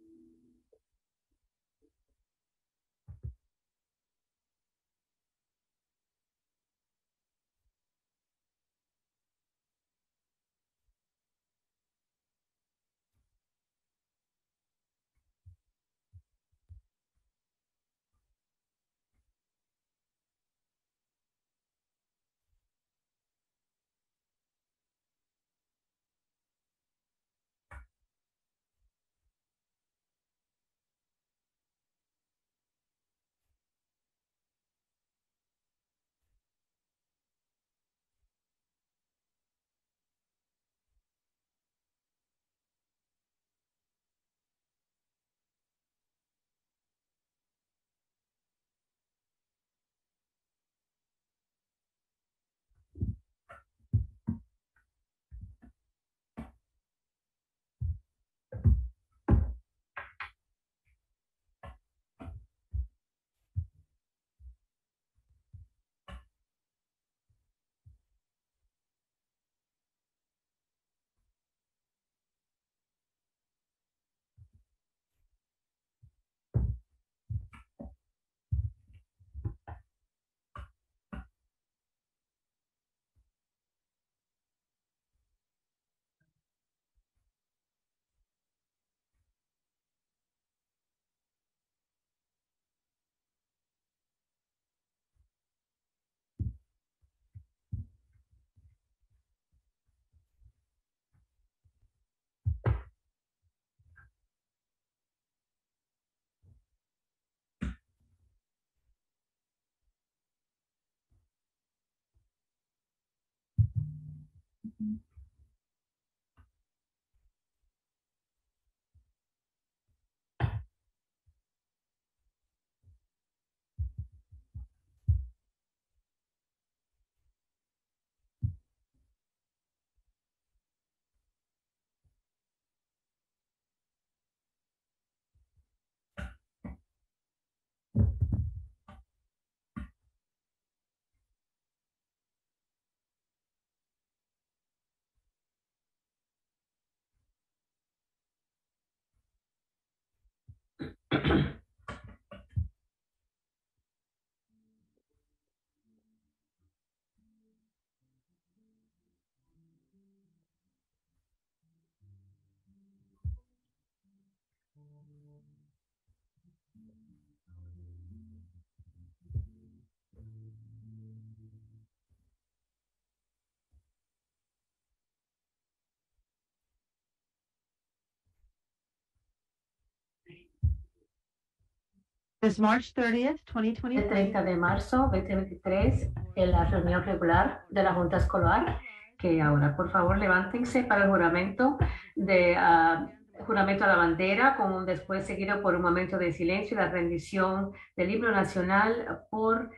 Is March 30th, El 2023. 30 de marzo 2023, en la reunión regular de la Junta Escolar, que ahora por favor levántense para el juramento juramento a la bandera, con después seguido por un momento de silencio y la rendición del himno nacional por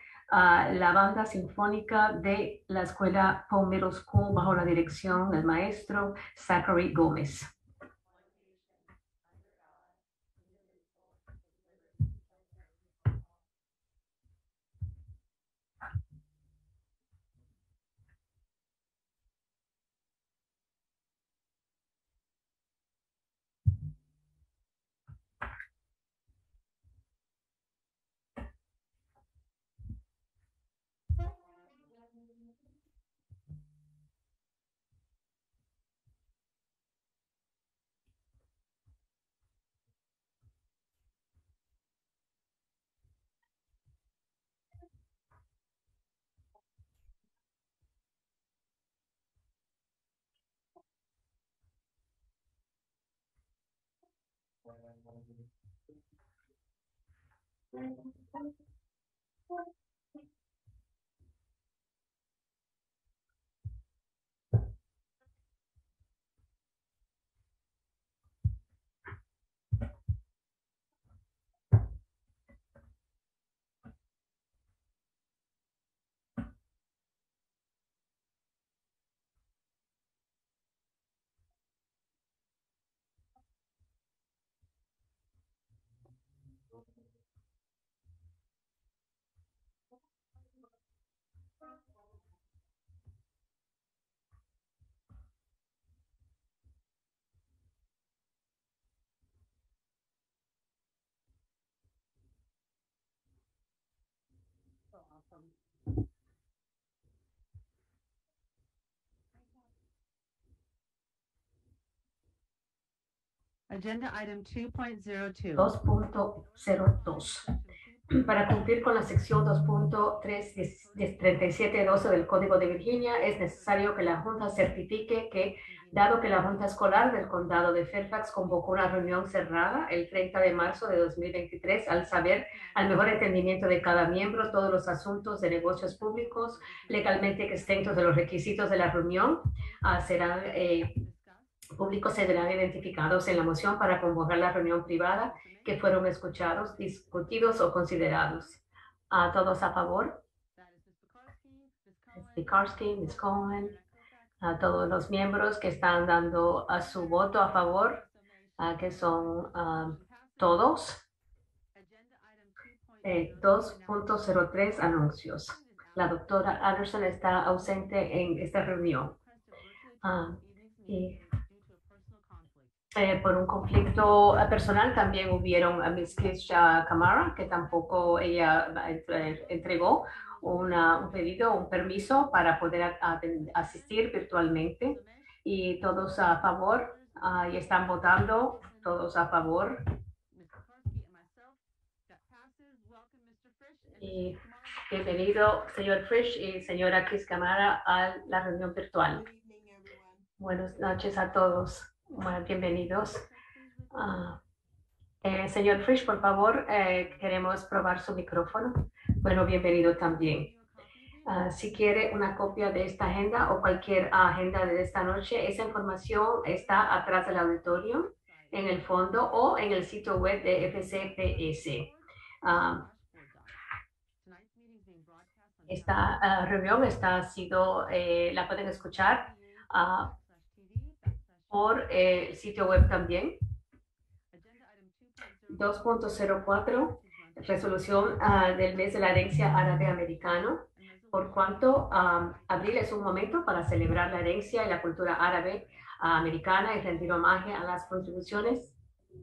la banda sinfónica de la escuela Paul Middle School bajo la dirección del maestro Zachary Gómez. Agenda item 2.02. 2.02. Para cumplir con la sección 2.33712 del Código de Virginia, es necesario que la Junta certifique que, dado que la Junta Escolar del Condado de Fairfax convocó una reunión cerrada el 30 de marzo de 2023, al mejor entendimiento de cada miembro, todos los asuntos de negocios públicos legalmente exentos de los requisitos de la reunión serán públicos serán identificados en la moción para convocar la reunión privada que fueron escuchados, discutidos o considerados. ¿Todos a favor? Ms. Pekarsky, Ms. Cohen, a todos los miembros que están dando su voto a favor, que son todos. 2.03 anuncios. La doctora Anderson está ausente en esta reunión. Por un conflicto personal también hubieron a Ms. Kisha Camara, que tampoco ella entregó un pedido, un permiso para poder asistir virtualmente. Y todos a favor, y están votando, todos a favor. Y bienvenido, señor Frisch y señora Kiss Camara, a la reunión virtual. Buenas noches a todos. Bueno, bienvenidos. Señor Frisch, por favor, queremos probar su micrófono. Bueno, bienvenido también. Si quiere una copia de esta agenda o cualquier agenda de esta noche, esa información está atrás del auditorio, en el fondo o en el sitio web de FCPS. Esta reunión la pueden escuchar por el sitio web también. 2.04, resolución del mes de la herencia árabe americano. Por cuanto abril es un momento para celebrar la herencia y la cultura árabe americana y rendir homenaje a las contribuciones.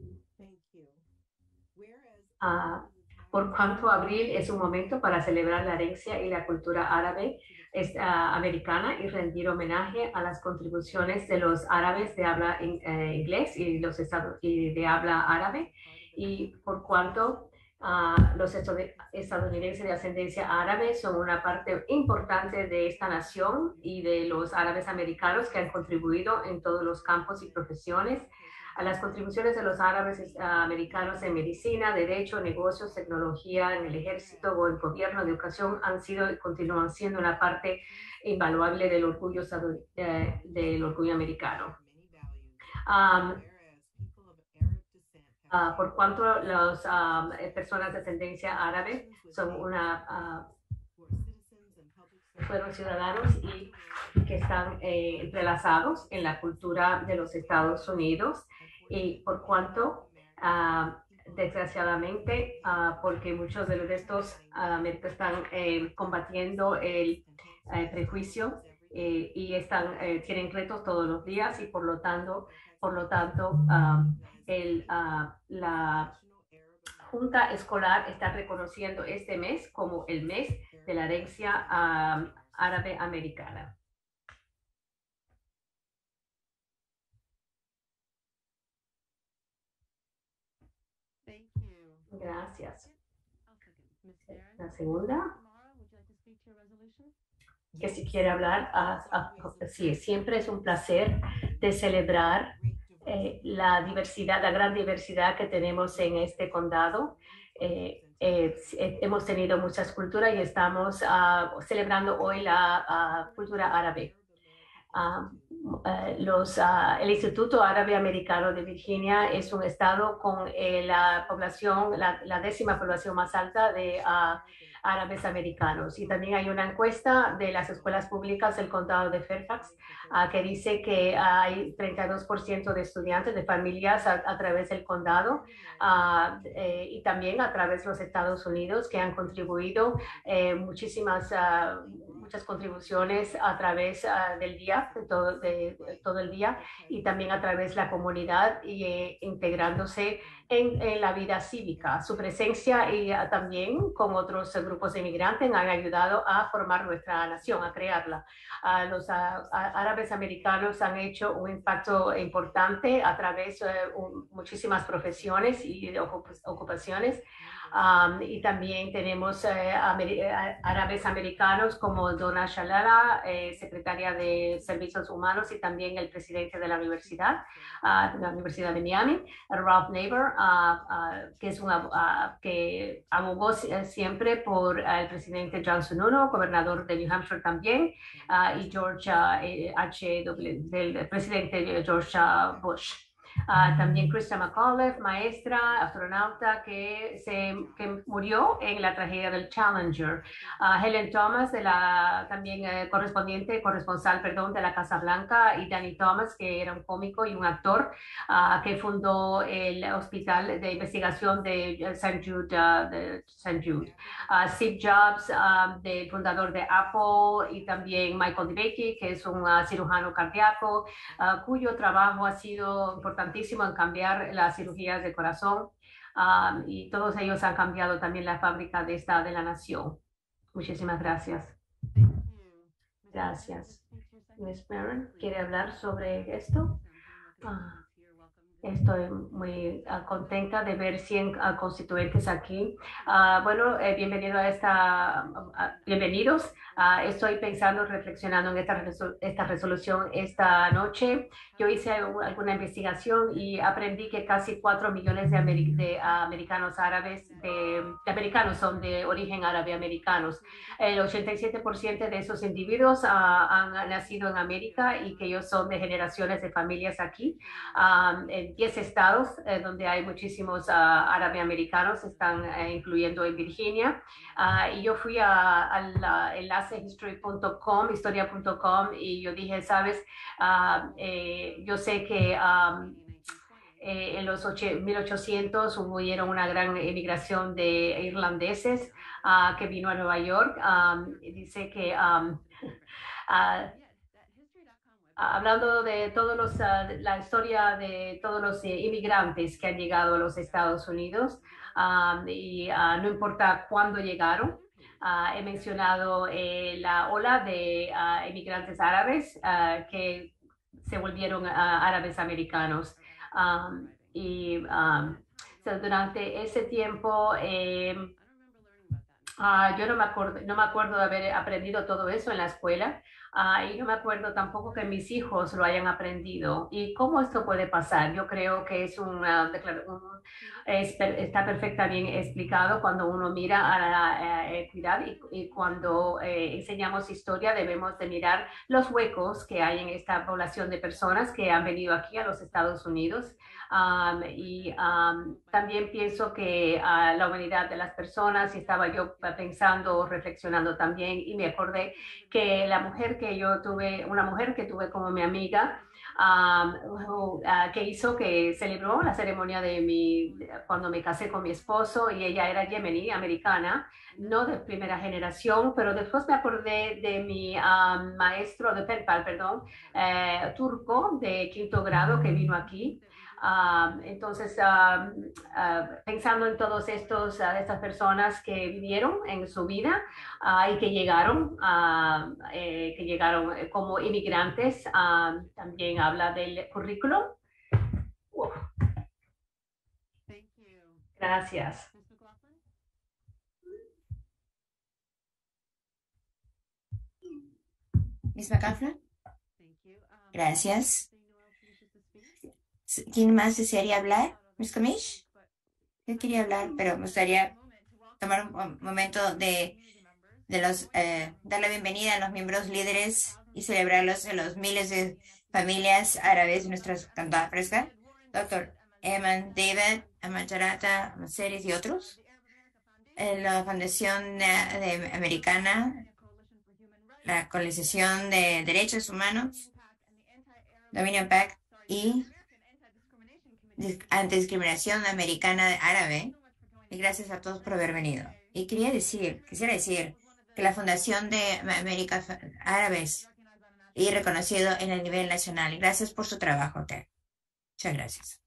Por cuanto abril es un momento para celebrar la herencia y la cultura árabe americana y rendir homenaje a las contribuciones de los árabes de habla inglés y de habla árabe, y por cuanto los estadounidenses de ascendencia árabe son una parte importante de esta nación y de los árabes americanos que han contribuido en todos los campos y profesiones. A las contribuciones de los árabes americanos en medicina, derecho, negocios, tecnología, en el ejército o en gobierno de educación han sido y continúan siendo una parte invaluable del orgullo americano. Por cuanto las personas de ascendencia árabe fueron ciudadanos y que están entrelazados en la cultura de los Estados Unidos, y por cuanto desgraciadamente porque muchos de estos americanos están combatiendo el prejuicio y tienen retos todos los días, y por lo tanto la Junta Escolar está reconociendo este mes como el mes de la herencia árabe americana. Gracias. La segunda, que si quiere hablar, sí, siempre es un placer de celebrar la diversidad, la gran diversidad que tenemos en este condado. Hemos tenido muchas culturas y estamos celebrando hoy la cultura árabe. El Instituto Árabe Americano de Virginia es un estado con la población, la 10ª población más alta de árabes americanos. Y también hay una encuesta de las escuelas públicas del condado de Fairfax que dice que hay 32% de estudiantes de familias a través del condado y también a través de los Estados Unidos que han contribuido muchísimas muchas contribuciones a través del día, de todo el día, y también a través de la comunidad y integrándose en la vida cívica. Su presencia y también con otros grupos de inmigrantes han ayudado a formar nuestra nación, a crearla. Los árabes americanos han hecho un impacto importante a través de muchísimas profesiones y ocupaciones. Y también tenemos árabes americanos como Donna Shalala, secretaria de Servicios Humanos, y también el presidente de la Universidad de Miami, Ralph Naber, que es que abogó siempre por el presidente John Sununu, gobernador de New Hampshire también, y George del presidente George Bush. También Krista McAuliffe, maestra, astronauta, que murió en la tragedia del Challenger. Helen Thomas, también corresponsal, de la Casa Blanca, y Danny Thomas, que era un cómico y un actor, que fundó el Hospital de Investigación de St. Jude. Steve Jobs, fundador de Apple, y también Michael DeBakey, que es un cirujano cardíaco, cuyo trabajo ha sido importantísimo en cambiar las cirugías de corazón, y todos ellos han cambiado también la fábrica de la nación. Muchísimas gracias. Gracias. Ms. Maron, ¿quiere hablar sobre esto? Estoy muy contenta de ver 100 constituyentes aquí. Bienvenidos. Estoy pensando, reflexionando en esta resolución esta noche. Yo hice alguna investigación y aprendí que casi 4 millones de americanos árabes, americanos son de origen árabe americanos. El 87% de esos individuos han nacido en América, y que ellos son de generaciones de familias aquí. En 10 estados donde hay muchísimos árabes americanos, están incluyendo en Virginia. Y yo fui al enlace historia.com, y yo dije, sabes, yo sé que en los 1800 hubieron una gran emigración de irlandeses que vino a Nueva York. Dice que hablando de la historia de todos los inmigrantes que han llegado a los Estados Unidos, y no importa cuándo llegaron. He mencionado la ola de inmigrantes árabes que se volvieron árabes americanos. Durante ese tiempo, yo no me acuerdo de haber aprendido todo eso en la escuela. Y no me acuerdo tampoco que mis hijos lo hayan aprendido. ¿Y cómo esto puede pasar? Yo creo que está perfectamente explicado cuando uno mira a la equidad, y cuando enseñamos historia debemos de mirar los huecos que hay en esta población de personas que han venido aquí a los Estados Unidos. También pienso que la humanidad de las personas, y estaba yo pensando, reflexionando también, y me acordé que una mujer que tuve como mi amiga, que celebró la ceremonia cuando me casé con mi esposo, y ella era yemení, americana, no de primera generación, pero después me acordé de mi maestro de penpal, turco de 5º grado, que vino aquí. Entonces, pensando en todos estas personas que vivieron en su vida y que llegaron como inmigrantes, también habla del currículum. Gracias. Miss McCaffrey. Gracias. ¿Quién más desearía hablar? Miss Comish. Yo quería hablar, pero me gustaría tomar un momento de dar la bienvenida a los miembros líderes y celebrarlos en los miles de familias árabes de nuestra cantada fresca. Dr. Eman David, Ahmad Jarata, Series y otros. La Fundación Americana, la Coalición de Derechos Humanos, Dominion Pact y Antidiscriminación Americana Árabe. Y gracias a todos por haber venido. Y quisiera decir que la Fundación de América Árabes y reconocido en el nivel nacional. Gracias por su trabajo, Ted. Muchas gracias.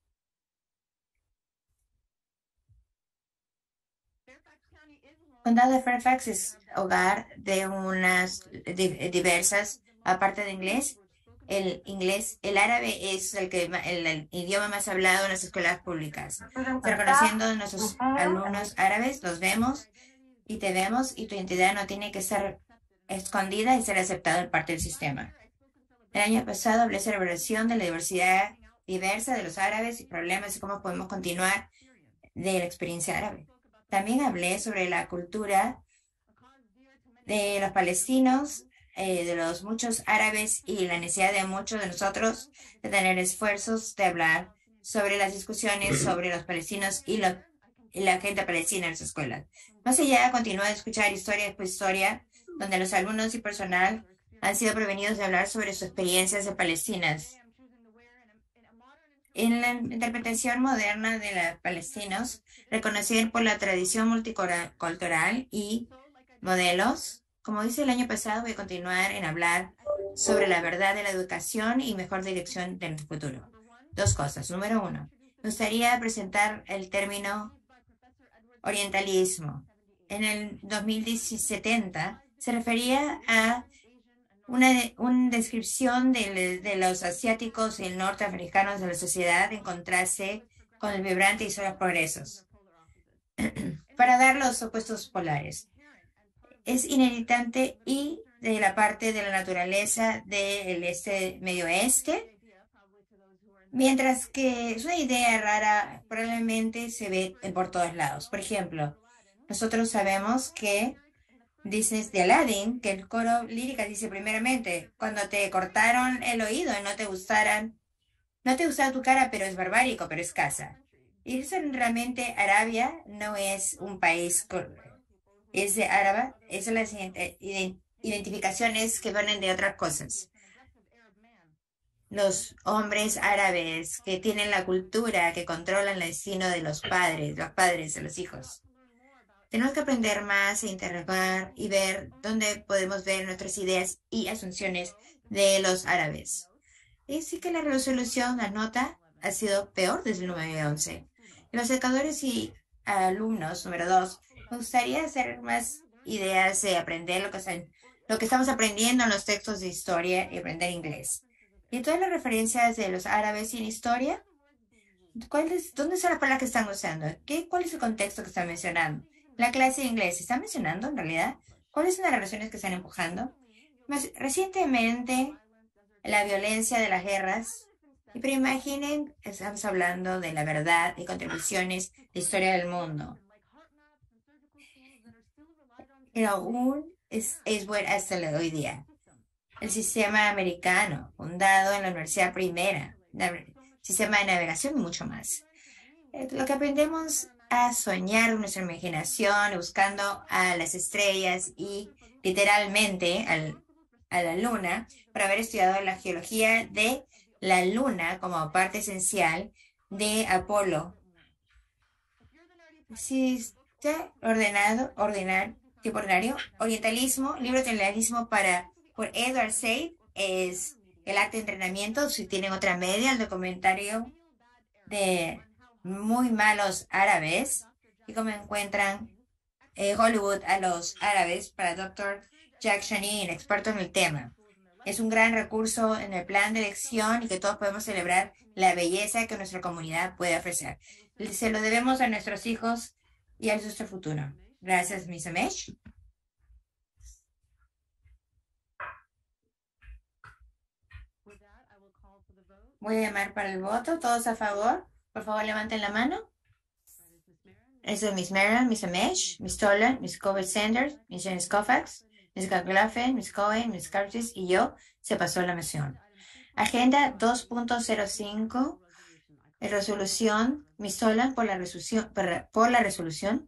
Condado de Fairfax es hogar de unas diversas, aparte de inglés. El árabe es el idioma más hablado en las escuelas públicas. Reconociendo a nuestros alumnos árabes, los vemos y te vemos y tu identidad no tiene que ser escondida y ser aceptada en parte del sistema. El año pasado hablé sobre la celebración de la diversidad diversa de los árabes y problemas y cómo podemos continuar de la experiencia árabe. También hablé sobre la cultura de los palestinos, de los muchos árabes y la necesidad de muchos de nosotros de tener esfuerzos de hablar sobre las discusiones sobre los palestinos y la gente palestina en las escuelas. Más allá, continúa de escuchar historia después historia, donde los alumnos y personal han sido prevenidos de hablar sobre sus experiencias de palestinas. En la interpretación moderna de los palestinos, reconocida por la tradición multicultural y modelos, como dice el año pasado, voy a continuar en hablar sobre la verdad de la educación y mejor dirección del futuro. Dos cosas. Número uno, me gustaría presentar el término orientalismo. En el 2070 se refería a una descripción de los asiáticos y norteamericanos de la sociedad en contraste con el vibrante y solo progresos. Para dar los opuestos polares. Es inheritante y de la parte de la naturaleza del medio oeste, mientras que es una idea rara, probablemente se ve por todos lados. Por ejemplo, nosotros sabemos que dices de Aladdin, que el coro lírica dice primeramente, cuando te cortaron el oído y no te gustara tu cara, pero es barbárico, pero es casa. Y eso realmente Arabia no es un país, es de árabe, es las identificaciones que vienen de otras cosas. Los hombres árabes que tienen la cultura, que controlan el destino de los padres de los hijos. Tenemos que aprender más e interrogar y ver dónde podemos ver nuestras ideas y asunciones de los árabes. Y sí que la resolución, la nota, ha sido peor desde el 9/11. Los educadores y alumnos, número 2, me gustaría hacer más ideas de aprender lo que estamos aprendiendo en los textos de historia y aprender inglés. Y todas las referencias de los árabes en historia, ¿dónde está la palabra que están usando? ¿Cuál es el contexto que están mencionando? La clase de inglés, ¿se está mencionando en realidad? ¿Cuáles son las relaciones que están empujando? Más recientemente, la violencia de las guerras. Pero imaginen, estamos hablando de la verdad y contribuciones de historia del mundo. Pero aún es bueno hasta hoy día. El sistema americano, fundado en la Universidad Primera, sistema de navegación y mucho más. Lo que aprendemos a soñar en nuestra imaginación, buscando a las estrellas y literalmente a la luna, por haber estudiado la geología de la luna como parte esencial de Apolo. Si está tipo ordinario, orientalismo, libro de orientalismo por Edward Said, es el arte de entrenamiento. Si tienen otra media, el documentario de muy malos árabes y cómo encuentran Hollywood a los árabes para Dr. Jack Shanin, experto en el tema. Es un gran recurso en el plan de elección y que todos podemos celebrar la belleza que nuestra comunidad puede ofrecer. Se lo debemos a nuestros hijos y a nuestro futuro. Gracias, Ms. Amesh. Voy a llamar para el voto. ¿Todos a favor? Por favor, levanten la mano. Eso es Ms. Merrill, Ms. Amesh, Ms. Tolan, Ms. Colbert-Sanders, Ms. Janice Koufax, Ms. McLaughlin, Ms. Cohen, Ms. Curtis y yo. Se pasó la moción. Agenda 2.05. Resolución. Ms. Tolan por la resolución.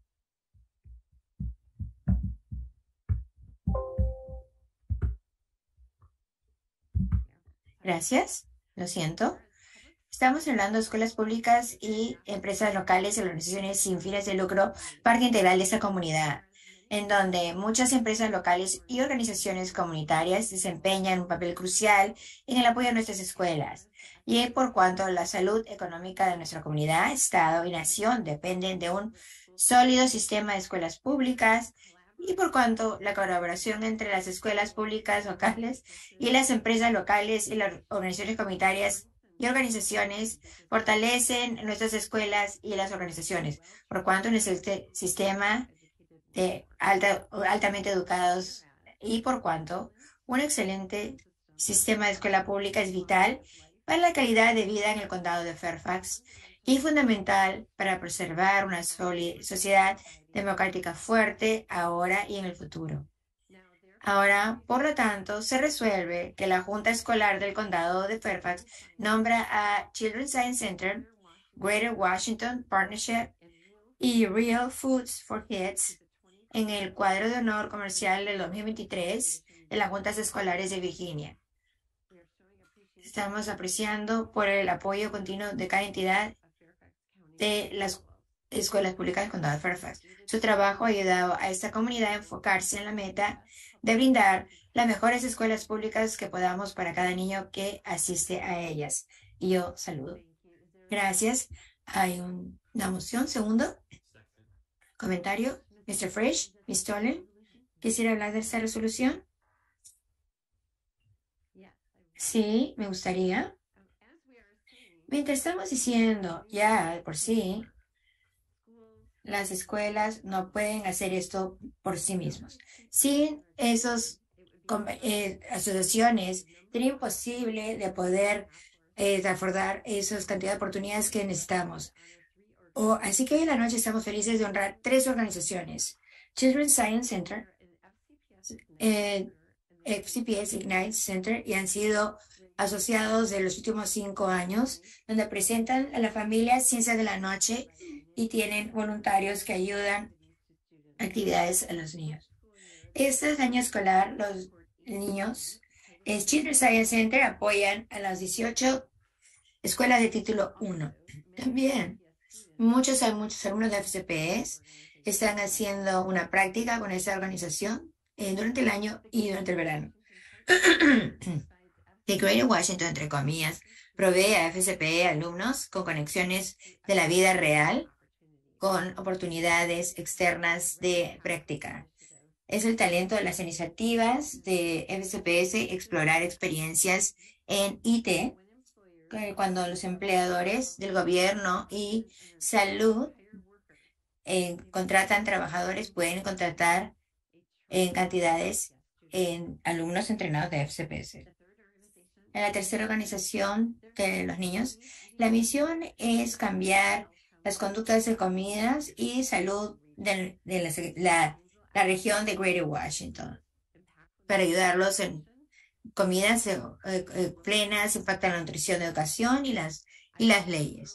Gracias. Lo siento. Estamos hablando de escuelas públicas y empresas locales y organizaciones sin fines de lucro, parte integral de esta comunidad. en donde muchas empresas locales y organizaciones comunitarias desempeñan un papel crucial en el apoyo a nuestras escuelas. Y por cuanto la salud económica de nuestra comunidad, Estado y nación dependen de un sólido sistema de escuelas públicas, y por cuanto la colaboración entre las escuelas públicas locales y las empresas locales y las organizaciones comunitarias y organizaciones fortalecen nuestras escuelas y las organizaciones, por cuanto nuestro sistema de altamente educados y por cuanto un excelente sistema de escuela pública es vital para la calidad de vida en el condado de Fairfax y fundamental para preservar una sociedad democrática fuerte ahora y en el futuro. Ahora, por lo tanto, se resuelve que la Junta Escolar del Condado de Fairfax nombra a Children's Science Center, Greater Washington Partnership y Real Foods for Kids en el cuadro de honor comercial del 2023 de las Juntas Escolares de Virginia. Estamos apreciando por el apoyo continuo de cada entidad de las escuelas públicas del condado de Fairfax. Su trabajo ha ayudado a esta comunidad a enfocarse en la meta de brindar las mejores escuelas públicas que podamos para cada niño que asiste a ellas. Y yo saludo. Gracias. Hay una moción. Segundo comentario. Mr. Frisch, Ms. Tolan, ¿quisiera hablar de esta resolución? Sí, me gustaría. Mientras estamos diciendo ya de por sí, las escuelas no pueden hacer esto por sí mismos. Sin esas asociaciones, sería imposible de poder abordar esas cantidades de oportunidades que necesitamos. Así que hoy en la noche estamos felices de honrar 3 organizaciones: Children's Science Center, FCPS Ignite Center, y han sido asociados de los últimos 5 años, donde presentan a la familia Ciencias de la Noche y tienen voluntarios que ayudan actividades a los niños. Este año escolar, los niños, Children's Science Center apoyan a las 18 escuelas de título 1. También muchos alumnos de FCPS están haciendo una práctica con esta organización durante el año y durante el verano. The Greater Washington, entre comillas, provee a FCPE alumnos con conexiones de la vida real con oportunidades externas de práctica. Es el talento de las iniciativas de FCPS explorar experiencias en IT, cuando los empleadores del gobierno y salud contratan trabajadores, pueden contratar en cantidades en alumnos entrenados de FCPS. En la tercera organización de los niños, la misión es cambiar las conductas de comidas y salud de la región de Greater Washington para ayudarlos en comidas plenas, impactan la nutrición, educación y las leyes.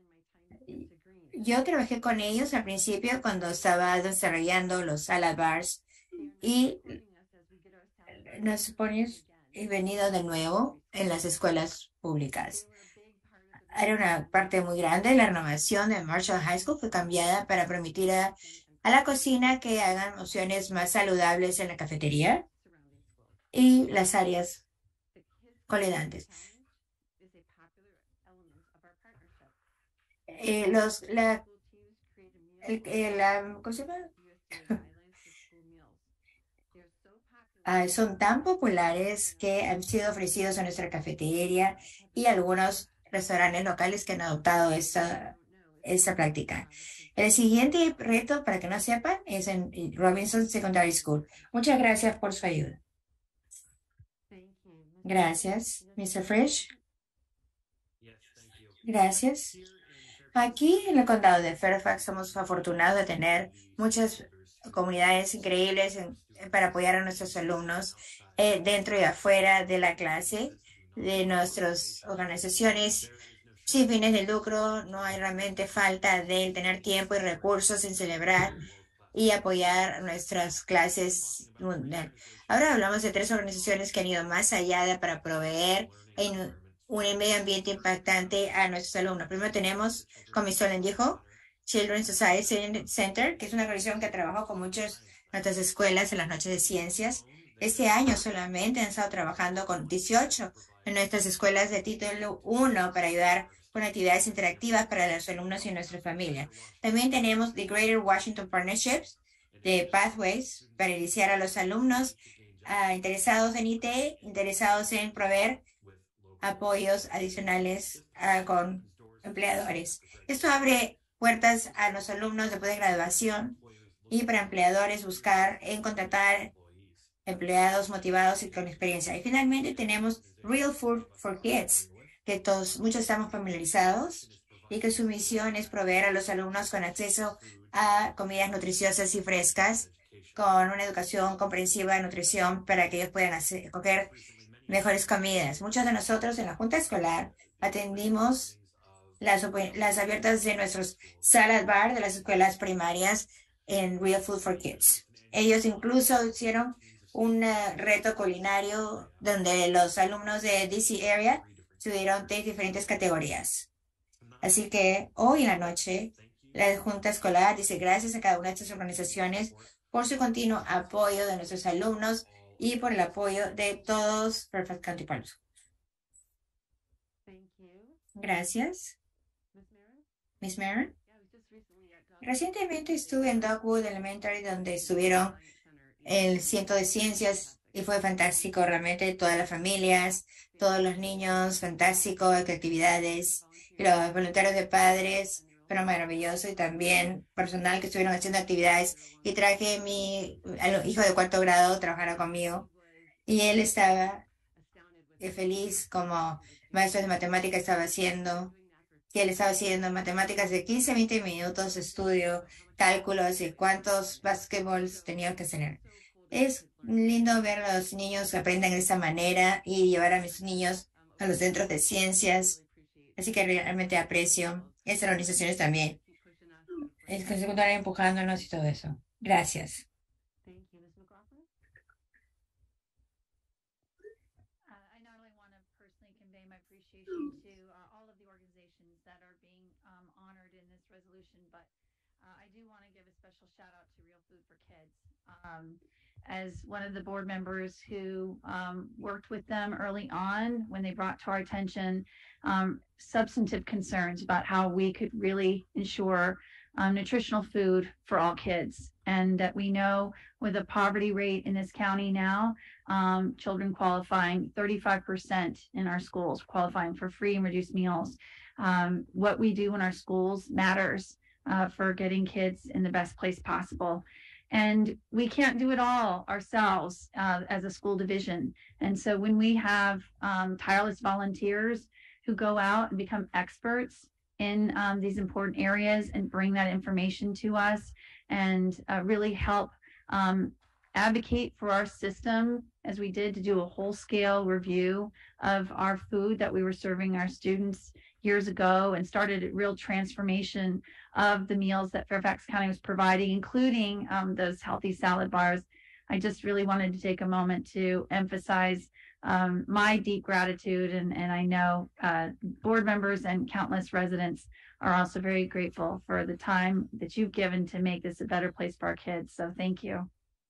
Yo trabajé con ellos al principio cuando estaba desarrollando los salad bars y nos hemos venido de nuevo en las escuelas públicas. Era una parte muy grande. La renovación de Marshall High School fue cambiada para permitir a la cocina que hagan opciones más saludables en la cafetería y las áreas colindantes. ¿Cómo se llama? Son tan populares que han sido ofrecidos en nuestra cafetería y algunos restaurantes locales que han adoptado esta práctica. El siguiente reto, para que no sepan, es en Robinson Secondary School. Muchas gracias por su ayuda. Gracias, Mr. Frisch. Gracias. Aquí en el condado de Fairfax somos afortunados de tener muchas comunidades increíbles para apoyar a nuestros alumnos dentro y afuera de la clase, de nuestras organizaciones sin fines de lucro. No hay realmente falta de tener tiempo y recursos en celebrar y apoyar nuestras clases. Ahora hablamos de 3 organizaciones que han ido más allá para proveer un medio ambiente impactante a nuestros alumnos. Primero tenemos, como Miss Tolan dijo, Children's Society Center, que es una organización que trabajó con muchos nuestras escuelas en las noches de ciencias. Este año solamente han estado trabajando con 18 en nuestras escuelas de título 1 para ayudar con actividades interactivas para los alumnos y nuestra familia. También tenemos The Greater Washington Partnerships de Pathways para iniciar a los alumnos interesados en IT, interesados en proveer apoyos adicionales con empleadores. Esto abre puertas a los alumnos después de graduación y para empleadores buscar en contratar empleados motivados y con experiencia. Y finalmente tenemos Real Food for Kids, que muchos estamos familiarizados y que su misión es proveer a los alumnos con acceso a comidas nutriciosas y frescas, con una educación comprensiva de nutrición para que ellos puedan escoger mejores comidas. Muchos de nosotros en la Junta Escolar atendimos las abiertas de nuestros salad bar de las escuelas primarias en Real Food for Kids. Ellos incluso hicieron un reto culinario donde los alumnos de DC Area tuvieron 3 diferentes categorías. Así que hoy en la noche, la Junta Escolar dice gracias a cada una de estas organizaciones por su continuo apoyo de nuestros alumnos y por el apoyo de todos Fairfax County Public Schools. Gracias. Miss Marin. Recientemente estuve en Dogwood Elementary, donde estuvieron el Ciento de Ciencias y fue fantástico, realmente todas las familias, todos los niños, fantástico, actividades, los voluntarios de padres, pero maravilloso, y también personal que estuvieron haciendo actividades, y traje al hijo de 4º grado trabajara conmigo, y él estaba feliz como maestro de matemáticas estaba haciendo, que él estaba haciendo matemáticas de 15 a 20 minutos, estudio, cálculos y cuántos básquetbols tenía que hacer. Es lindo ver a los niños que aprenden de esta manera y llevar a mis niños a los centros de ciencias. Así que realmente aprecio estas organizaciones también. Es que se encuentran empujándonos y todo eso. Gracias. I not only want to personally convey my appreciation to all of the organizations that are being honored in this resolution, but I do want to give a special shout out to Real Food for Kids. As one of the board members who worked with them early on when they brought to our attention substantive concerns about how we could really ensure nutritional food for all kids. And that we know with the poverty rate in this county now, children qualifying 35% in our schools, qualifying for free and reduced meals. What we do in our schools matters for getting kids in the best place possible. And we can't do it all ourselves as a school division. And so when we have tireless volunteers who go out and become experts in these important areas and bring that information to us and really help advocate for our system, as we did, to do a whole scale review of our food that we were serving our students years ago and started a real transformation of the meals that Fairfax County was providing, including those healthy salad bars. I just really wanted to take a moment to emphasize my deep gratitude, and I know board members and countless residents are also very grateful for the time that you've given to make this a better place for our kids. So thank you.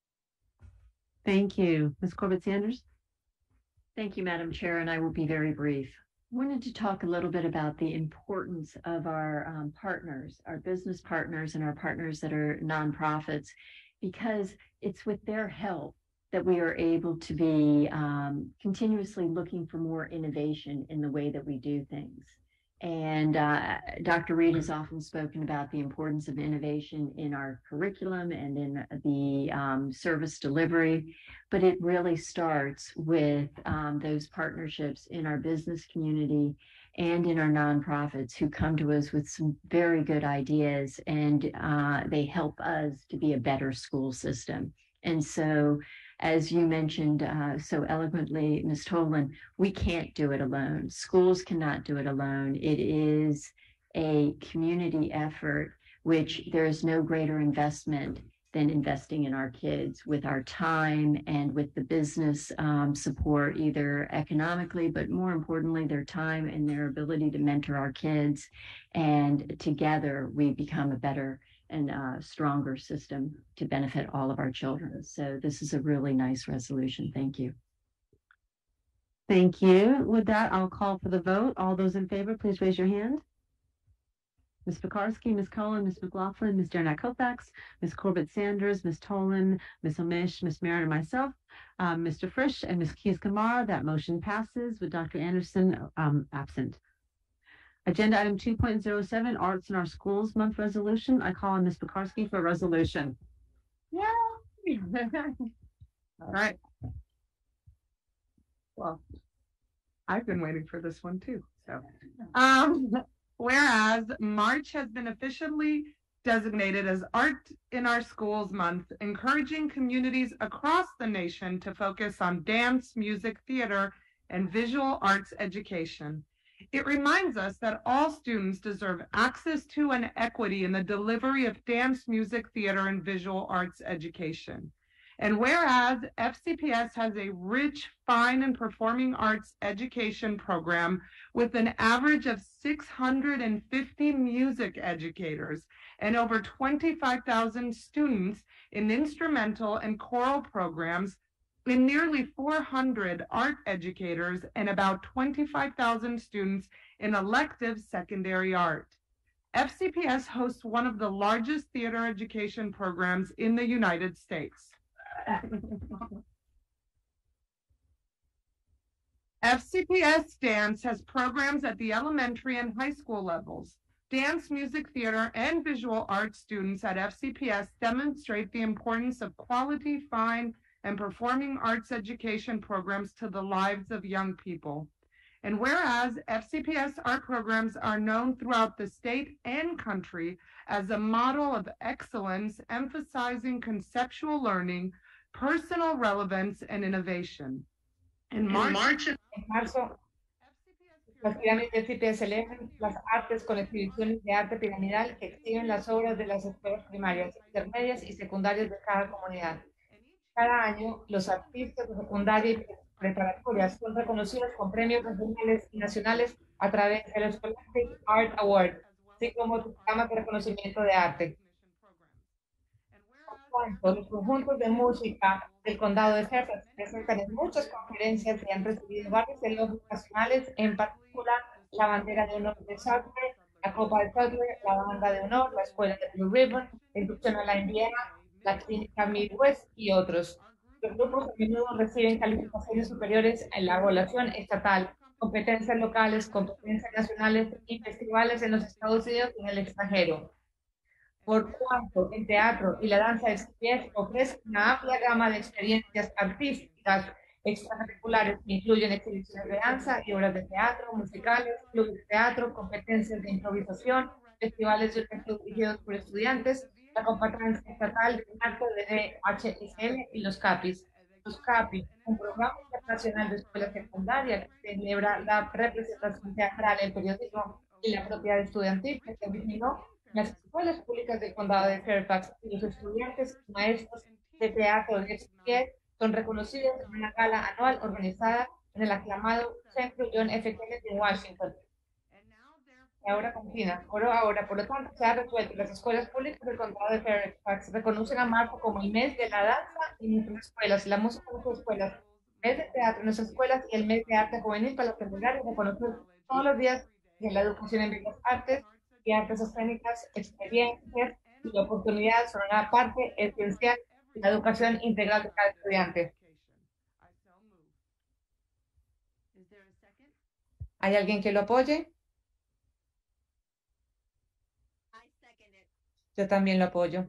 Thank you. Ms. Corbett Sanders? Thank you, Madam Chair, and I will be very brief. I wanted to talk a little bit about the importance of our partners, our business partners and our partners that are nonprofits, because it's with their help that we are able to be continuously looking for more innovation in the way that we do things. And Dr. Reed has often spoken about the importance of innovation in our curriculum and in the service delivery, but it really starts with those partnerships in our business community and in our nonprofits who come to us with some very good ideas, and they help us to be a better school system. And so, as you mentioned so eloquently, Ms. Tolan, we can't do it alone. Schools cannot do it alone. It is a community effort, which there is no greater investment than investing in our kids with our time and with the business support, either economically, but more importantly, their time and their ability to mentor our kids. And together we become a better and stronger system to benefit all of our children. So this is a really nice resolution. Thank you. Thank you. With that, I'll call for the vote. All those in favor, please raise your hand. Ms. Pekarsky, Ms. Cullen, Ms. McLaughlin, Ms. Derenak Kaufax, Ms. Corbett Sanders, Ms. Tolan, Ms. Omish, Ms. Merritt, and myself, Mr. Frisch, and Ms. Keyes-Gamarra. That motion passes with Dr. Anderson absent. Agenda item 2.07, Arts in Our Schools Month resolution. I call on Ms. Pekarsky for a resolution. Yeah. All right. Well, I've been waiting for this one too. So, whereas March has been officially designated as Art in Our Schools Month, encouraging communities across the nation to focus on dance, music, theater, and visual arts education. It reminds us that all students deserve access to and equity in the delivery of dance, music, theater, and visual arts education. And whereas FCPS has a rich, fine, and performing arts education program with an average of 650 music educators and over 25,000 students in instrumental and choral programs, in nearly 400 art educators and about 25,000 students in elective secondary art. FCPS hosts one of the largest theater education programs in the United States. FCPS Dance has programs at the elementary and high school levels. Dance, music, theater, and visual arts students at FCPS demonstrate the importance of quality, fine, and performing arts education programs to the lives of young people. And whereas FCPS art programs are known throughout the state and country as a model of excellence, emphasizing conceptual learning, personal relevance, and innovation. En marzo, las pirámides de FCPS celebran las artes con exhibiciones de arte piramidal que exhiben las obras de las escuelas primarias, intermedias y secundarias de cada comunidad. Cada año, los artistas de secundaria y preparatoria son reconocidos con premios regionales y nacionales a través de los Scholastic Art Awards, así como programas de reconocimiento de arte. Por cuanto, los conjuntos de música del condado de Fairfax presentan en muchas conferencias y han recibido varios elogios nacionales, en particular la bandera de honor de Sutler, la Copa de Sutler, la banda de honor, la escuela de Blue Ribbon, la inducción a la Indiana, la clínica Midwest y otros. Los grupos a menudo reciben calificaciones superiores en la evaluación estatal, competencias locales, competencias nacionales y festivales en los Estados Unidos y en el extranjero. Por cuanto el teatro y la danza de FCPS ofrecen una amplia gama de experiencias artísticas extracurriculares que incluyen exhibiciones de danza y obras de teatro, musicales, clubes de teatro, competencias de improvisación, festivales de orquesta dirigidos por estudiantes, la competencia estatal de arte de HSL y los CAPIs. Los CAPIs, un programa internacional de escuela secundaria que celebra la representación teatral, el periodismo y la propiedad estudiantil que se originó en las escuelas públicas del condado de Fairfax, y los estudiantes y maestros de teatro de FCPS son reconocidos en una gala anual organizada en el aclamado Centro John F. Kennedy en Washington. Y ahora continúa. Ahora, por lo tanto, se ha resuelto. Las escuelas públicas del condado de Fairfax reconocen a marzo como el mes de la danza en nuestras escuelas, la música en nuestras escuelas, el mes de teatro en nuestras escuelas y el mes de arte juvenil para terminar y reconocer todos los días de la educación en bellas artes y artes escénicas, experiencias y oportunidades son una parte esencial de la educación integral de cada estudiante. ¿Hay alguien que lo apoye? Yo también lo apoyo.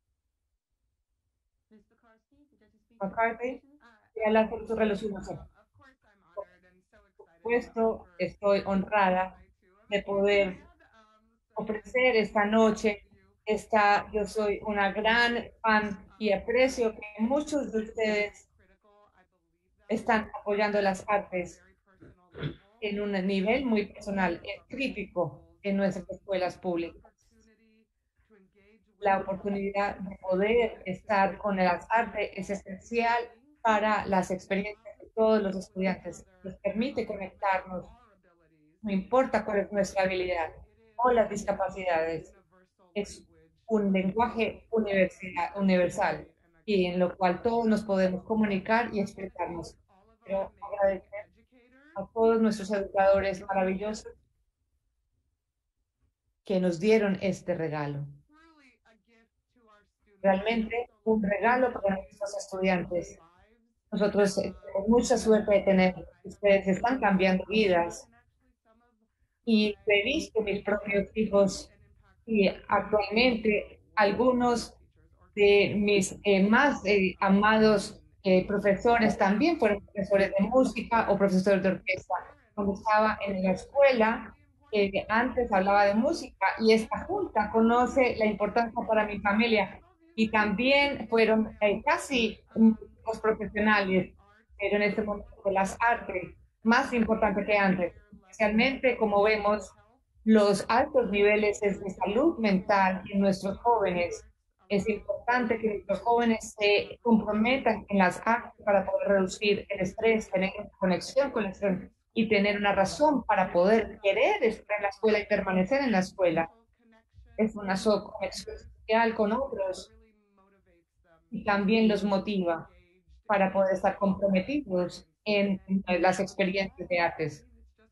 McCarthy, y hablar por su resolución. Por supuesto, estoy honrada de poder ofrecer esta noche. Yo soy una gran fan y aprecio que muchos de ustedes están apoyando las artes en un nivel muy personal, es crítico en nuestras escuelas públicas. La oportunidad de poder estar con las artes es esencial para las experiencias de todos los estudiantes. Nos permite conectarnos, no importa cuál es nuestra habilidad o las discapacidades. Es un lenguaje universal y en lo cual todos nos podemos comunicar y expresarnos. Quiero agradecer a todos nuestros educadores maravillosos que nos dieron este regalo. Realmente un regalo para nuestros estudiantes. Nosotros tenemos mucha suerte de tener. Ustedes están cambiando vidas. Y he visto mis propios hijos y actualmente algunos de mis más amados profesores también fueron profesores de música o profesores de orquesta. Cuando estaba en la escuela, antes hablaba de música y esta junta conoce la importancia para mi familia y también fueron casi músicos profesionales, pero en este momento de las artes, más importante que antes, especialmente como vemos los altos niveles de salud mental en nuestros jóvenes. Es importante que nuestros jóvenes se comprometan en las artes para poder reducir el estrés, tener una conexión con el estrés y tener una razón para poder querer estar en la escuela y permanecer en la escuela. Es una conexión social con otros y también los motiva para poder estar comprometidos en las experiencias de artes.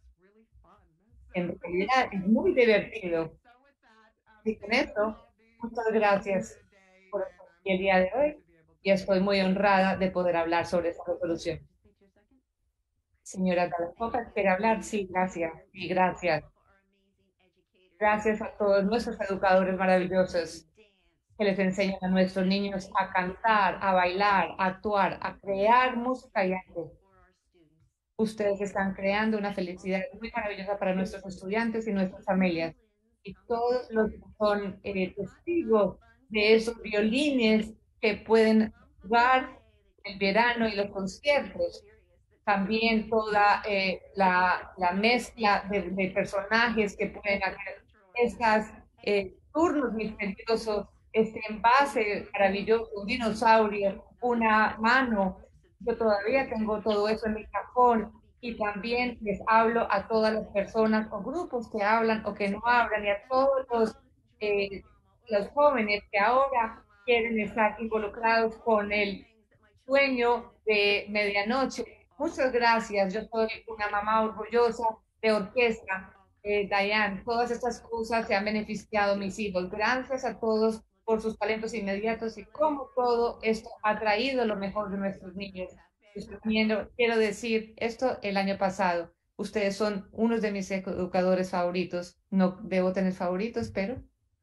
En realidad es muy divertido. Y con eso, muchas gracias por el día de hoy y estoy muy honrada de poder hablar sobre esta resolución. Señora Galafoca, ¿quiere hablar? Sí, gracias. Sí, gracias. Gracias a todos nuestros educadores maravillosos que les enseñan a nuestros niños a cantar, a bailar, a actuar, a crear música y arte. Ustedes están creando una felicidad muy maravillosa para nuestros estudiantes y nuestras familias. Y todos los que son testigos de esos violines que pueden jugar el verano y los conciertos. También toda la mezcla de personajes que pueden hacer estas turnos misteriosos, este envase maravilloso, un dinosaurio, una mano. Yo todavía tengo todo eso en mi cajón y también les hablo a todas las personas o grupos que hablan o que no hablan y a todos los jóvenes que ahora quieren estar involucrados con el sueño de medianoche. Muchas gracias. Yo soy una mamá orgullosa de orquesta, Diane. Todas estas cosas se han beneficiado mis hijos. Gracias a todos por sus talentos inmediatos y cómo todo esto ha traído lo mejor de nuestros niños. Quiero decir esto el año pasado. Ustedes son unos de mis educadores favoritos. No debo tener favoritos, pero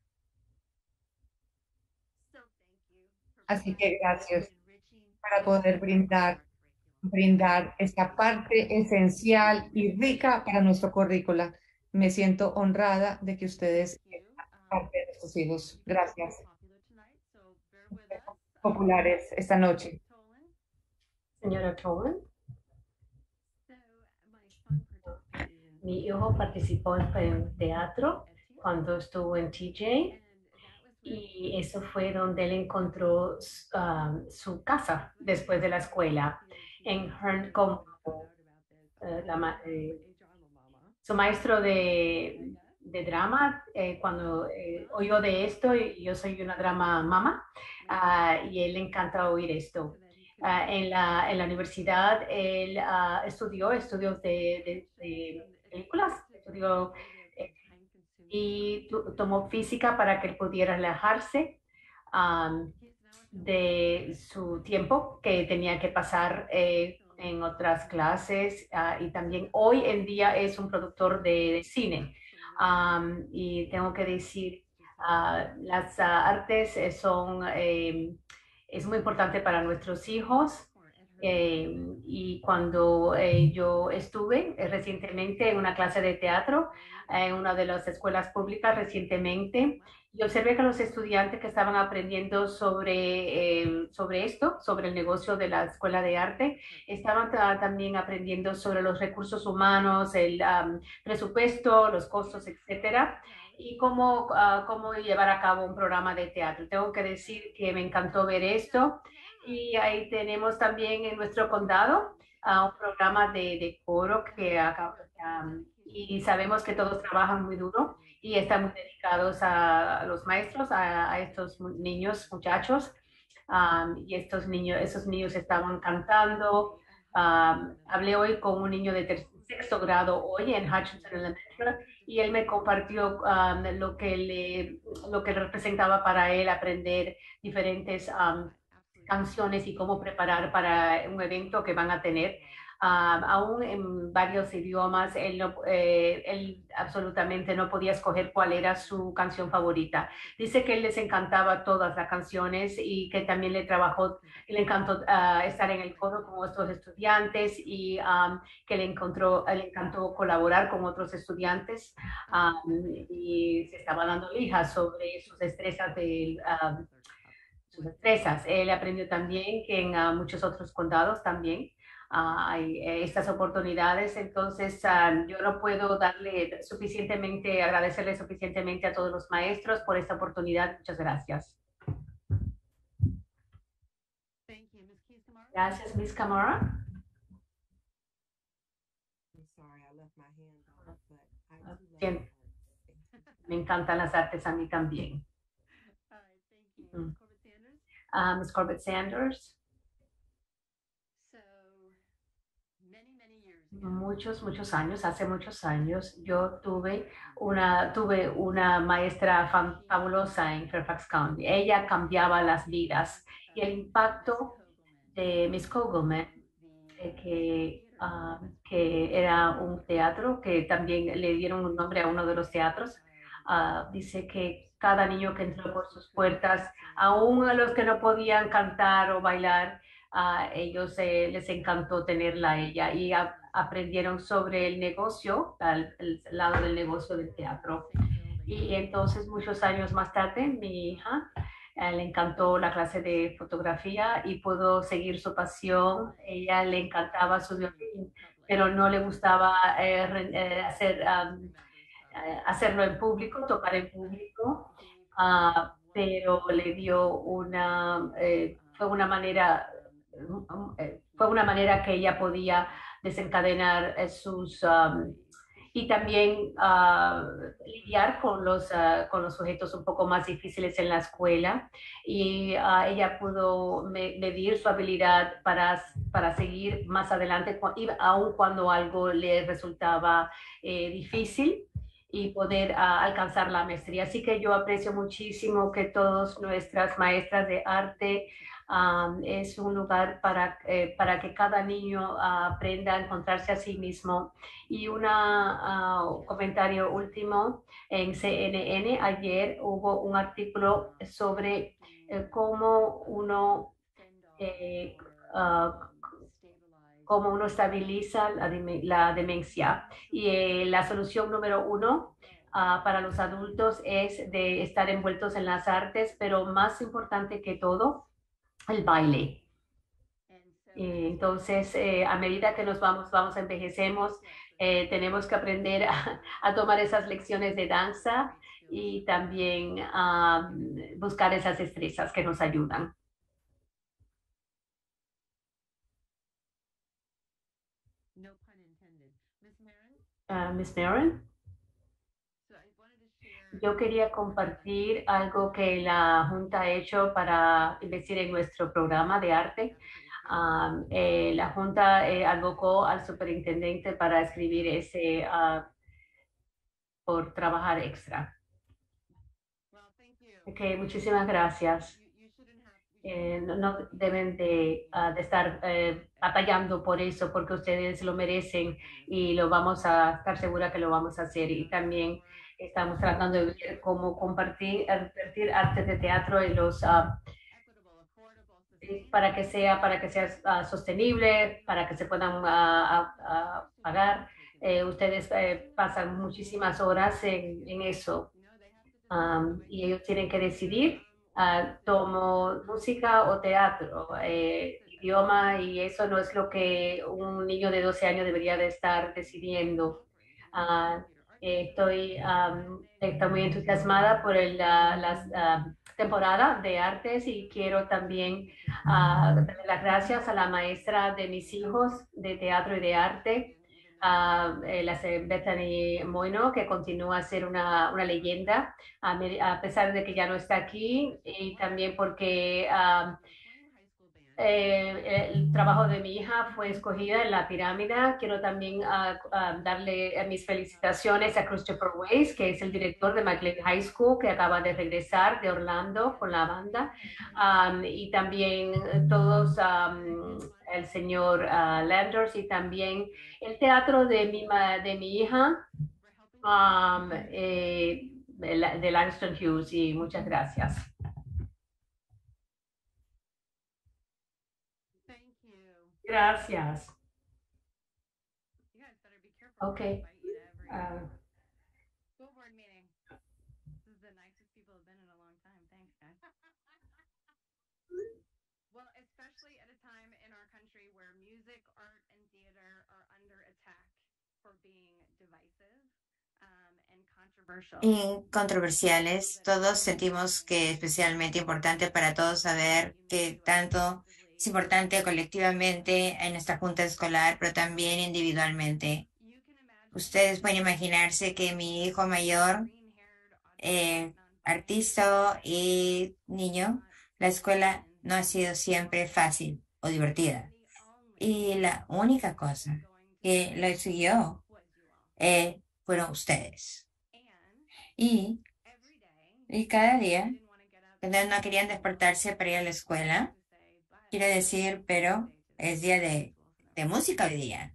así que gracias para poder brindar esta parte esencial y rica para nuestro currícula. Me siento honrada de que ustedes sean parte de nuestros hijos. Gracias. Populares esta noche. Señora Tolan, mi hijo participó en teatro cuando estuvo en TJ y eso fue donde él encontró su casa después de la escuela en Hearn como su maestro de drama. Cuando oyó de esto, yo soy una drama mama y él le encanta oír esto. En la universidad él estudió estudios de películas, estudió y tomó física para que él pudiera relajarse de su tiempo que tenía que pasar en otras clases y también hoy en día es un productor de cine. Y tengo que decir, las artes es muy importante para nuestros hijos. Y cuando yo estuve recientemente en una clase de teatro en una de las escuelas públicas recientemente, y observé que los estudiantes que estaban aprendiendo sobre esto, sobre el negocio de la escuela de arte, estaban también aprendiendo sobre los recursos humanos, el presupuesto, los costos, etcétera, y cómo llevar a cabo un programa de teatro. Tengo que decir que me encantó ver esto. Y ahí tenemos también en nuestro condado un programa de coro y sabemos que todos trabajan muy duro y están muy dedicados a los maestros, a estos niños, muchachos. Y esos niños estaban cantando. Hablé hoy con un niño de sexto grado hoy en Hutchinson Elementary y él me compartió lo que representaba para él aprender diferentes canciones y cómo preparar para un evento que van a tener. Aún en varios idiomas, él absolutamente no podía escoger cuál era su canción favorita. Dice que él les encantaba todas las canciones y que también le encantó estar en el coro con otros estudiantes y que le encantó colaborar con otros estudiantes y se estaba dando lijas sobre sus destrezas sus destrezas. Él aprendió también que en muchos otros condados también hay estas oportunidades, entonces yo no puedo agradecerle suficientemente a todos los maestros por esta oportunidad. Muchas gracias. Gracias, Miss Camara. Bien. Me encantan las artes a mí también. Ms. Corbett Sanders. Muchos años, hace muchos años, yo tuve una maestra fabulosa en Fairfax County. Ella cambiaba las vidas y el impacto de Miss Kogelman, que era un teatro, que también le dieron un nombre a uno de los teatros. Dice que cada niño que entró por sus puertas, aún a los que no podían cantar o bailar, a ellos les encantó tenerla a ella y aprendieron sobre el negocio, el lado del negocio del teatro. Y entonces muchos años más tarde, mi hija le encantó la clase de fotografía y pudo seguir su pasión. Ella le encantaba su violín, pero no le gustaba hacerlo en público, tocar en público, pero le dio fue una manera que ella podía desencadenar y también lidiar con los sujetos un poco más difíciles en la escuela. Y ella pudo medir su habilidad para seguir más adelante, aun cuando algo le resultaba difícil y poder alcanzar la maestría. Así que yo aprecio muchísimo que todas nuestras maestras de arte es un lugar para que cada niño aprenda a encontrarse a sí mismo. Y un comentario último, en CNN ayer hubo un artículo sobre cómo uno estabiliza la demencia. Y la solución número 1 para los adultos es de estar envueltos en las artes, pero más importante que todo, el baile. Entonces, a medida que envejecemos, tenemos que aprender a tomar esas lecciones de danza y también buscar esas destrezas que nos ayudan. Miss Marin. Yo quería compartir algo que la Junta ha hecho para investir en nuestro programa de arte. La Junta advocó al superintendente para escribir por trabajar extra. Okay, muchísimas gracias. No deben de estar batallando por eso, porque ustedes lo merecen y lo vamos a estar segura que lo vamos a hacer. Y también estamos tratando de ver cómo convertir artes de teatro en para que sea sostenible, para que se puedan pagar. Ustedes pasan muchísimas horas en eso y ellos tienen que decidir. Tomo música o teatro, idioma, y eso no es lo que un niño de 12 años debería de estar decidiendo. Estoy muy entusiasmada por la temporada de artes y quiero también darle las gracias a la maestra de mis hijos de teatro y de arte Bethany Moino, que continúa a ser una leyenda, a pesar de que ya no está aquí, y también porque el trabajo de mi hija fue escogida en la pirámide. Quiero también darle mis felicitaciones a Christopher Weiss, que es el director de McLean High School, que acaba de regresar de Orlando con la banda. Y también todos, el señor Landers, y también el teatro de mi hija, de Langston Hughes. Y muchas gracias. Gracias. Okay. School board meeting. This is the nicest people have been in a long time. Thanks, guys. Well, especially at a time in our country where music, art, and theater are under attack for being divisive and controversial. Y controversiales. Todos sentimos que es especialmente importante para todos saber que tanto es importante colectivamente en nuestra junta escolar, pero también individualmente. Ustedes pueden imaginarse que mi hijo mayor, artista y niño, la escuela no ha sido siempre fácil o divertida. Y la única cosa que lo siguió fueron ustedes. Y cada día, cuando no querían despertarse para ir a la escuela, quiero decir, pero es día de música hoy día.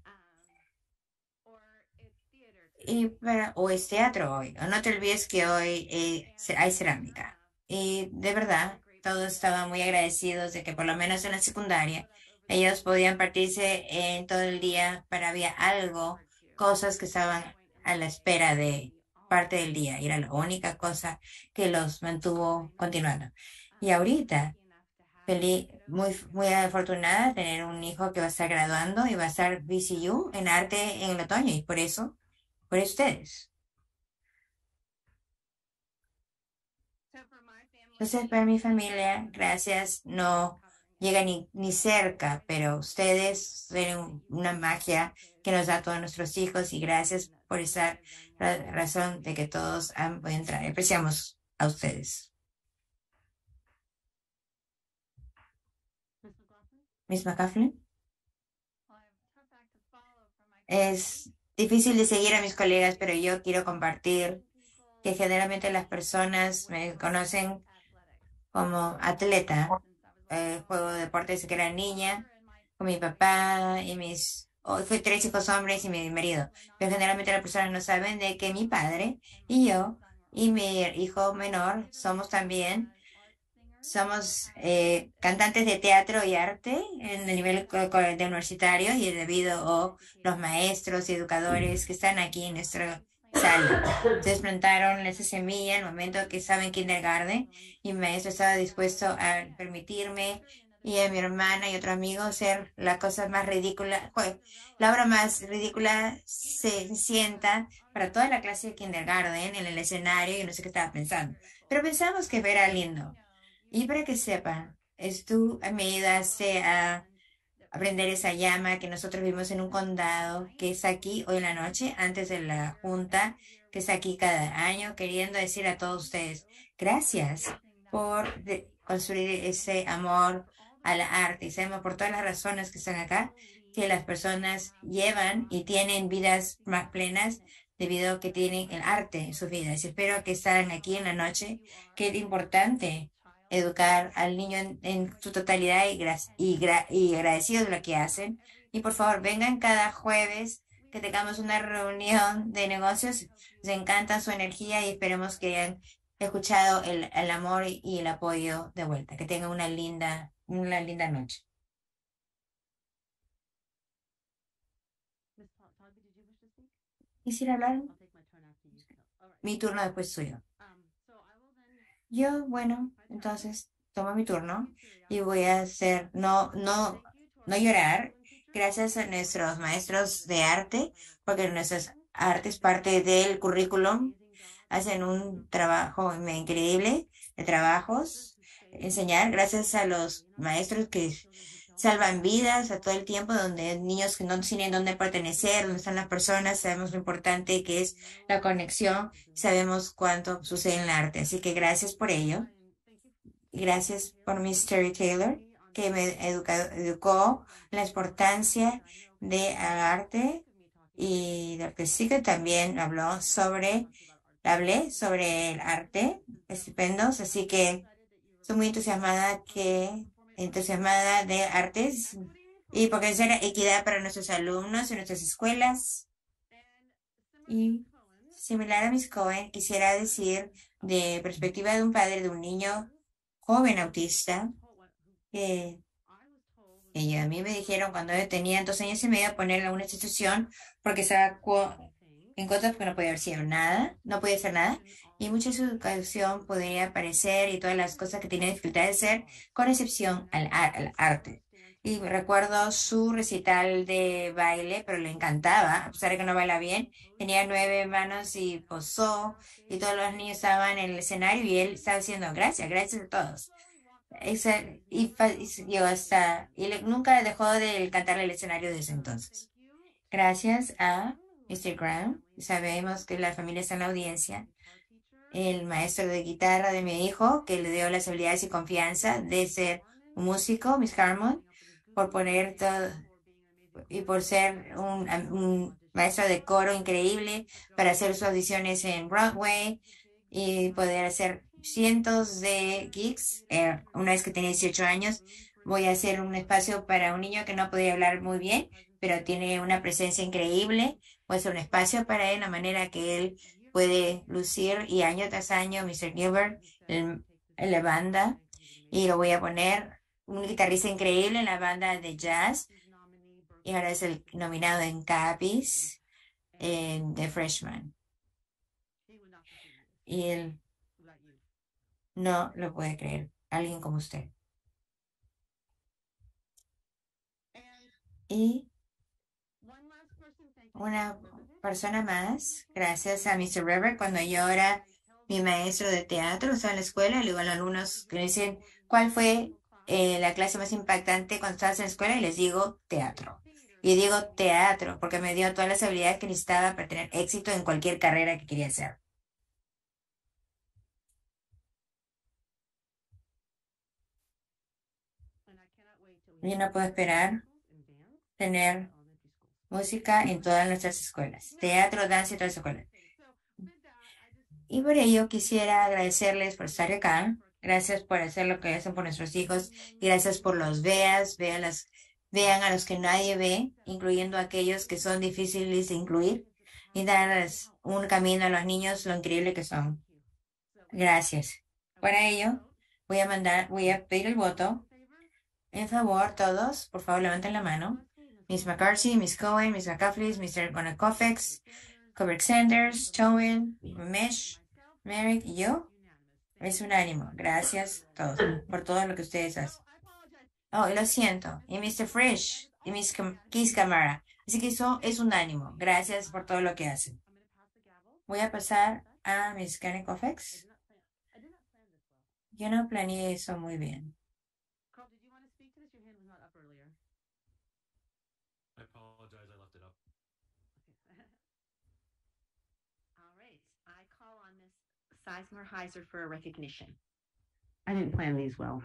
O es teatro hoy. O no te olvides que hoy hay cerámica. Y de verdad, todos estaban muy agradecidos de que por lo menos en la secundaria ellos podían partirse en todo el día para había algo, cosas que estaban a la espera de parte del día. Y era la única cosa que los mantuvo continuando. Y ahorita, muy afortunada de tener un hijo que va a estar graduando y va a estar VCU en arte en el otoño. Y por ustedes. Entonces, para mi familia, gracias, no llega ni cerca, pero ustedes tienen una magia que nos da a todos nuestros hijos y gracias por esa razón de que todos han podido entrar. Apreciamos a ustedes. Miss McCaffrey. Es difícil de seguir a mis colegas, pero yo quiero compartir que generalmente las personas me conocen como atleta. Juego deporte desde que era niña, con mi papá y fui 3 hijos hombres y mi marido. Pero generalmente las personas no saben de que mi padre y yo y mi hijo menor somos cantantes de teatro y arte en el nivel de universitario y debido a los maestros y educadores que están aquí en nuestra sala. Ustedes plantaron esa semilla en el momento que estaba en kindergarten y mi maestro estaba dispuesto a permitirme y a mi hermana y otro amigo hacer la cosa más ridícula, la obra más ridícula. Se sienta para toda la clase de kindergarten en el escenario y no sé qué estaba pensando, pero pensamos que era lindo. Y para que sepan, tú me ayudaste a aprender esa llama que nosotros vimos en un condado que está aquí hoy en la noche, antes de la junta, que está aquí cada año, queriendo decir a todos ustedes, gracias por construir ese amor a la arte. Y sabemos por todas las razones que están acá, que las personas llevan y tienen vidas más plenas debido a que tienen el arte en sus vidas. Y espero que estén aquí en la noche, que es importante educar al niño en su totalidad y agradecidos de lo que hacen. Y por favor, vengan cada jueves que tengamos una reunión de negocios. Nos encanta su energía y esperemos que hayan escuchado el amor y el apoyo de vuelta. Que tengan una linda noche. ¿Quisiera hablar? Mi turno después suyo. Yo, bueno, entonces tomo mi turno y voy a hacer, no llorar, gracias a nuestros maestros de arte, porque nuestras artes, parte del currículum, hacen un trabajo increíble de trabajos, enseñar, gracias a los maestros que salvan vidas a todo el tiempo, donde niños que no tienen dónde pertenecer, donde están las personas, sabemos lo importante que es la conexión, sabemos cuánto sucede en el arte. Así que gracias por ello. Gracias por Miss Terry Taylor, que me educó en la importancia del arte y lo que sí que también hablé sobre el arte, estupendos, así que estoy muy entusiasmada de artes y porque será equidad para nuestros alumnos en nuestras escuelas. Y similar a Miss Cohen, quisiera decir de perspectiva de un padre de un niño joven autista, que a mí me dijeron cuando yo tenía 2 años y medio ponerle a una institución porque estaba en contra porque no podía hacer nada, y mucha de su educación podría parecer y todas las cosas que tenía dificultad de hacer, con excepción al arte. Y recuerdo su recital de baile, pero le encantaba, a pesar de que no baila bien. Tenía 9 manos y posó, y todos los niños estaban en el escenario y él estaba diciendo gracias a todos. Llegó hasta, nunca dejó de cantar el escenario desde entonces. Gracias a Mr. Graham, sabemos que la familia está en la audiencia. El maestro de guitarra de mi hijo, que le dio las habilidades y confianza de ser un músico, Miss Harmon, por poner todo y por ser un maestro de coro increíble para hacer sus audiciones en Broadway y poder hacer cientos de gigs. Una vez que tenía 18 años, voy a hacer un espacio para un niño que no podía hablar muy bien, pero tiene una presencia increíble. Voy a hacer un espacio para él, la manera que él puede lucir, y año tras año, Mr. Gilbert en la banda, y lo voy a poner un guitarrista increíble en la banda de jazz, y ahora es el nominado en Capis en The Freshman. Y él no lo puede creer, alguien como usted. Y una persona más, gracias a Mr. Rever, cuando yo era mi maestro de teatro, estaba en la escuela, le digo a los alumnos que me dicen, ¿cuál fue la clase más impactante cuando estabas en la escuela? Y les digo, teatro. Y digo teatro porque me dio todas las habilidades que necesitaba para tener éxito en cualquier carrera que quería hacer. Yo no puedo esperar tener música en todas nuestras escuelas, teatro, danza y todas las escuelas. Y por ello quisiera agradecerles por estar acá. Gracias por hacer lo que hacen por nuestros hijos. Y gracias por los vean a los que nadie ve, incluyendo a aquellos que son difíciles de incluir, y darles un camino a los niños, lo increíble que son. Gracias. Para ello, voy a pedir el voto. En favor, todos, por favor, levanten la mano. Miss McCarthy, Miss Cohen, Miss McCaffrey, Mr. Gonacofex, Cobrick Sanders, Chowen, Mesh, Merrick y yo. Es unánimo. Gracias a todos por todo lo que ustedes hacen. Oh, y lo siento. Y Mr. Fresh y Miss Kiss Camara. Así que eso es unánimo. Gracias por todo lo que hacen. Voy a pasar a Miss Gonacofex. Yo no planeé eso muy bien. Sizemore Heiser for a recognition. I didn't plan these well.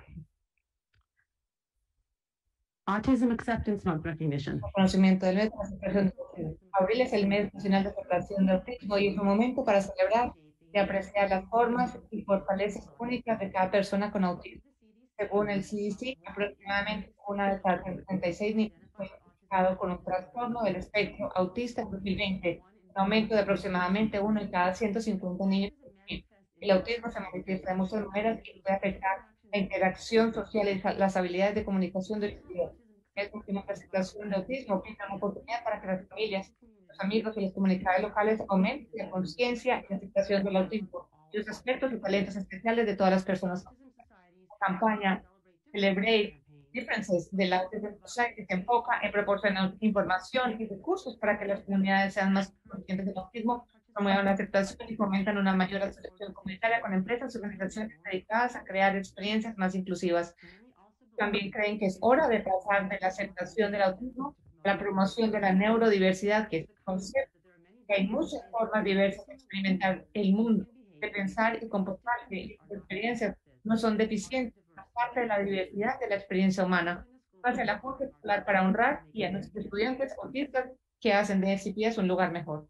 Autism Acceptance Month Recognition. Reconocimiento del mes de la aceptación del autismo. Abril es el mes nacional de aceptación del autismo y es un momento para celebrar y apreciar las formas y fortalezas únicas de cada persona con autismo. Según el CDC, aproximadamente una de cada 36 niños fue diagnosticado con un trastorno del espectro autista en 2020, un aumento de aproximadamente 1 en cada 150 niños. El autismo se manifiesta de muchas maneras y puede afectar la interacción social y las habilidades de comunicación del estudiante. Es última presentación de autismo brinda una oportunidad para que las familias, los amigos y las comunidades locales aumenten la conciencia y la aceptación del autismo y los aspectos y talentos especiales de todas las personas. La campaña Celebrate Differences de la Autism Society se enfoca en proporcionar información y recursos para que las comunidades sean más conscientes del autismo, promuevan la aceptación y fomentan una mayor aceptación comunitaria con empresas y organizaciones dedicadas a crear experiencias más inclusivas. También creen que es hora de pasar de la aceptación del autismo a la promoción de la neurodiversidad, que es un concepto, que hay muchas formas diversas de experimentar el mundo, de pensar y comportarse, y sus experiencias no son deficientes, son parte de la diversidad de la experiencia humana. Hace el aporte escolar para honrar y a nuestros estudiantes autistas que hacen de SCPS un lugar mejor.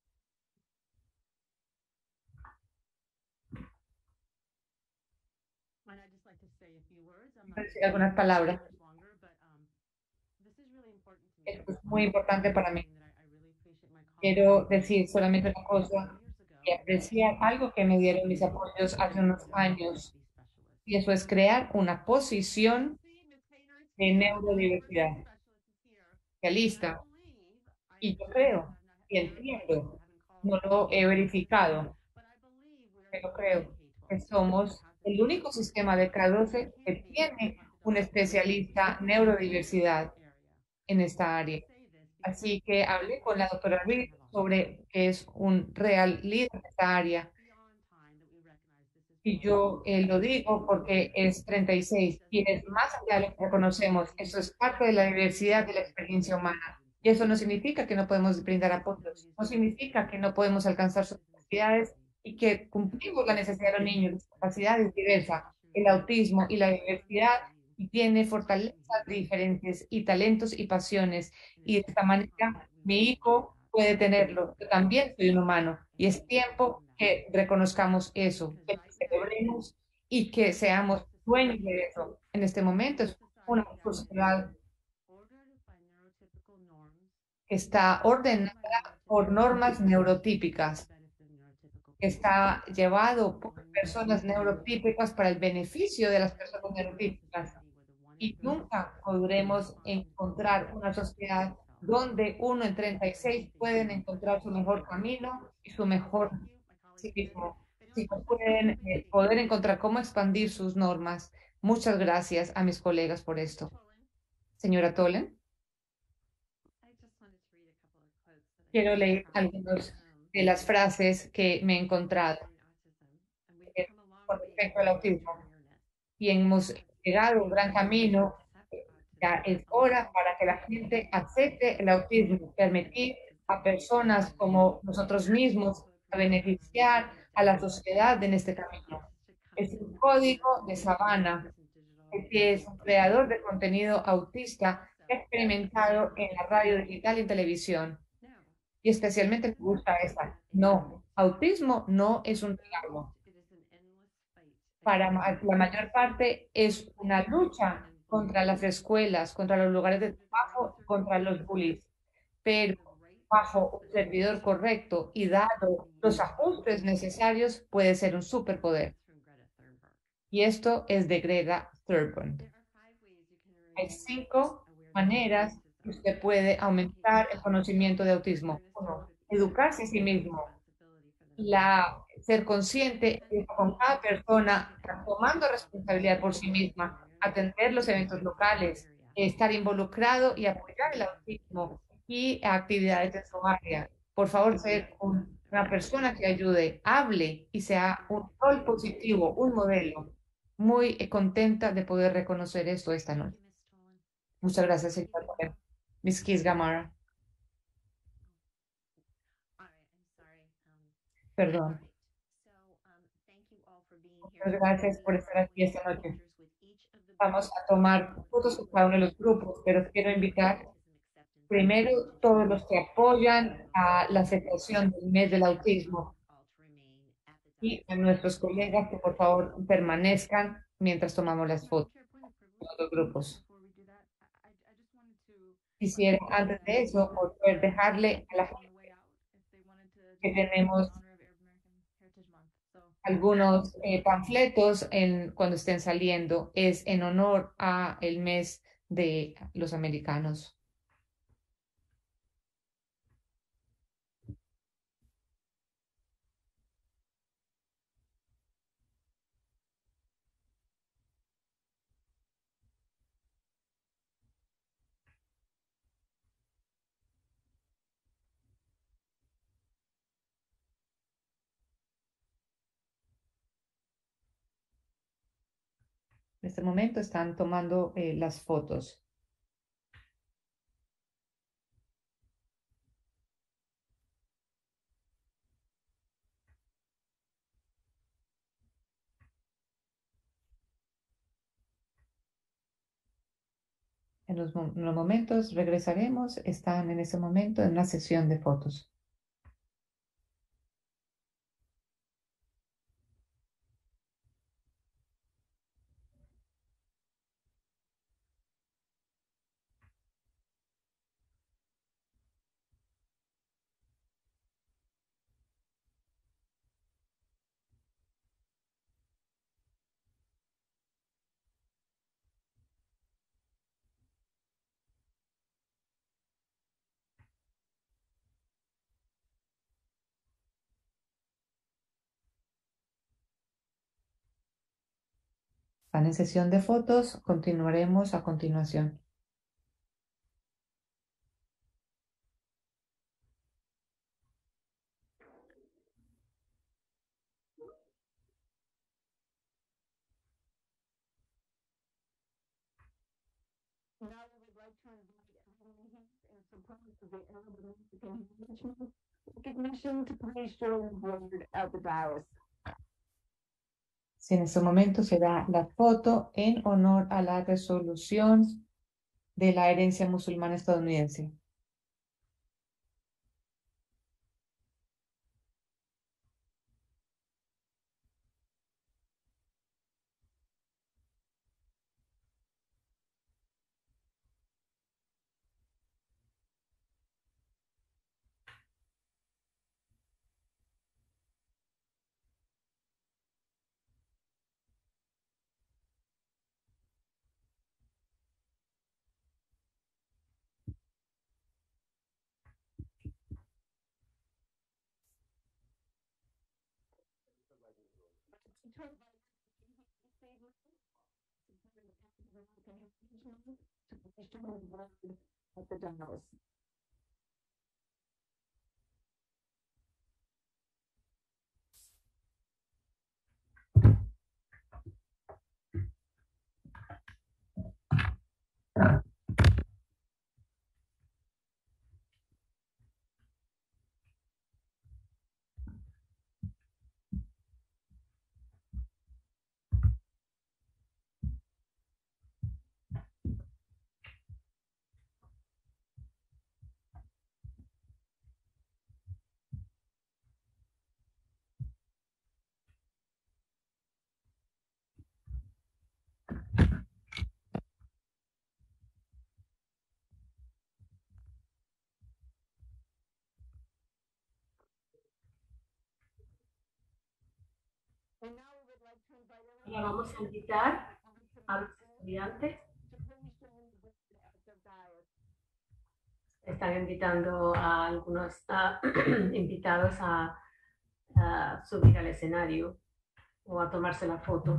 Quiero decir algunas palabras. Esto es muy importante para mí. Quiero decir solamente una cosa y apreciar algo que me dieron mis apoyos hace unos años, y eso es crear una posición de neurodiversidad realista. Y yo creo y entiendo, no lo he verificado, pero creo que somos el único sistema de K12 que tiene un especialista neurodiversidad en esta área. Así que hablé con la doctora Reed sobre que es un real líder en esta área. Y yo lo digo porque es 36 y es más allá de lo que reconocemos. Eso es parte de la diversidad de la experiencia humana. Y eso no significa que no podemos brindar apoyos, no significa que no podemos alcanzar sus necesidades y que cumplimos la necesidad de los niños. La capacidad es diversa. El autismo y la diversidad y tiene fortalezas diferentes y talentos y pasiones. Y de esta manera mi hijo puede tenerlo. Yo también soy un humano y es tiempo que reconozcamos eso, que lo celebremos y que seamos dueños de eso. En este momento es una sociedad que está ordenada por normas neurotípicas, que está llevado por personas neurotípicas para el beneficio de las personas neurotípicas. Y nunca podremos encontrar una sociedad donde uno en 36 pueden encontrar su mejor camino y su mejor sí mismo, si no pueden poder encontrar cómo expandir sus normas. Muchas gracias a mis colegas por esto. Señora Tolen, quiero leer algunas de las frases que me he encontrado con respecto al autismo. Y hemos llegado a un gran camino. Ya es hora para que la gente acepte el autismo, permitir a personas como nosotros mismos a beneficiar a la sociedad en este camino. Es un código de Sabana, que es un creador de contenido autista que ha experimentado en la radio digital y en televisión. Y especialmente me gusta esta. No, autismo no es un regalo. Para la mayor parte es una lucha contra las escuelas, contra los lugares de trabajo, contra los bullies. Pero bajo un servidor correcto y dado los ajustes necesarios, puede ser un superpoder. Y esto es de Greta Thurban. Hay 5 maneras que usted puede aumentar el conocimiento de autismo. Uno, educarse a sí mismo. Ser consciente de que con cada persona está tomando responsabilidad por sí misma, atender los eventos locales, estar involucrado y apoyar el autismo y actividades de su área. Por favor, ser una persona que ayude, hable y sea un rol positivo, un modelo. Muy contenta de poder reconocer esto esta noche. Muchas gracias, señora. Miss Kiss Gamara. Perdón. Muchas gracias por estar aquí esta noche. Vamos a tomar fotos con cada uno de los grupos, pero quiero invitar primero todos los que apoyan a la aceptación del mes del autismo y a nuestros colegas que por favor permanezcan mientras tomamos las fotos con los grupos. Quisiera antes de eso poder dejarle a la gente que tenemos algunos panfletos cuando estén saliendo, es en honor a el mes de los americanos. En este momento están tomando las fotos. En los momentos regresaremos. Están en ese momento en una sesión de fotos. Están en sesión de fotos. Continuaremos a continuación. Now we would like to invite Amy in support of the Arab American Heritage recognition to please join the board at the dais. Si en este momento se da la foto en honor a la resolución de la herencia musulmana estadounidense. At the dais. And now we would like to invite Ahora vamos a invitar a los estudiantes. to please join the board at the dais. Están invitando a algunos invitados a subir al escenario o a tomarse la foto.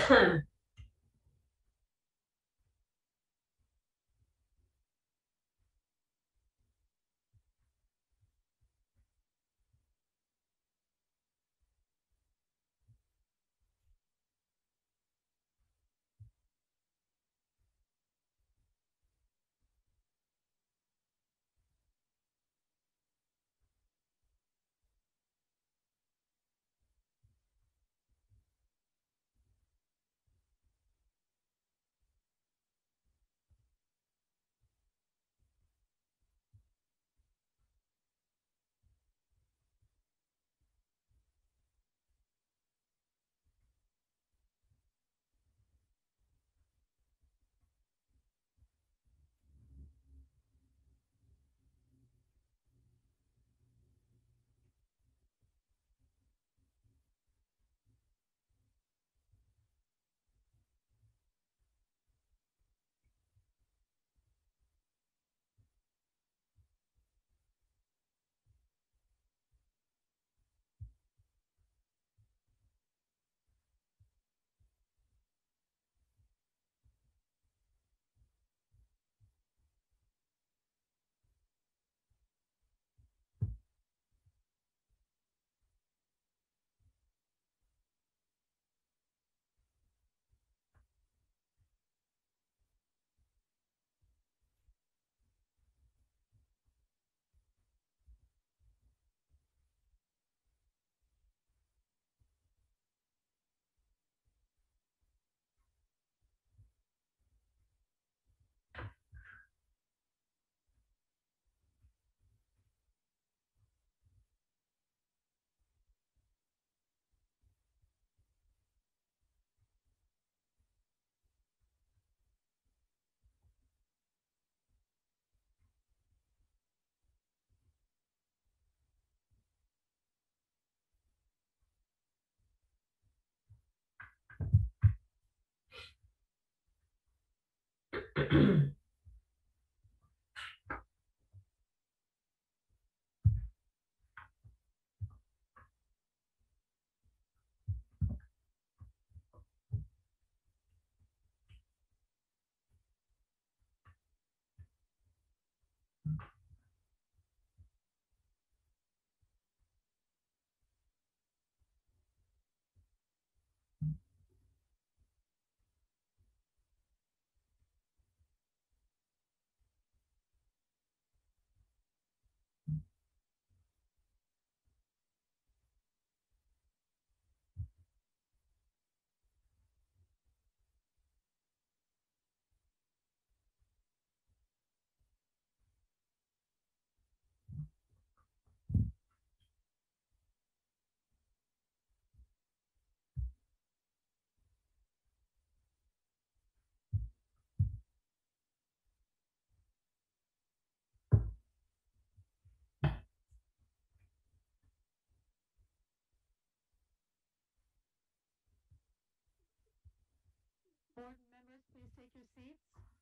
Board members, please take your seats.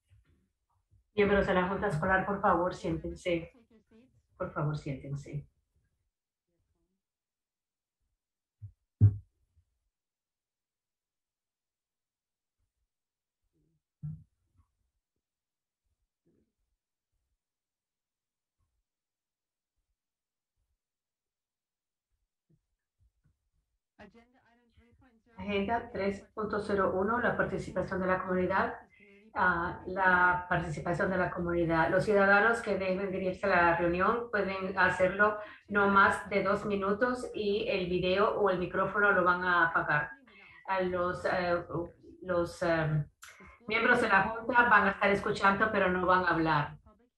Miembros de la Junta Escolar, por favor, siéntense. Take your seats. Por favor, siéntense. Agenda 3.01, la participación de la comunidad. La participación de la comunidad. Los ciudadanos que deben dirigirse a la reunión pueden hacerlo no más de 2 minutos y el video o el micrófono lo van a apagar. Los miembros de la Junta van a estar escuchando, pero no van a hablar.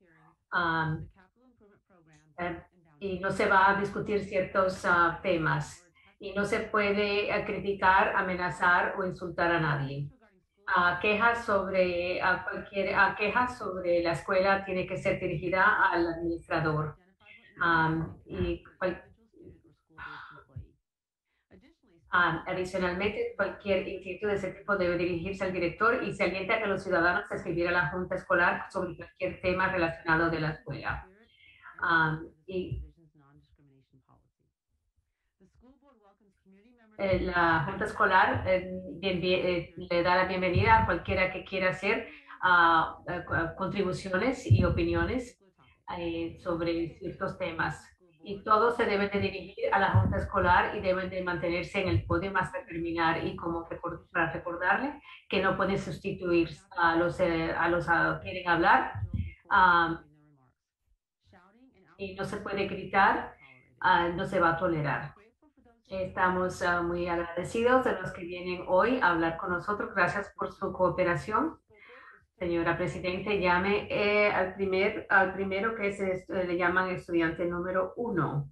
Y no se va a discutir ciertos temas. Y no se puede criticar, amenazar o insultar a nadie. Quejas sobre quejas sobre la escuela tiene que ser dirigida al administrador. Adicionalmente, cualquier inquietud de ese tipo debe dirigirse al director y se alienta a que los ciudadanos escribieran a la junta escolar sobre cualquier tema relacionado de la escuela. la Junta Escolar le da la bienvenida a cualquiera que quiera hacer contribuciones y opiniones sobre ciertos temas. Y todos se deben de dirigir a la Junta Escolar y deben de mantenerse en el podio hasta terminar. Y como para recordarle que no pueden sustituir a los que quieren hablar, ah, y no se puede gritar, no se va a tolerar. Estamos muy agradecidos de los que vienen hoy a hablar con nosotros. Gracias por su cooperación. Señora Presidente, llame al primero que le llaman estudiante número 1.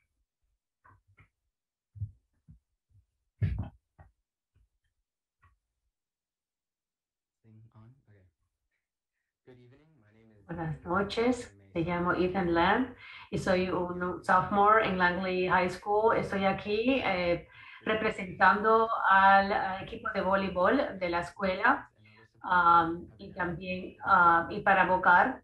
Buenas noches, me llamo Ethan Lamb y soy un sophomore en Langley High School. Estoy aquí representando al equipo de voleibol de la escuela y también y para abogar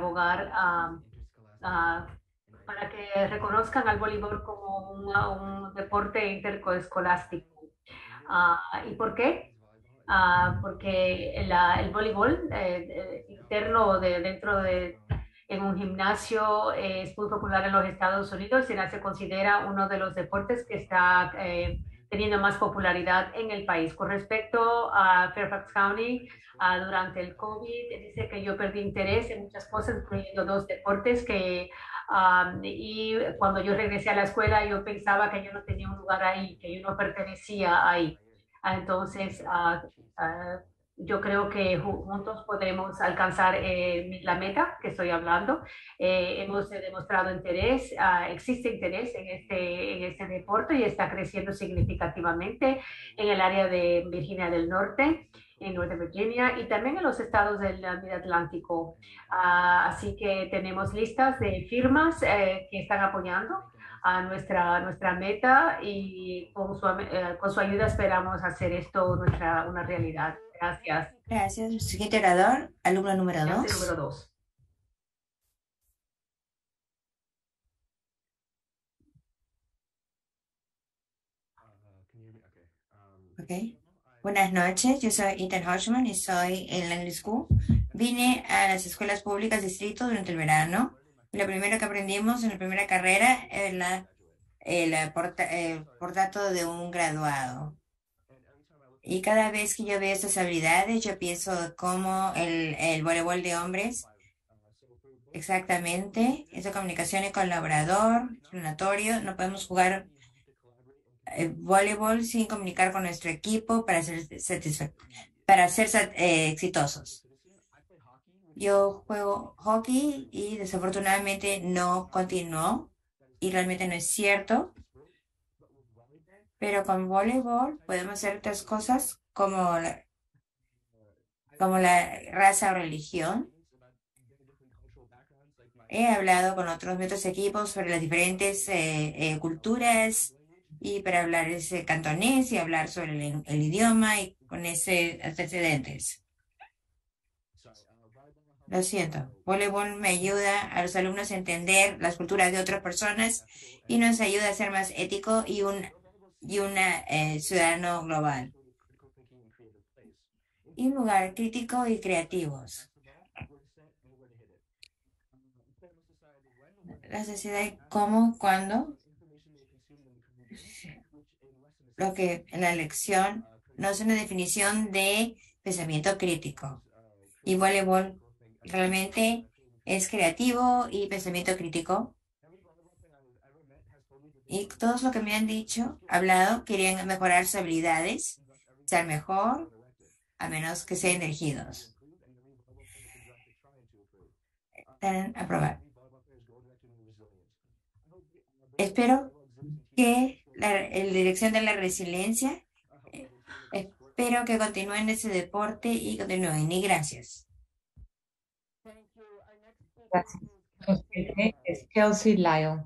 para que reconozcan al voleibol como un deporte intercoescolástico. ¿Y por qué? Porque el voleibol interno en un gimnasio es muy popular en los Estados Unidos y se considera uno de los deportes que está teniendo más popularidad en el país. Con respecto a Fairfax County, durante el COVID, dice que yo perdí interés en muchas cosas, incluyendo 2 deportes y cuando yo regresé a la escuela, yo pensaba que yo no tenía un lugar ahí, que yo no pertenecía ahí. Entonces, yo creo que juntos podremos alcanzar la meta que estoy hablando. Hemos demostrado interés, existe interés en este deporte y está creciendo significativamente en el área de Virginia del Norte, en Norte Virginia y también en los estados del Mid-Atlántico. Así que tenemos listas de firmas que están apoyando a nuestra meta y con su ayuda esperamos hacer esto una realidad. Gracias. Gracias. Siguiente orador, alumno número Estudiante 2. número 2. Okay. Buenas noches, yo soy Ethan Hodgman y soy en Langley School. Vine a las escuelas públicas distrito durante el verano. Lo primero que aprendimos en la primera carrera es el portato de un graduado. Y cada vez que yo veo estas habilidades, yo pienso cómo el voleibol de hombres, exactamente, esa comunicación y colaborador, explanatorio, no podemos jugar voleibol sin comunicar con nuestro equipo para ser exitosos. Yo juego hockey y desafortunadamente no continuó y realmente no es cierto. Pero con voleibol podemos hacer otras cosas como la raza o religión. He hablado con otros equipos sobre las diferentes culturas y para hablar ese cantonés y hablar sobre el idioma y con ese antecedentes. Lo siento, voleibol me ayuda a los alumnos a entender las culturas de otras personas y nos ayuda a ser más ético y un ciudadano global. Y un lugar crítico y creativos. La sociedad, ¿cómo, cuándo? Lo que en la lección no es una definición de pensamiento crítico. Y voleibol realmente es creativo y pensamiento crítico. Y todos los que me han dicho, hablado, querían mejorar sus habilidades, ser mejor, a menos que sean dirigidos. Aprobar. Espero que la dirección de la resiliencia, espero que continúen ese deporte y continúen. Y gracias. Gracias. Es Kelsey Lyle.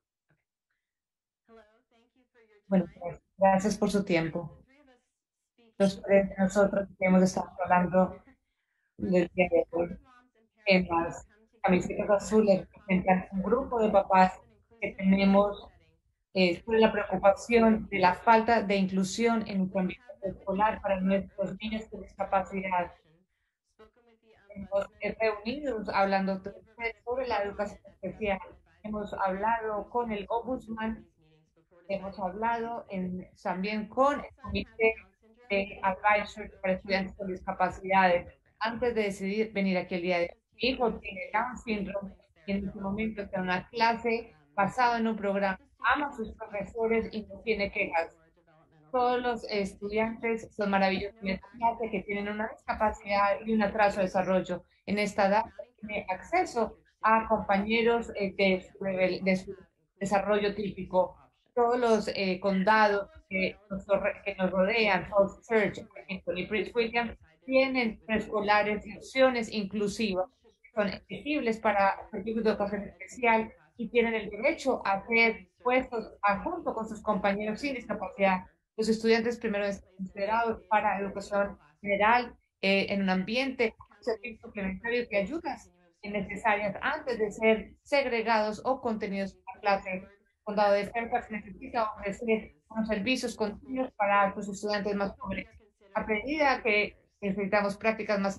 Bueno, pues, gracias por su tiempo. los tres de nosotros que hemos estado hablando del día de hoy en las camisetas azules representan un grupo de papás que tenemos sobre la preocupación de la falta de inclusión en nuestro ambiente escolar para nuestros niños con discapacidad. Hemos reunido hablando sobre la educación especial. Hemos hablado con el Ombudsman, hemos hablado también con el Comité de Advisory para Estudiantes con Discapacidades. Antes de decidir venir aquí el día de hoy, mi hijo tiene Down syndrome y en este momento está en una clase basada en un programa. Ama a sus profesores y no tiene quejas. Todos los estudiantes son maravillosos en esta clase que tienen una discapacidad y un atraso de desarrollo. En esta edad tiene acceso a compañeros de su desarrollo típico. Todos los condados que nos rodean, Falls Church, y Prince William, tienen preescolares y opciones inclusivas. Son elegibles para proyectos de educación especial y tienen el derecho a ser puestos junto con sus compañeros sin discapacidad. Los estudiantes primero están considerados para educación general en un ambiente, un servicio complementario que ayudas necesarias antes de ser segregados o contenidos en la clase. El condado de Fairfax necesita ofrecer unos servicios continuos para los estudiantes más pobres. A medida que necesitamos prácticas más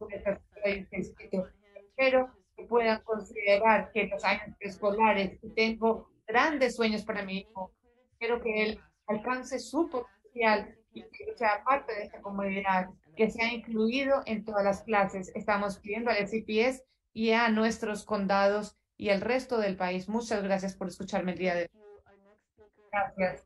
pero que puedan considerar que los años escolares, y tengo grandes sueños para mi hijo, quiero que él alcance su potencial y que sea parte de esta comunidad, que sea incluido en todas las clases. Estamos pidiendo al CPS y a nuestros condados y al resto del país. Muchas gracias por escucharme el día de hoy. Gracias.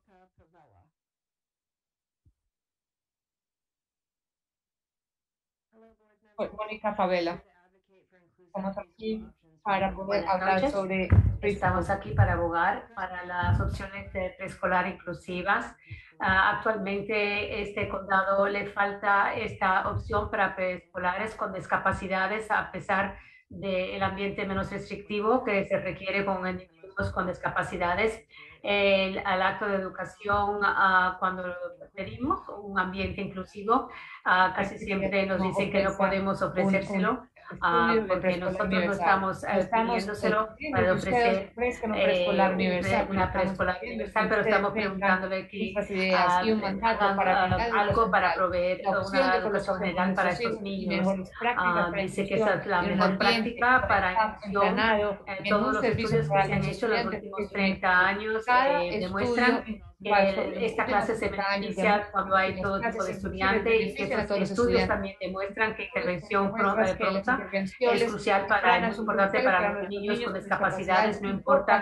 Mónica Favela. Estamos aquí para poder Buenas hablar noches. sobre... Estamos aquí para abogar para las opciones de preescolar inclusivas. Actualmente este condado le falta esta opción para preescolares con discapacidades a pesar del ambiente menos restrictivo que se requiere con individuos con discapacidades. Al acto de educación, cuando pedimos un ambiente inclusivo, casi siempre nos dicen que no podemos ofrecérselo. Porque nosotros no estamos pidiéndoselo para ofrecer una preescolar universal, pero estamos preguntándole que hagan algo para proveer una educación general para estos niños. Dice que esa es la mejor práctica para todos los estudios que se han hecho en los últimos 30 años demuestran que esta clase se beneficia cuando hay todo tipo de estudiantes y que estos estudios también demuestran que intervención pronta es crucial para, es importante para los niños con discapacidades, no importa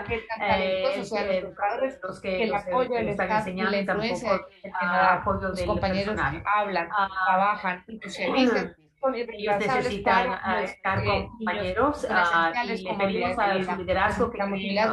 los que están enseñando, tampoco apoyo del compañeros personal. Hablan, trabajan y socializan. Ellos necesitan estar con compañeros y le pedimos a su liderazgo que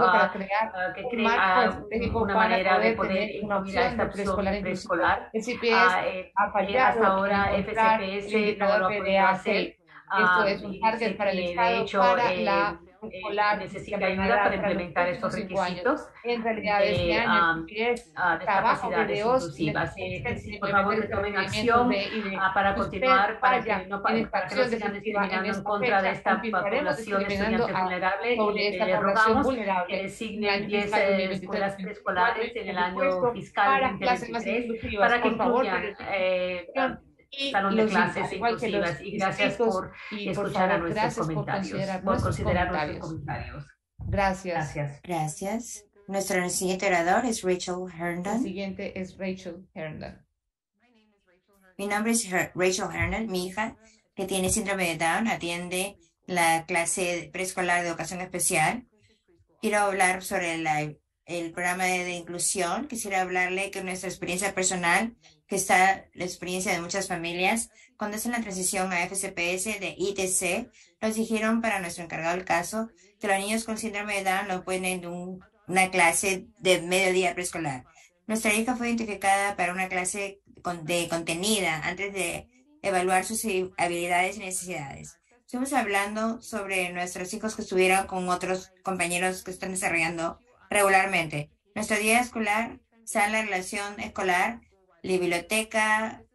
cree una manera de poder incluir a esta opción preescolar. Hasta ahora FCPS no lo ha podido hacer. Esto es un target para el Estado, de hecho, para la escolar necesita ayuda para implementar estos requisitos en realidad este año es capacidades inclusivas. Por favor, que tomen acción para continuar, para que no sigan discriminando en contra de esta población de estudiantes vulnerables. Le rogamos que designen 10 escuelas preescolares en el año fiscal 2023 para que incluyan salón de clases inclusivas, y gracias por escuchar a nuestros comentarios, por considerar nuestros comentarios. Gracias. Gracias. Nuestro siguiente orador es Rachel El Herndon. siguiente es Rachel Herndon. Mi nombre es Rachel Herndon. Mi hija, que tiene síndrome de Down, atiende la clase preescolar de educación especial. Quiero hablar sobre el programa de inclusión. Quisiera hablarle que nuestra experiencia personal, que está la experiencia de muchas familias, cuando hacen la transición a FCPS de ITC, nos dijeron para nuestro encargado del caso que los niños con síndrome de Down no pueden ir en una clase de mediodía preescolar. Nuestra hija fue identificada para una clase contenida antes de evaluar sus habilidades y necesidades. Estuvimos hablando sobre nuestros hijos que estuvieron con otros compañeros que están desarrollando regularmente. Nuestro día escolar está en la relación escolar, la biblioteca,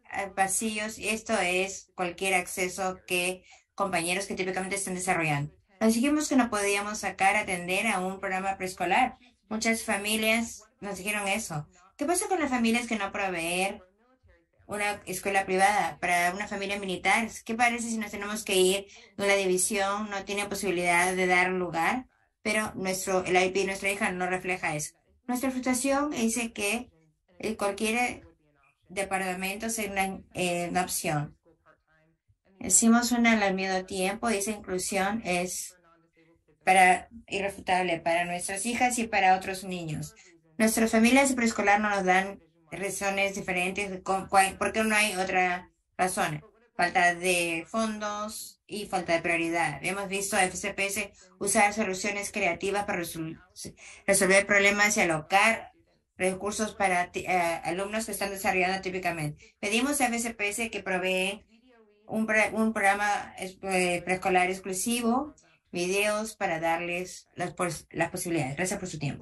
vacíos, y esto es cualquier acceso que compañeros que típicamente están desarrollando. Nos dijimos que no podíamos atender a un programa preescolar. Muchas familias nos dijeron eso. ¿Qué pasa con las familias que no proveen una escuela privada para una familia militar? ¿Qué parece si nos tenemos que ir de una división? No tiene posibilidad de dar lugar, pero el IP de nuestra hija no refleja eso. Nuestra frustración dice que cualquier departamento sea una opción. Hicimos una al mismo tiempo, y esa inclusión es irrefutable para nuestras hijas y para otros niños. Nuestras familias de preescolar no nos dan razones diferentes de por qué no hay otra razón. Falta de fondos y falta de prioridad. Hemos visto a FCPS usar soluciones creativas para resolver problemas y alocar recursos para alumnos que están desarrollando típicamente. Pedimos a FCPS que provee un programa preescolar exclusivo, videos para darles las posibilidades. Gracias por su tiempo.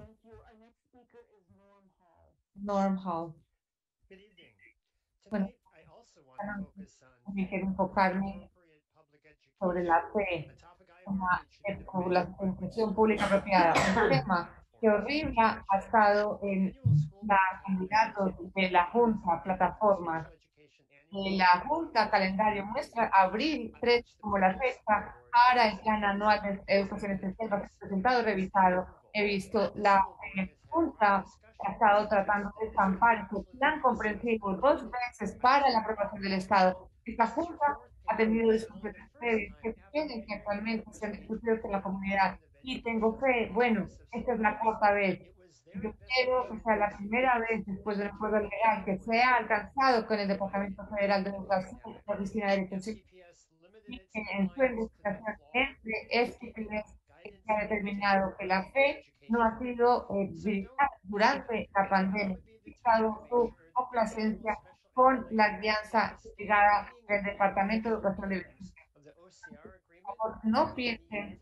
Norm Hall. Bueno, también quiero enfocarme sobre la fe, la educación pública apropiada, un tema que horrible ha estado en la candidatos de la Junta, plataformas. La Junta calendario muestra abril 3 como la fecha para el plan anual de educación especial, va a ser presentado y revisado. He visto la Junta ha estado tratando de estampar su plan comprensivo 2 veces para la aprobación del Estado. Esta Junta ha tenido discusiones previas que tienen que actualmente ser discutidos en la comunidad, y tengo fe, bueno, esta es la 4ª vez. Yo quiero que sea la primera vez después del acuerdo legal que sea alcanzado con el Departamento Federal de Educación y la Oficina de Derechos Civiles, y que en su investigación entre se ha determinado que la fe no ha sido durante la pandemia, dado su complacencia con la alianza ligada del Departamento de Educación de Por favor, no piensen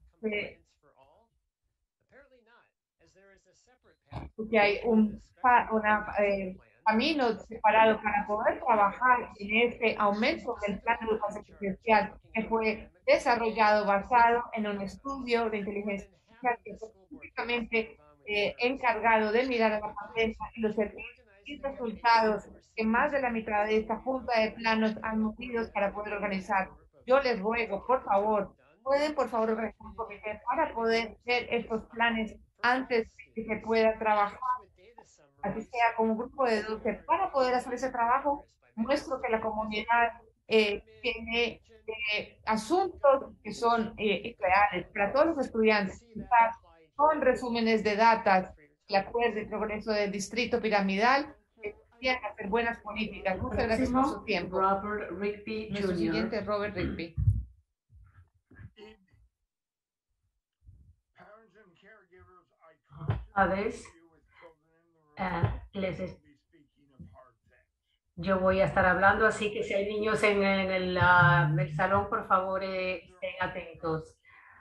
que hay un camino separado para poder trabajar en este aumento del plan de educación especial que fue desarrollado basado en un estudio de inteligencia artificial que fue específicamente encargado de mirar a la pandemia y los servicios y resultados que más de la mitad de esta junta de planos han movido para poder organizar. Yo les ruego, por favor, pueden por favor organizar un comité para poder ver estos planes antes de que se pueda trabajar, así sea como un grupo de 12, para poder hacer ese trabajo. Muestro que la comunidad tiene asuntos que son reales para todos los estudiantes, con resúmenes de datos, el acuerdo y progreso del distrito piramidal, quieren hacer buenas políticas. Muchas gracias por su tiempo. Robert Rigby Nuestro Jr. siguiente, Robert Rigby. Padres, yo voy a estar hablando, así que si hay niños en el salón, por favor, estén atentos.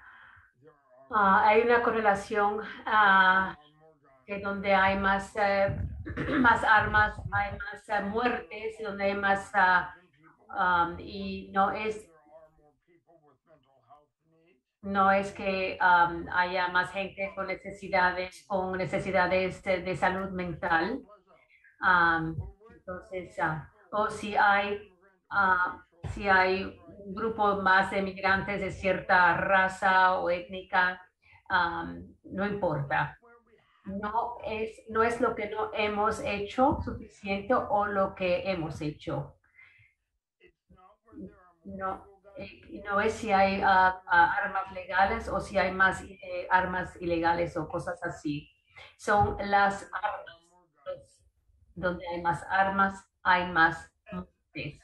Hay una correlación que donde hay más armas, hay más muertes, donde hay más y no es que haya más gente con necesidades de salud mental. Entonces, o si hay un grupo más de migrantes de cierta raza o étnica, no importa. No es lo que no hemos hecho suficiente o lo que hemos hecho. No es si hay armas legales o si hay más armas ilegales o cosas así. Son las armas. Donde hay más armas, hay más muertes.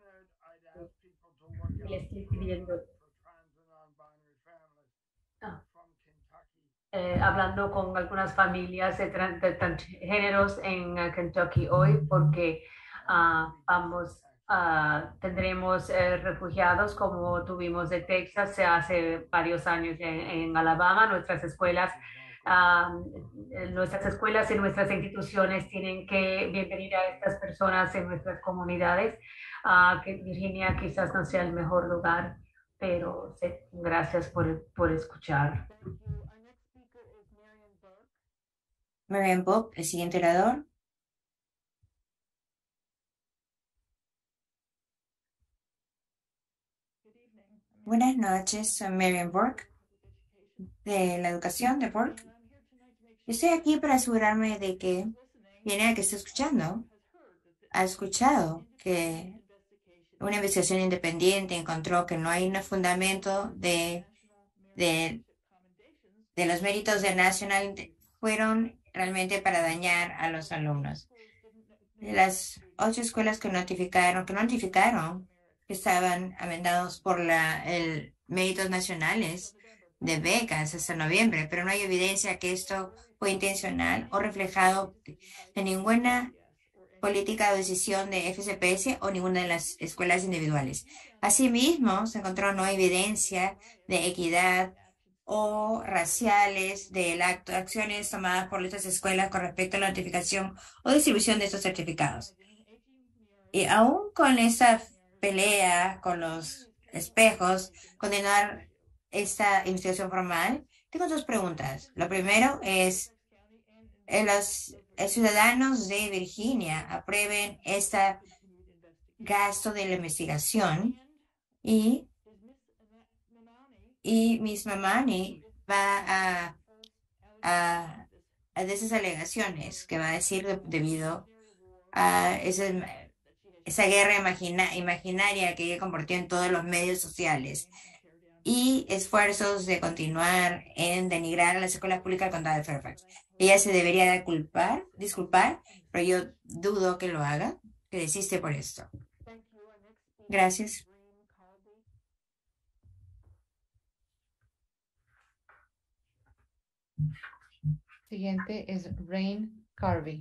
Le estoy pidiendo. Hablando con algunas familias de transgéneros en Kentucky hoy, porque tendremos refugiados como tuvimos de Texas hace varios años en Alabama. Nuestras escuelas Nuestras escuelas y nuestras instituciones tienen que bienvenir a estas personas en nuestras comunidades, que Virginia quizás no sea el mejor lugar, pero gracias por escuchar. Marian Bob, el siguiente orador. Buenas noches, soy Marian Burke, de la educación de Burke. Estoy aquí para asegurarme de que quien que está escuchando ha escuchado que una investigación independiente encontró que no hay un fundamento de los méritos de National fueron realmente para dañar a los alumnos. De las 8 escuelas que notificaron que estaban amendados por el méritos nacionales de becas hasta noviembre, pero no hay evidencia que esto fue intencional o reflejado de ninguna política o decisión de FCPS o ninguna de las escuelas individuales. Asimismo, se encontró no evidencia de equidad o raciales de acciones tomadas por estas escuelas con respecto a la notificación o distribución de estos certificados. Y aún con esa pelea con los espejos, condenar esta investigación formal, tengo 2 preguntas. Lo primero es, los ciudadanos de Virginia aprueben este gasto de la investigación y Miss Mamani va a de esas alegaciones que va a decir debido a esa guerra imaginaria que ella compartió en todos los medios sociales y esfuerzos de continuar en denigrar a las escuelas públicas del condado de Fairfax. Ella se debería disculpar, pero yo dudo que lo haga, que desiste por esto. Gracias. Siguiente es Rain Carvey.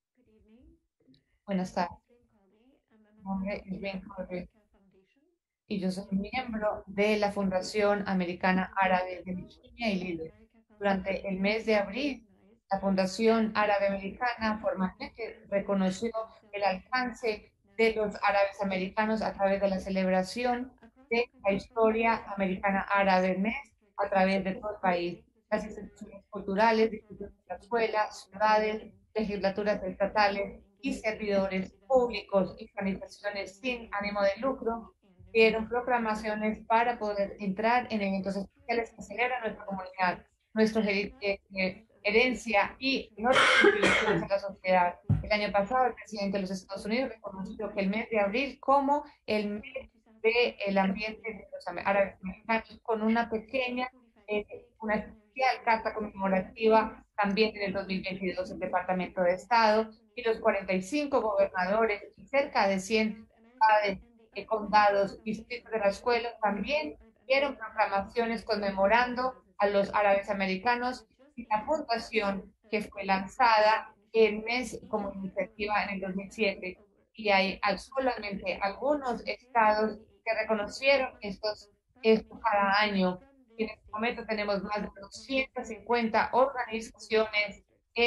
Buenas tardes. Mi nombre es Rain Carvey y yo soy miembro de la Fundación Americana Árabe de Virginia y Lille. Durante el mes de abril, la Fundación Árabe Americana formalmente reconoció el alcance de los árabes americanos a través de la celebración de la historia americana árabe mes a través de todo el país. Las instituciones culturales, instituciones de la escuela, ciudades, legislaturas estatales y servidores públicos y organizaciones sin ánimo de lucro dieron proclamaciones para poder entrar en eventos especiales que celebran nuestra comunidad, nuestra herencia y nuestras contribuciones a la sociedad. El año pasado, el presidente de los Estados Unidos reconoció que el mes de abril como el mes del ambiente de los árabes americanos con una pequeña, una especial carta conmemorativa también en el 2022 el Departamento de Estado y los 45 gobernadores y cerca de 100 condados distritos de la escuela también dieron proclamaciones conmemorando a los árabes americanos y la fundación que fue lanzada en mes como iniciativa en el 2007 y hay solamente algunos estados que reconocieron esto cada año. En este momento tenemos más de 250 organizaciones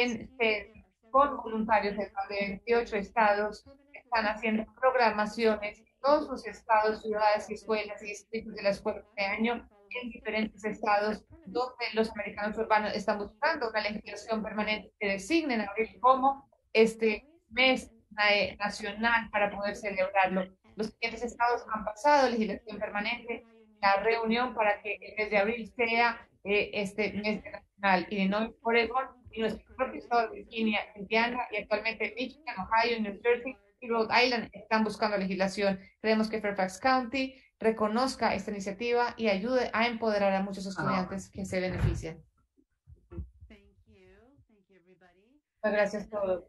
con voluntarios de 28 estados que están haciendo programaciones todos los estados, ciudades y escuelas y distritos de la escuela este año en diferentes estados donde los americanos urbanos están buscando una legislación permanente que designe en abril como este mes nacional para poder celebrarlo. Los siguientes estados han pasado legislación permanente, la reunión para que el mes de abril sea este mes nacional. Illinois, Oregon y nuestro propio estado de Virginia, Indiana y actualmente Michigan, Ohio, New Jersey y Rhode Island están buscando legislación. Creemos que Fairfax County reconozca esta iniciativa y ayude a empoderar a muchos estudiantes que se benefician. Muchas gracias a todos.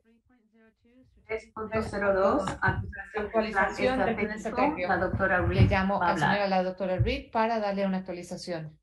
3.02, actualización del plan estratégico. La doctora Reed Le llamo va a a la doctora Reed para darle una actualización.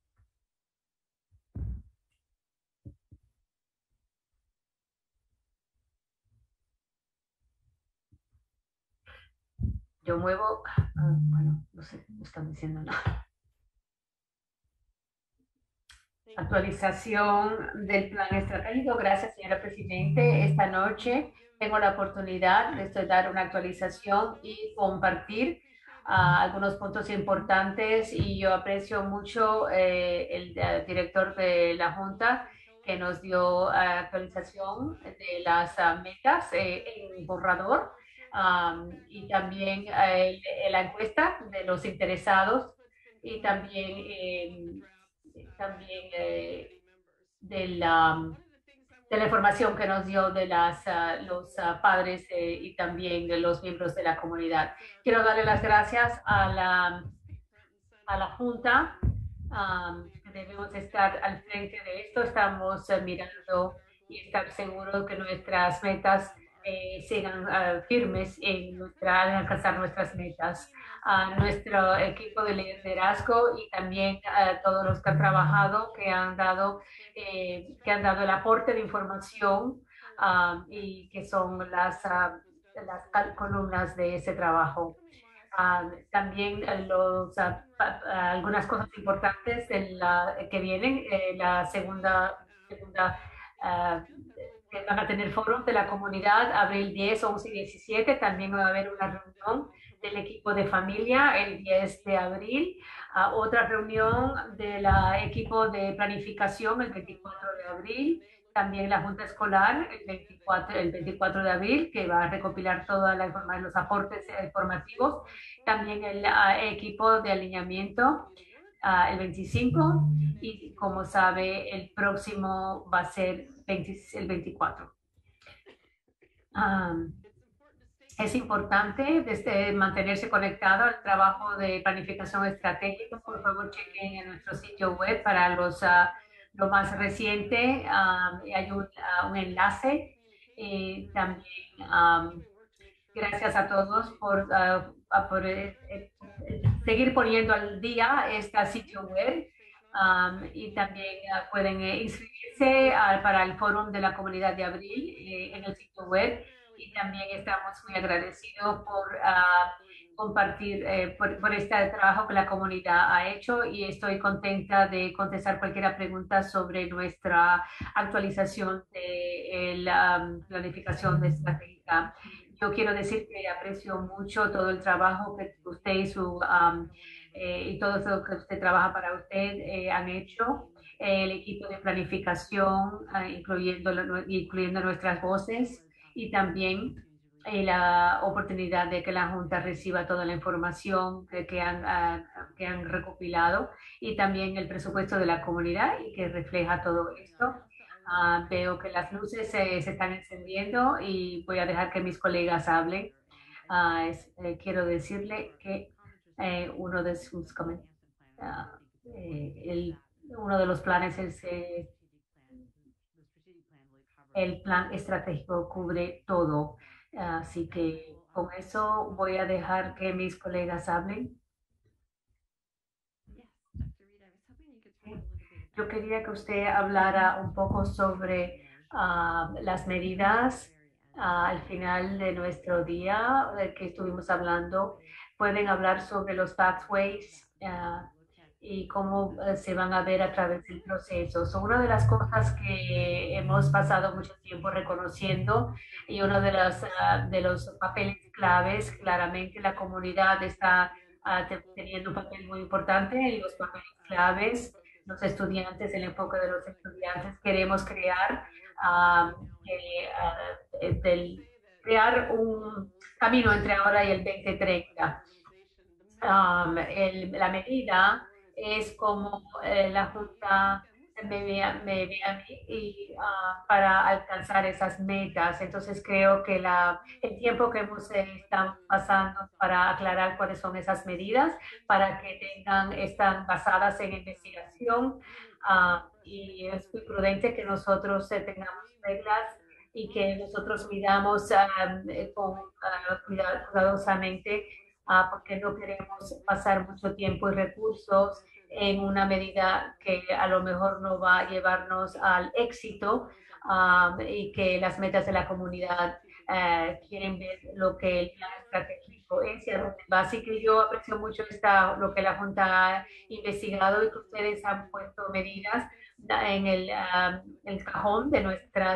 Yo muevo, bueno, no sé, no están diciendo nada. actualización del plan estratégico. Gracias, señora Presidente. Esta noche tengo la oportunidad de dar una actualización y compartir algunos puntos importantes y yo aprecio mucho el director de la Junta que nos dio actualización de las metas en borrador y también la encuesta de los interesados y también de la información que nos dio de los padres y también de los miembros de la comunidad. Quiero darle las gracias a la Junta. Debemos estar al frente de esto. Estamos mirando y estar seguros que nuestras metas sigan firmes en alcanzar nuestras metas. Nuestro equipo de liderazgo y también todos los que han trabajado, que han dado el aporte de información y que son las columnas de ese trabajo. También algunas cosas importantes que vienen, la segunda que van a tener foros de la comunidad, abril 10, 11 y 17. También va a haber una reunión del equipo de familia el 10 de abril. Otra reunión del equipo de planificación el 24 de abril. También la Junta Escolar el 24 de abril, que va a recopilar toda la información, los aportes informativos. También el equipo de alineamiento el 25 y como sabe el próximo va a ser el 24. Es importante mantenerse conectado al trabajo de planificación estratégica. Por favor, chequen en nuestro sitio web para lo más reciente. Hay un enlace. También gracias a todos por seguir poniendo al día este sitio web. Y también pueden inscribirse para el foro de la comunidad de abril en el sitio web. Y también estamos muy agradecidos por compartir por este trabajo que la comunidad ha hecho y estoy contenta de contestar cualquier pregunta sobre nuestra actualización de la planificación estratégica. Yo quiero decir que aprecio mucho todo el trabajo que usted y todo lo que usted trabaja para usted han hecho. El equipo de planificación, incluyendo nuestras voces y también la oportunidad de que la Junta reciba toda la información que han recopilado y también el presupuesto de la comunidad y que refleja todo esto. Veo que las luces se están encendiendo y voy a dejar que mis colegas hablen. Quiero decirle que uno de sus uno de los planes es el plan estratégico cubre todo. Así que con eso voy a dejar que mis colegas hablen. Yo quería que usted hablara un poco sobre las medidas al final de nuestro día que estuvimos hablando. Pueden hablar sobre los pathways y cómo se van a ver a través del proceso. Son una de las cosas que hemos pasado mucho tiempo reconociendo y uno de los papeles claves, claramente la comunidad está teniendo un papel muy importante en los papeles claves. Los estudiantes, el enfoque de los estudiantes, queremos crear crear un camino entre ahora y el 2030. La medida es como la Junta me ve a mí y, para alcanzar esas metas. Entonces creo que el tiempo que hemos estado pasando para aclarar cuáles son esas medidas, para que están basadas en investigación y es muy prudente que nosotros tengamos reglas y que nosotros miramos cuidadosamente porque no queremos pasar mucho tiempo y recursos en una medida que a lo mejor no va a llevarnos al éxito y que las metas de la comunidad quieren ver lo que el plan estratégico es y a dónde va. Así que yo aprecio mucho lo que la Junta ha investigado y que ustedes han puesto medidas en el cajón de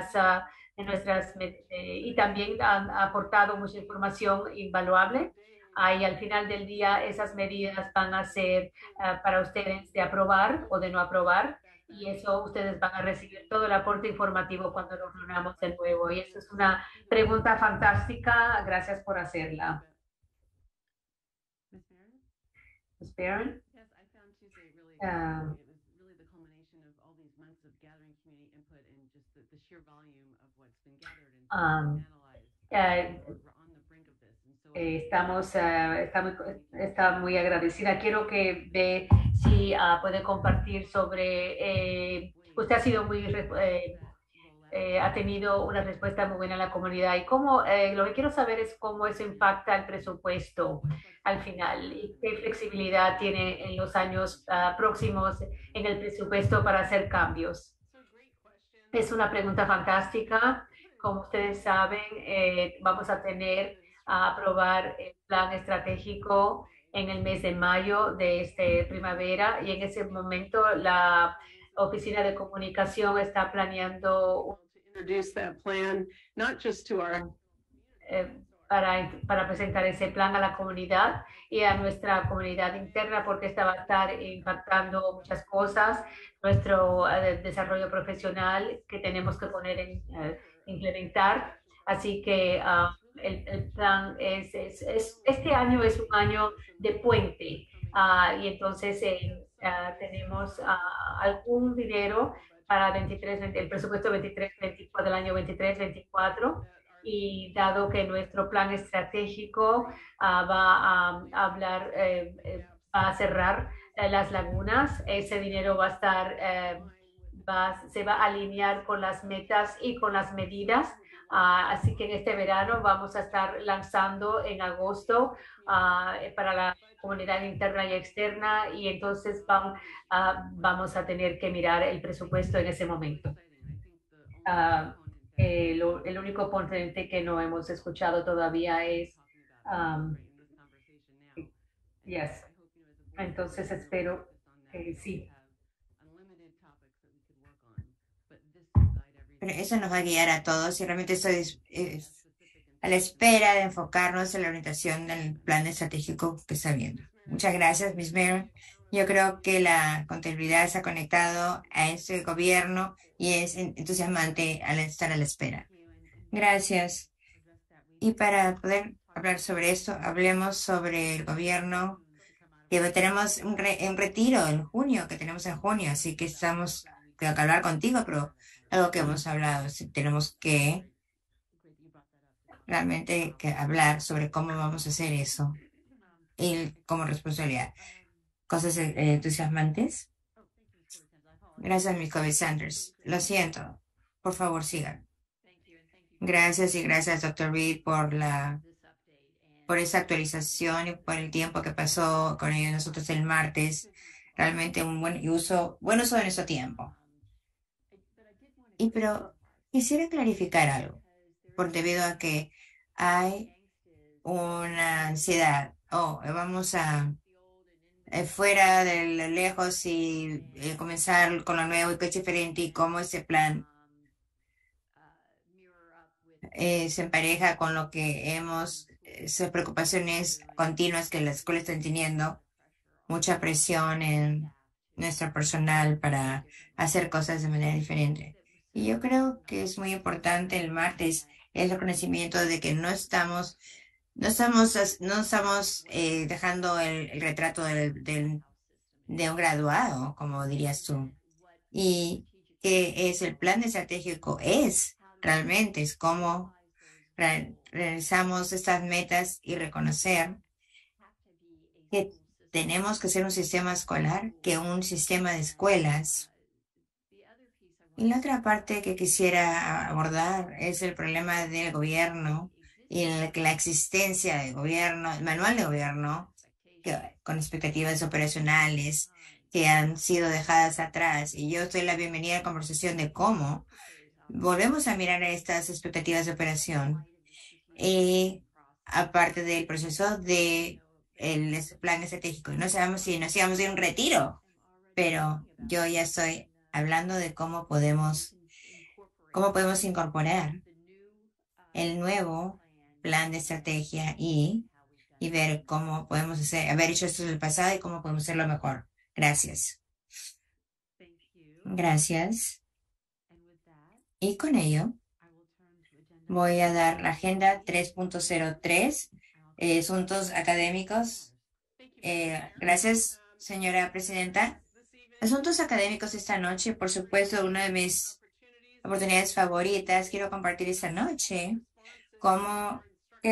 y también han aportado mucha información invaluable. Y al final del día esas medidas van a ser para ustedes de aprobar o de no aprobar, y eso ustedes van a recibir todo el aporte informativo cuando nos reunamos de nuevo. Y eso es una pregunta fantástica. Gracias por hacerla. Ms. Barron? Ms. Barron? Yes, I found Tuesday really Um, exciting. It was really the culmination of all these months of gathering community input and just the sheer volume of what's been gathered and analyzed. We're on the brink of this. And so está muy agradecida. Quiero que ve si puede compartir sobre, usted ha sido muy, ha tenido una respuesta muy buena en la comunidad, y cómo, lo que quiero saber es cómo eso impacta el presupuesto al final y qué flexibilidad tiene en los años próximos en el presupuesto para hacer cambios. Es una pregunta fantástica. Como ustedes saben, vamos a tener a aprobar el plan estratégico en el mes de mayo de esta primavera, y en ese momento la Oficina de Comunicación está planeando introduce that plan, not just to our para presentar ese plan a la comunidad y a nuestra comunidad interna, porque esta va a estar impactando muchas cosas, nuestro desarrollo profesional que tenemos que poner en implementar. Así que el plan este año es un año de puente, y entonces tenemos algún dinero para el presupuesto 23-24 del año 23-24, y dado que nuestro plan estratégico va a cerrar las lagunas, ese dinero va a estar, se va a alinear con las metas y con las medidas. Así que en este verano vamos a estar lanzando en agosto para la comunidad interna y externa, y entonces vamos a tener que mirar el presupuesto en ese momento. El único componente que no hemos escuchado todavía es yes. Entonces espero que sí. Pero eso nos va a guiar a todos, y realmente estoy a la espera de enfocarnos en la orientación del plan estratégico que está viendo. Muchas gracias, Ms. Barron. Yo creo que la contabilidad se ha conectado a este gobierno y es entusiasmante al estar a la espera. Gracias. Y para poder hablar sobre esto, hablemos sobre el gobierno, que tenemos un retiro en junio, así que tengo que hablar contigo, pero algo que hemos hablado, tenemos que realmente hablar sobre cómo vamos a hacer eso y como responsabilidad. Cosas entusiasmantes. Gracias, mi Kobe Sanders. Lo siento. Por favor, sigan. Gracias, y gracias, Dr. Reed, por esa actualización y por el tiempo que pasó con ellos nosotros el martes. Realmente un buen uso de nuestro tiempo. Pero quisiera clarificar algo, debido a que hay una ansiedad. Vamos a fuera de lejos y comenzar con lo nuevo y que es diferente, y cómo ese plan se empareja con lo que sus preocupaciones continuas que la escuela está teniendo, mucha presión en nuestro personal para hacer cosas de manera diferente. Y yo creo que es muy importante el martes el reconocimiento de que no estamos dejando el retrato de un graduado, como dirías tú, y que es el plan estratégico, realmente es cómo realizamos estas metas y reconocer que tenemos que ser un sistema escolar, que un sistema de escuelas. Y la otra parte que quisiera abordar es el problema del gobierno y la existencia del gobierno, el manual de gobierno, con expectativas operacionales que han sido dejadas atrás. Y yo doy la bienvenida a la conversación de cómo volvemos a mirar estas expectativas de operación. Aparte del proceso del plan estratégico. No sabemos si nos íbamos a ir a un retiro, pero yo ya estoy hablando de cómo podemos incorporar el nuevo plan de estrategia y ver cómo podemos haber hecho esto en el pasado y cómo podemos hacerlo mejor. Gracias. Gracias. Y con ello, voy a dar la agenda 3.03, asuntos académicos. Gracias, señora presidenta. Asuntos académicos esta noche, por supuesto, una de mis oportunidades favoritas. Quiero compartir esta noche cómo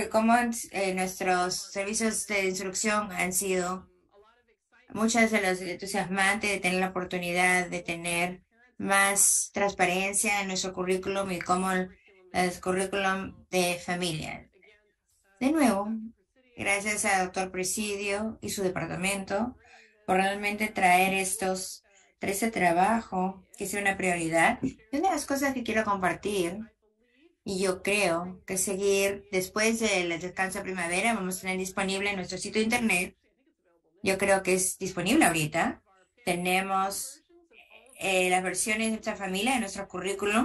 nuestros servicios de instrucción han sido muchas de las entusiasmantes de tener la oportunidad de tener más transparencia en nuestro currículum y cómo el currículum de familia. De nuevo, gracias al doctor Presidio y su departamento por realmente traer este trabajo que es una prioridad. Y una de las cosas que quiero compartir, y yo creo que seguir después del descanso de primavera, vamos a tener disponible en nuestro sitio de internet. Yo creo que es disponible ahorita. Tenemos las versiones de nuestra familia, de nuestro currículum,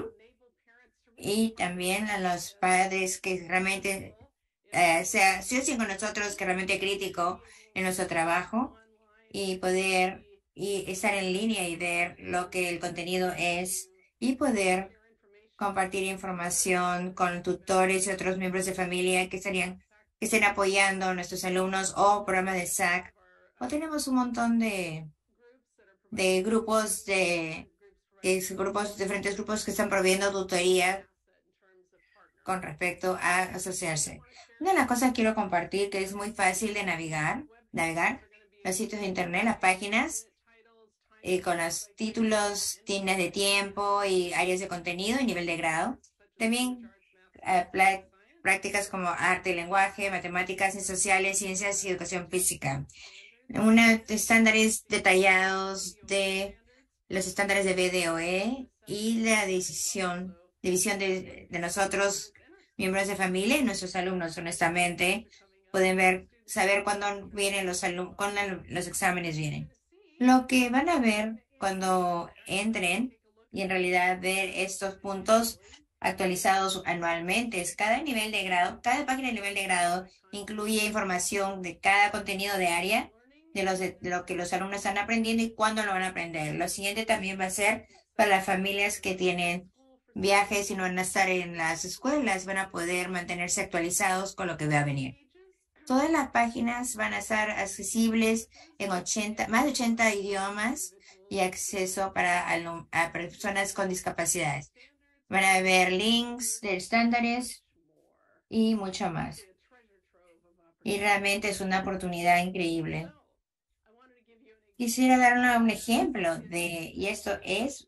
y también a los padres que realmente se asocian con nosotros, que realmente crítico en nuestro trabajo, y poder estar en línea y ver lo que el contenido es, y poder compartir información con tutores y otros miembros de familia que estén apoyando a nuestros alumnos o programas de SAC. O tenemos un montón de grupos, diferentes grupos que están proveyendo tutoría con respecto a asociarse. Una de las cosas que quiero compartir que es muy fácil de navegar los sitios de internet, las páginas, con los títulos, líneas de tiempo y áreas de contenido y nivel de grado. También prácticas como arte, lenguaje, matemáticas, ciencias sociales, ciencias y educación física. Estándares detallados de los estándares de BDOE y la división de nosotros, miembros de familia y nuestros alumnos. Honestamente, pueden saber cuándo vienen cuándo los exámenes vienen. Lo que van a ver cuando entren y en realidad ver estos puntos actualizados anualmente es cada nivel de grado, cada página de nivel de grado incluye información de cada contenido de área, de lo que los alumnos están aprendiendo y cuándo lo van a aprender. Lo siguiente también va a ser para las familias que tienen viajes y no van a estar en las escuelas, van a poder mantenerse actualizados con lo que va a venir. Todas las páginas van a estar accesibles en más de 80 idiomas y acceso a personas con discapacidades. Van a ver links de estándares y mucho más. Y realmente es una oportunidad increíble. Quisiera darle un ejemplo y esto es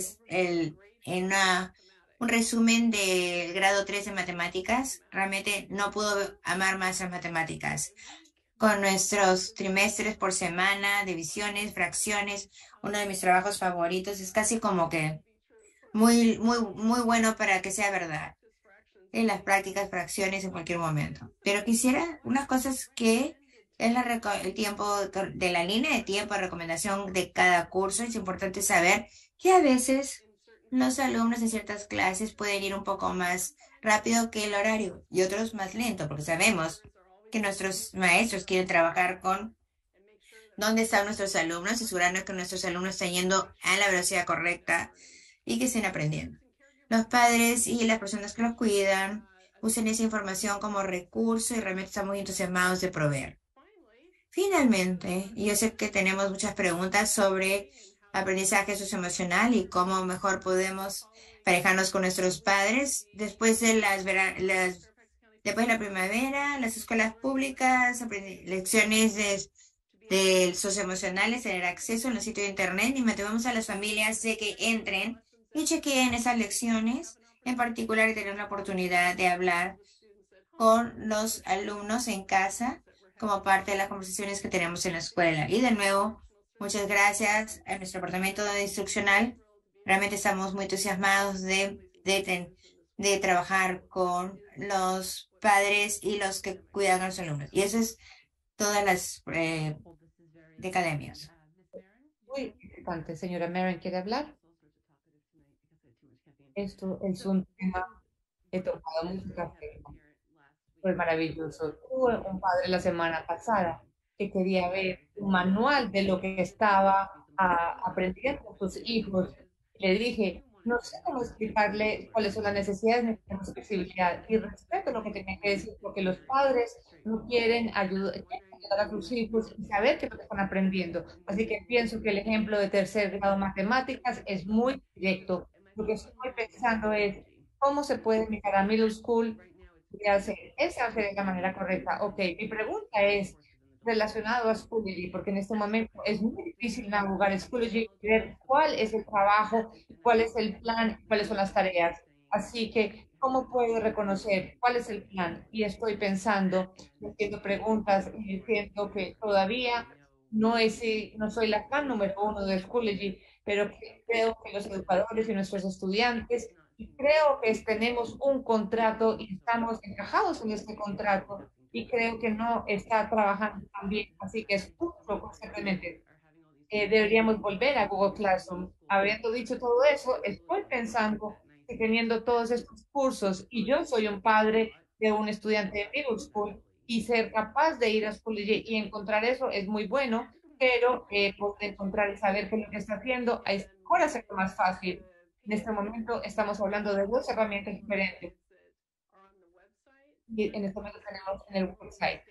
un resumen del grado 3 de matemáticas. Realmente no puedo amar más las matemáticas. Con nuestros trimestres por semana, divisiones, fracciones, uno de mis trabajos favoritos, es casi como que muy, muy, muy bueno para que sea verdad. En las prácticas, fracciones en cualquier momento. Pero quisiera unas cosas que es el tiempo de la línea de tiempo de recomendación de cada curso. Es importante saber que a veces los alumnos en ciertas clases pueden ir un poco más rápido que el horario y otros más lento, porque sabemos que nuestros maestros quieren trabajar con dónde están nuestros alumnos y asegurarnos que nuestros alumnos estén yendo a la velocidad correcta y que estén aprendiendo. Los padres y las personas que los cuidan usen esa información como recurso y realmente están muy entusiasmados de proveer. Finalmente, yo sé que tenemos muchas preguntas sobre aprendizaje socioemocional y cómo mejor podemos parejarnos con nuestros padres después de después de la primavera, las escuelas públicas, lecciones de socioemocionales, tener acceso en los sitios de internet y motivamos a las familias de que entren y chequeen esas lecciones, en particular y tener la oportunidad de hablar con los alumnos en casa como parte de las conversaciones que tenemos en la escuela. Y de nuevo, muchas gracias a nuestro departamento de instruccional. Realmente estamos muy entusiasmados de trabajar con los padres y los que cuidan a los alumnos. Y eso es todas las de academias. Muy importante. Señora Marin, ¿quiere hablar? Esto es un tema que he tocado mucho café. Fue maravilloso. Tuve un padre la semana pasada que quería ver un manual de lo que estaba aprendiendo sus hijos. Le dije, no sé cómo explicarle cuáles son las necesidades, necesitamos flexibilidad y respeto lo que tenía que decir, porque los padres no quieren ayudar a sus hijos y saber qué es lo que están aprendiendo. Así que pienso que el ejemplo de tercer grado matemáticas es muy directo. Lo que estoy pensando es cómo se puede mirar a middle school de hacer ese hacer de la manera correcta. Ok, mi pregunta es relacionado a Schoology, porque en este momento es muy difícil navegar Schoology y ver cuál es el trabajo, cuál es el plan, cuáles son las tareas. Así que, ¿cómo puedo reconocer cuál es el plan? Y estoy pensando, haciendo preguntas y diciendo que todavía no soy la fan número uno de Schoology, pero que creo que los educadores y nuestros estudiantes y creo que tenemos un contrato y estamos encajados en este contrato y creo que no está trabajando tan bien. Así que es justo, constantemente. Deberíamos volver a Google Classroom. Habiendo dicho todo eso, estoy pensando que teniendo todos estos cursos y yo soy un padre de un estudiante de middle school y ser capaz de ir a school y encontrar eso es muy bueno, pero poder encontrar y saber qué es lo que está haciendo es mejor hacerlo más fácil. En este momento estamos hablando de dos herramientas diferentes y en este momento tenemos en el website.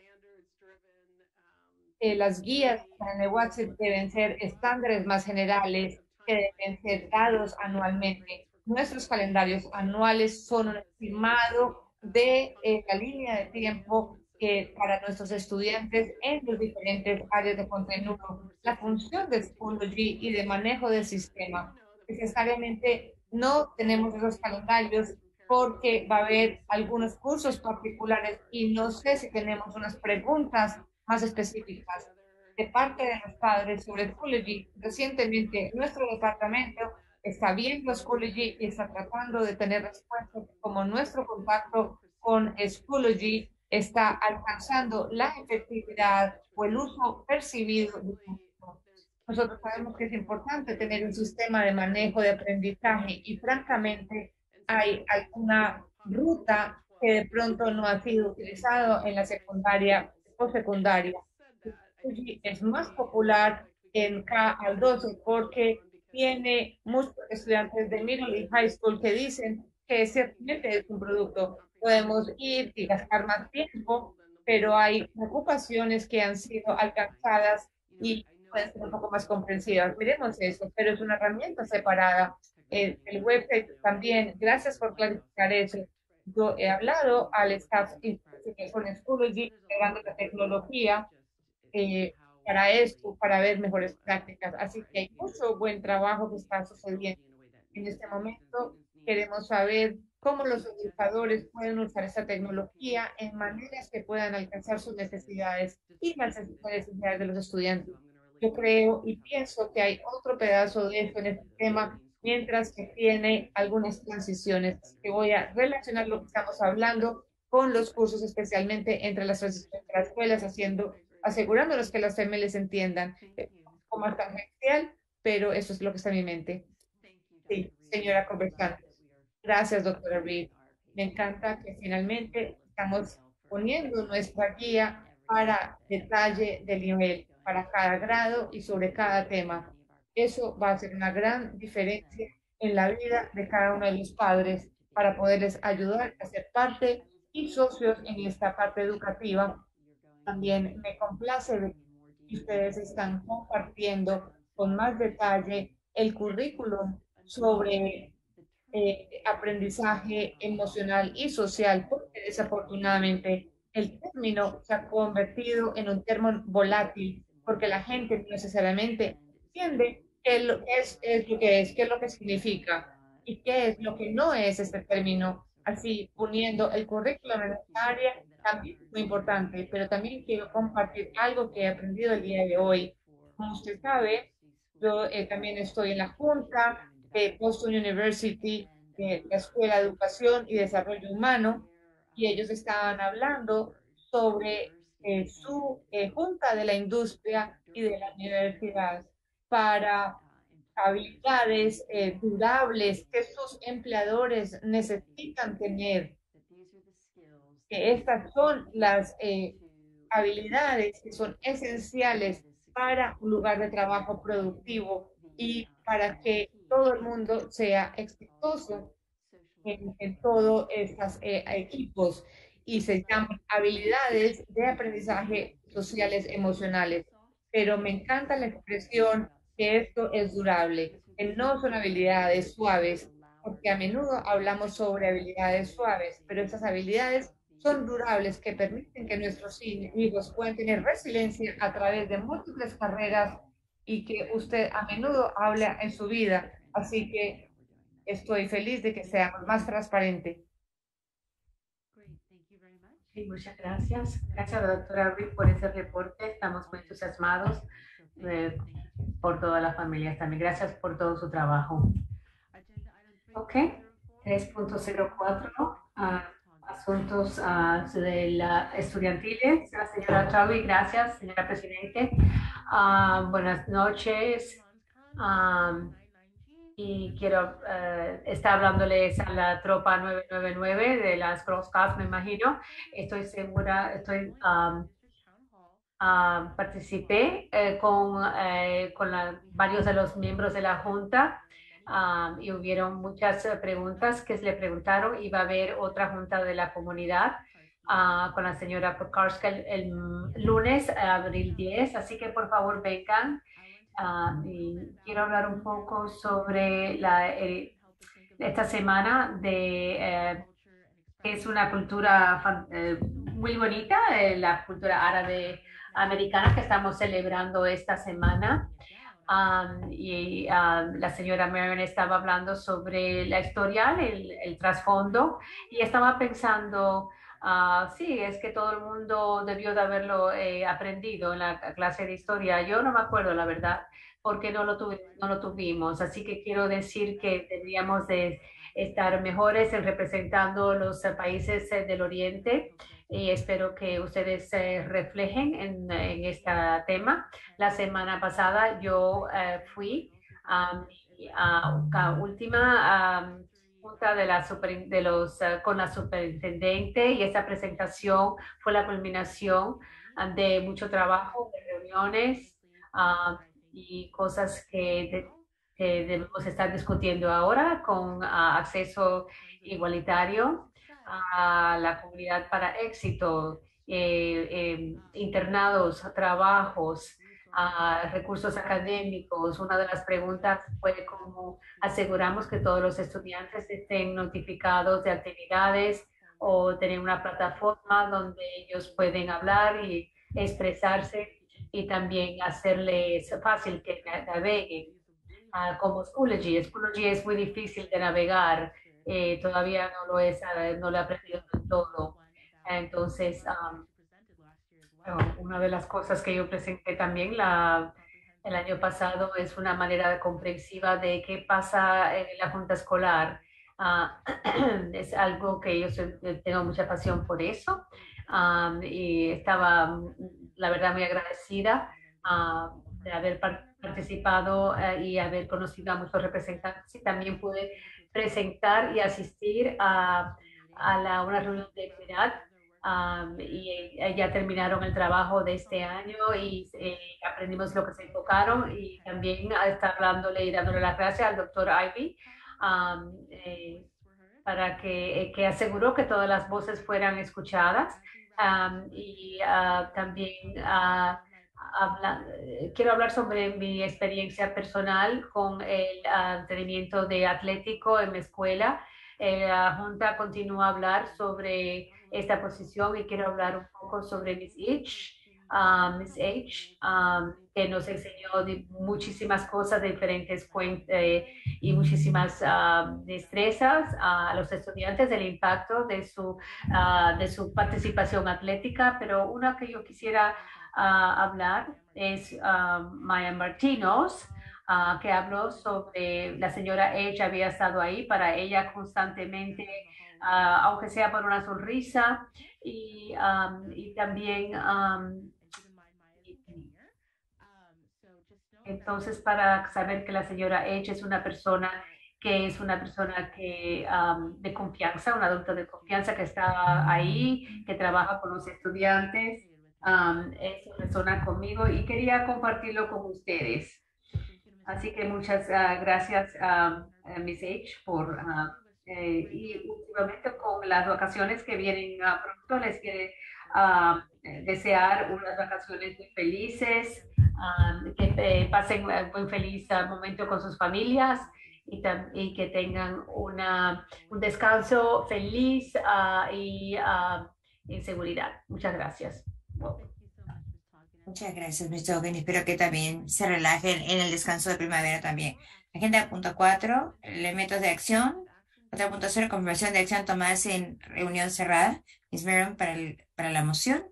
Las guías en el WhatsApp deben ser estándares más generales que deben ser dados anualmente. Nuestros calendarios anuales son un estimado de la línea de tiempo para nuestros estudiantes en los diferentes áreas de contenido. La función de Schoology y de manejo del sistema. Necesariamente no tenemos esos calendarios porque va a haber algunos cursos particulares y no sé si tenemos unas preguntas más específicas de parte de los padres sobre Schoology. Recientemente, nuestro departamento está viendo Schoology y está tratando de tener respuestas como nuestro contacto con Schoology está alcanzando la efectividad o el uso percibido de nosotros sabemos que es importante tener un sistema de manejo de aprendizaje y francamente hay alguna ruta que de pronto no ha sido utilizado en la secundaria o secundaria. Es más popular en K al 12 porque tiene muchos estudiantes de middle y high school que dicen que ciertamente es un producto. Podemos ir y gastar más tiempo, pero hay ocupaciones que han sido alcanzadas y pueden ser un poco más comprensivas. Miremos eso, pero es una herramienta separada. El website también, gracias por clarificar eso. Yo he hablado al staff que con Schoology, integrando la tecnología para esto, para ver mejores prácticas. Así que hay mucho buen trabajo que está sucediendo. En este momento queremos saber cómo los educadores pueden usar esta tecnología en maneras que puedan alcanzar sus necesidades y las necesidades de los estudiantes. Yo creo y pienso que hay otro pedazo de esto en este tema, mientras que tiene algunas transiciones que voy a relacionar lo que estamos hablando con los cursos, especialmente entre las transiciones de las escuelas, asegurándonos que las FEMELES entiendan como más tangencial, pero eso es lo que está en mi mente. Sí, señora conversante. Gracias, doctora Reed. Me encanta que finalmente estamos poniendo nuestra guía para detalle del nivel, para cada grado y sobre cada tema. Eso va a hacer una gran diferencia en la vida de cada uno de los padres para poderles ayudar a ser parte y socios en esta parte educativa. También me complace ver que ustedes están compartiendo con más detalle el currículum sobre aprendizaje emocional y social, porque desafortunadamente el término se ha convertido en un término volátil, porque la gente no necesariamente entiende es lo que es, qué es lo que significa y qué es lo que no es este término. Así, uniendo el currículum en esta área también es muy importante, pero también quiero compartir algo que he aprendido el día de hoy. Como usted sabe, yo también estoy en la junta de Boston University, de la Escuela de Educación y Desarrollo Humano, y ellos estaban hablando sobre su junta de la industria y de la universidad para habilidades durables que sus empleadores necesitan tener, que estas son las habilidades que son esenciales para un lugar de trabajo productivo y para que todo el mundo sea exitoso en todos estos equipos, y se llaman habilidades de aprendizaje sociales emocionales. Pero me encanta la expresión que esto es durable, que no son habilidades suaves, porque a menudo hablamos sobre habilidades suaves, pero estas habilidades son durables que permiten que nuestros hijos puedan tener resiliencia a través de múltiples carreras y que usted a menudo habla en su vida. Así que estoy feliz de que seamos más transparentes. Sí, muchas gracias. Gracias, doctora Ruiz, por ese reporte. Estamos muy entusiasmados por todas las familias también. Gracias por todo su trabajo. Ok, 3.04, asuntos de la estudiantiles. La señora Traui, gracias, señora Presidente. Buenas noches. Y quiero estar hablándoles a la tropa 999 de las Girl Scouts, me imagino. Estoy segura, participé con varios de los miembros de la Junta y hubieron muchas preguntas que se le preguntaron. Iba a haber otra Junta de la comunidad con la señora Pekarska el lunes, abril 10, así que por favor vengan. Y quiero hablar un poco sobre esta semana que es una cultura muy bonita, la cultura árabe americana que estamos celebrando esta semana. La señora Marion estaba hablando sobre la historia, el trasfondo, y estaba pensando, sí, es que todo el mundo debió de haberlo aprendido en la clase de historia. Yo no me acuerdo, la verdad, porque no lo tuvimos. Así que quiero decir que deberíamos de estar mejores en representando los países del Oriente, y espero que ustedes se reflejen en este tema. La semana pasada yo fui a la última junta con la superintendente, y esa presentación fue la culminación de mucho trabajo, de reuniones y cosas que debemos estar discutiendo ahora con acceso igualitario a la comunidad para éxito, internados, trabajos, recursos académicos. Una de las preguntas fue cómo aseguramos que todos los estudiantes estén notificados de actividades o tener una plataforma donde ellos pueden hablar y expresarse, y también hacerles fácil que naveguen. Como Schoology. Schoology es muy difícil de navegar, todavía no lo he aprendido del todo. Entonces, una de las cosas que yo presenté también el año pasado es una manera comprensiva de qué pasa en la junta escolar. Es algo que yo tengo mucha pasión por eso, y estaba, la verdad, muy agradecida de haber participado y haber conocido a muchos representantes, y también pude presentar y asistir a una reunión de equidad. Y ya terminaron el trabajo de este año y aprendimos lo que se enfocaron, y también estar hablándole y dándole las gracias al doctor Ivy para que aseguró que todas las voces fueran escuchadas. También quiero hablar sobre mi experiencia personal con el entrenamiento de atlético en mi escuela. La Junta continúa a hablar sobre esta posición, y quiero hablar un poco sobre Miss H, que nos enseñó muchísimas cosas de diferentes y muchísimas destrezas a los estudiantes del impacto de su participación atlética. Pero una que yo quisiera hablar es Maya Martínez, que habló sobre la señora H. Había estado ahí para ella constantemente, aunque sea por una sonrisa, y también Entonces, para saber que la señora H es una persona que de confianza, un adulto de confianza que está ahí, que trabaja con los estudiantes, es una persona conmigo y quería compartirlo con ustedes. Así que muchas gracias a Miss H y últimamente con las vacaciones que vienen pronto, les quiere desear unas vacaciones muy felices, que pasen un muy feliz momento con sus familias y que tengan un descanso feliz en seguridad. Muchas gracias. Muchas gracias, Mr. Hogan. Espero que también se relajen en el descanso de primavera también. Agenda punto 4, elementos de acción. 4.0, confirmación de acción tomadas en reunión cerrada. Miss Meron para la moción.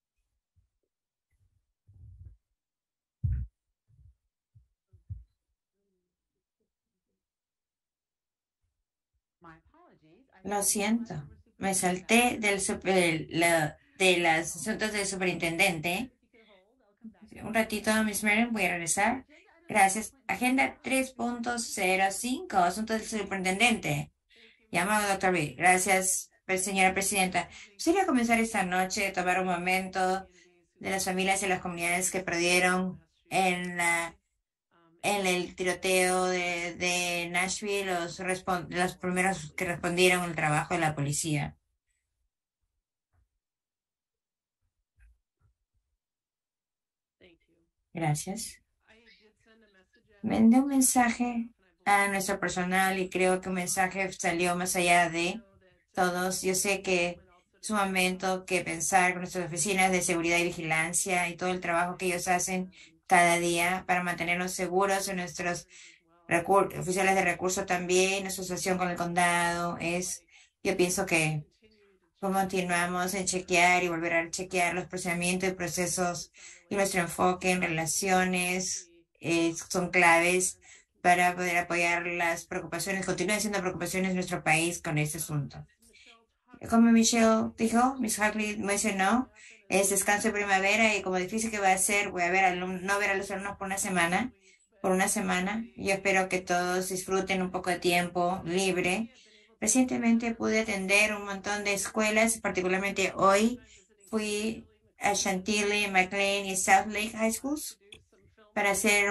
Lo siento, me salté de los asuntos del superintendente. Un ratito, Miss Meron, voy a regresar. Gracias. Agenda 3.05, asuntos del superintendente. Llamado Dr. B. Gracias, señora presidenta. Quisiera comenzar esta noche a tomar un momento de las familias y las comunidades que perdieron en el tiroteo de Nashville, los primeros que respondieron al trabajo de la policía. Gracias. Mandé un mensaje a nuestro personal y creo que un mensaje salió más allá de todos. Yo sé que es un momento que pensar con nuestras oficinas de seguridad y vigilancia y todo el trabajo que ellos hacen cada día para mantenernos seguros en nuestros oficiales de recursos también, nuestra asociación con el condado yo pienso que continuamos en chequear y volver a chequear los procedimientos y procesos y nuestro enfoque en relaciones son claves para poder apoyar las preocupaciones, continúan siendo preocupaciones de nuestro país con este asunto. Como Michelle dijo, Miss Hartley mencionó, es descanso de primavera y como difícil que va a ser, voy a ver no ver a los alumnos por una semana. Yo espero que todos disfruten un poco de tiempo libre. Recientemente pude atender un montón de escuelas, particularmente hoy fui a Chantilly, McLean y South Lake High Schools para hacer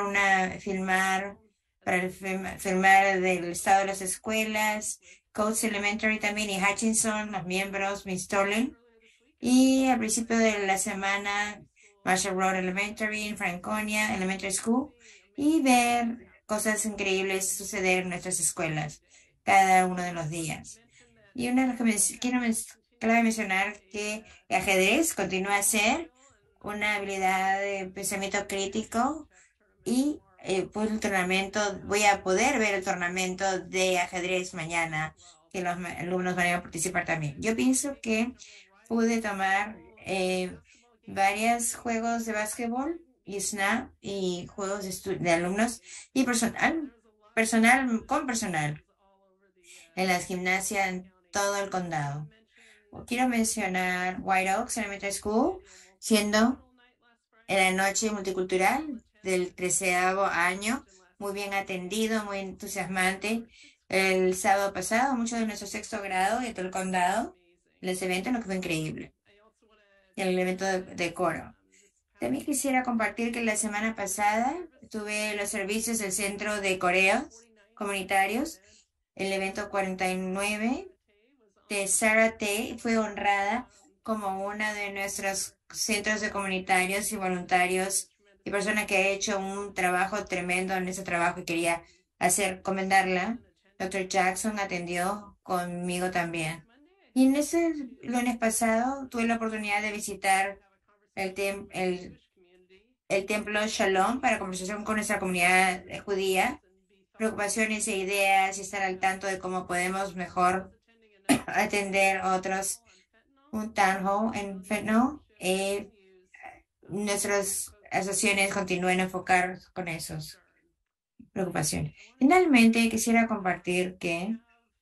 filmar del estado de las escuelas, Coates Elementary también y Hutchinson, los miembros, Miss Sterling. Y al principio de la semana, Marshall Road Elementary en Franconia Elementary School y ver cosas increíbles suceder en nuestras escuelas cada uno de los días. Y una de las que clave mencionar que el ajedrez continúa a ser una habilidad de pensamiento crítico y pues voy a poder ver el tornamento de ajedrez mañana, que los alumnos van a participar también. Yo pienso que pude tomar varios juegos de básquetbol y snap y juegos de alumnos y personal en las gimnasias en todo el condado. Quiero mencionar White Oaks Elementary School, siendo en la noche multicultural del 13º año, muy bien atendido, muy entusiasmante. El sábado pasado, muchos de nuestro sexto grado y todo el condado, les eventos, lo que fue increíble. El evento de coro. También quisiera compartir que la semana pasada tuve los servicios del Centro de Coreos Comunitarios. El evento 49 de Sarah Tay fue honrada como una de nuestros centros de comunitarios y voluntarios y persona que ha hecho un trabajo tremendo en ese trabajo y quería comendarla. Dr. Jackson atendió conmigo también. Y en ese lunes pasado tuve la oportunidad de visitar el templo Shalom para conversación con nuestra comunidad judía, preocupaciones e ideas y estar al tanto de cómo podemos mejor atender otros, un town hall en Fentanyl. Nuestras asociaciones continúan a enfocar con esas preocupaciones. Finalmente, quisiera compartir que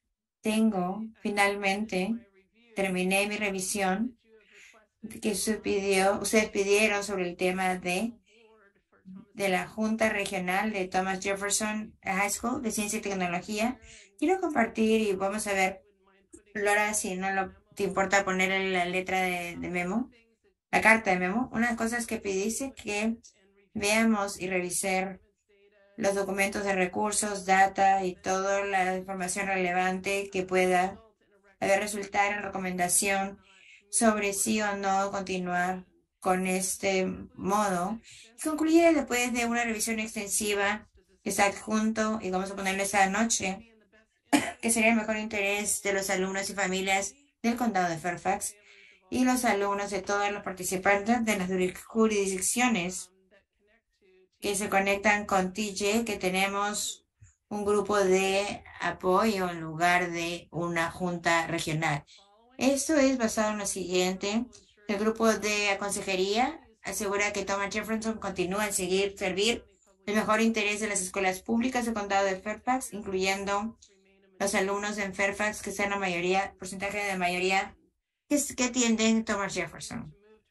terminé mi revisión que ustedes pidieron sobre el tema de de la Junta Regional de Thomas Jefferson High School de Ciencia y Tecnología, quiero compartir y vamos a ver, Laura, si te importa poner en la letra de memo, la carta de memo. Una de las cosas que pediste que veamos y revisar los documentos de recursos, data y toda la información relevante que pueda resultar en recomendación sobre sí o no continuar con este modo. Concluye después de una revisión extensiva que está adjunto y vamos a ponerlo esa noche, que sería el mejor interés de los alumnos y familias del condado de Fairfax y los alumnos de todos los participantes de las jurisdicciones que se conectan con TJ, que tenemos un grupo de apoyo en lugar de una junta regional. Esto es basado en lo siguiente. El grupo de consejería asegura que Thomas Jefferson continúa en servir el mejor interés de las escuelas públicas del condado de Fairfax, incluyendo los alumnos en Fairfax que sean la mayoría, porcentaje de mayoría que atienden Thomas Jefferson.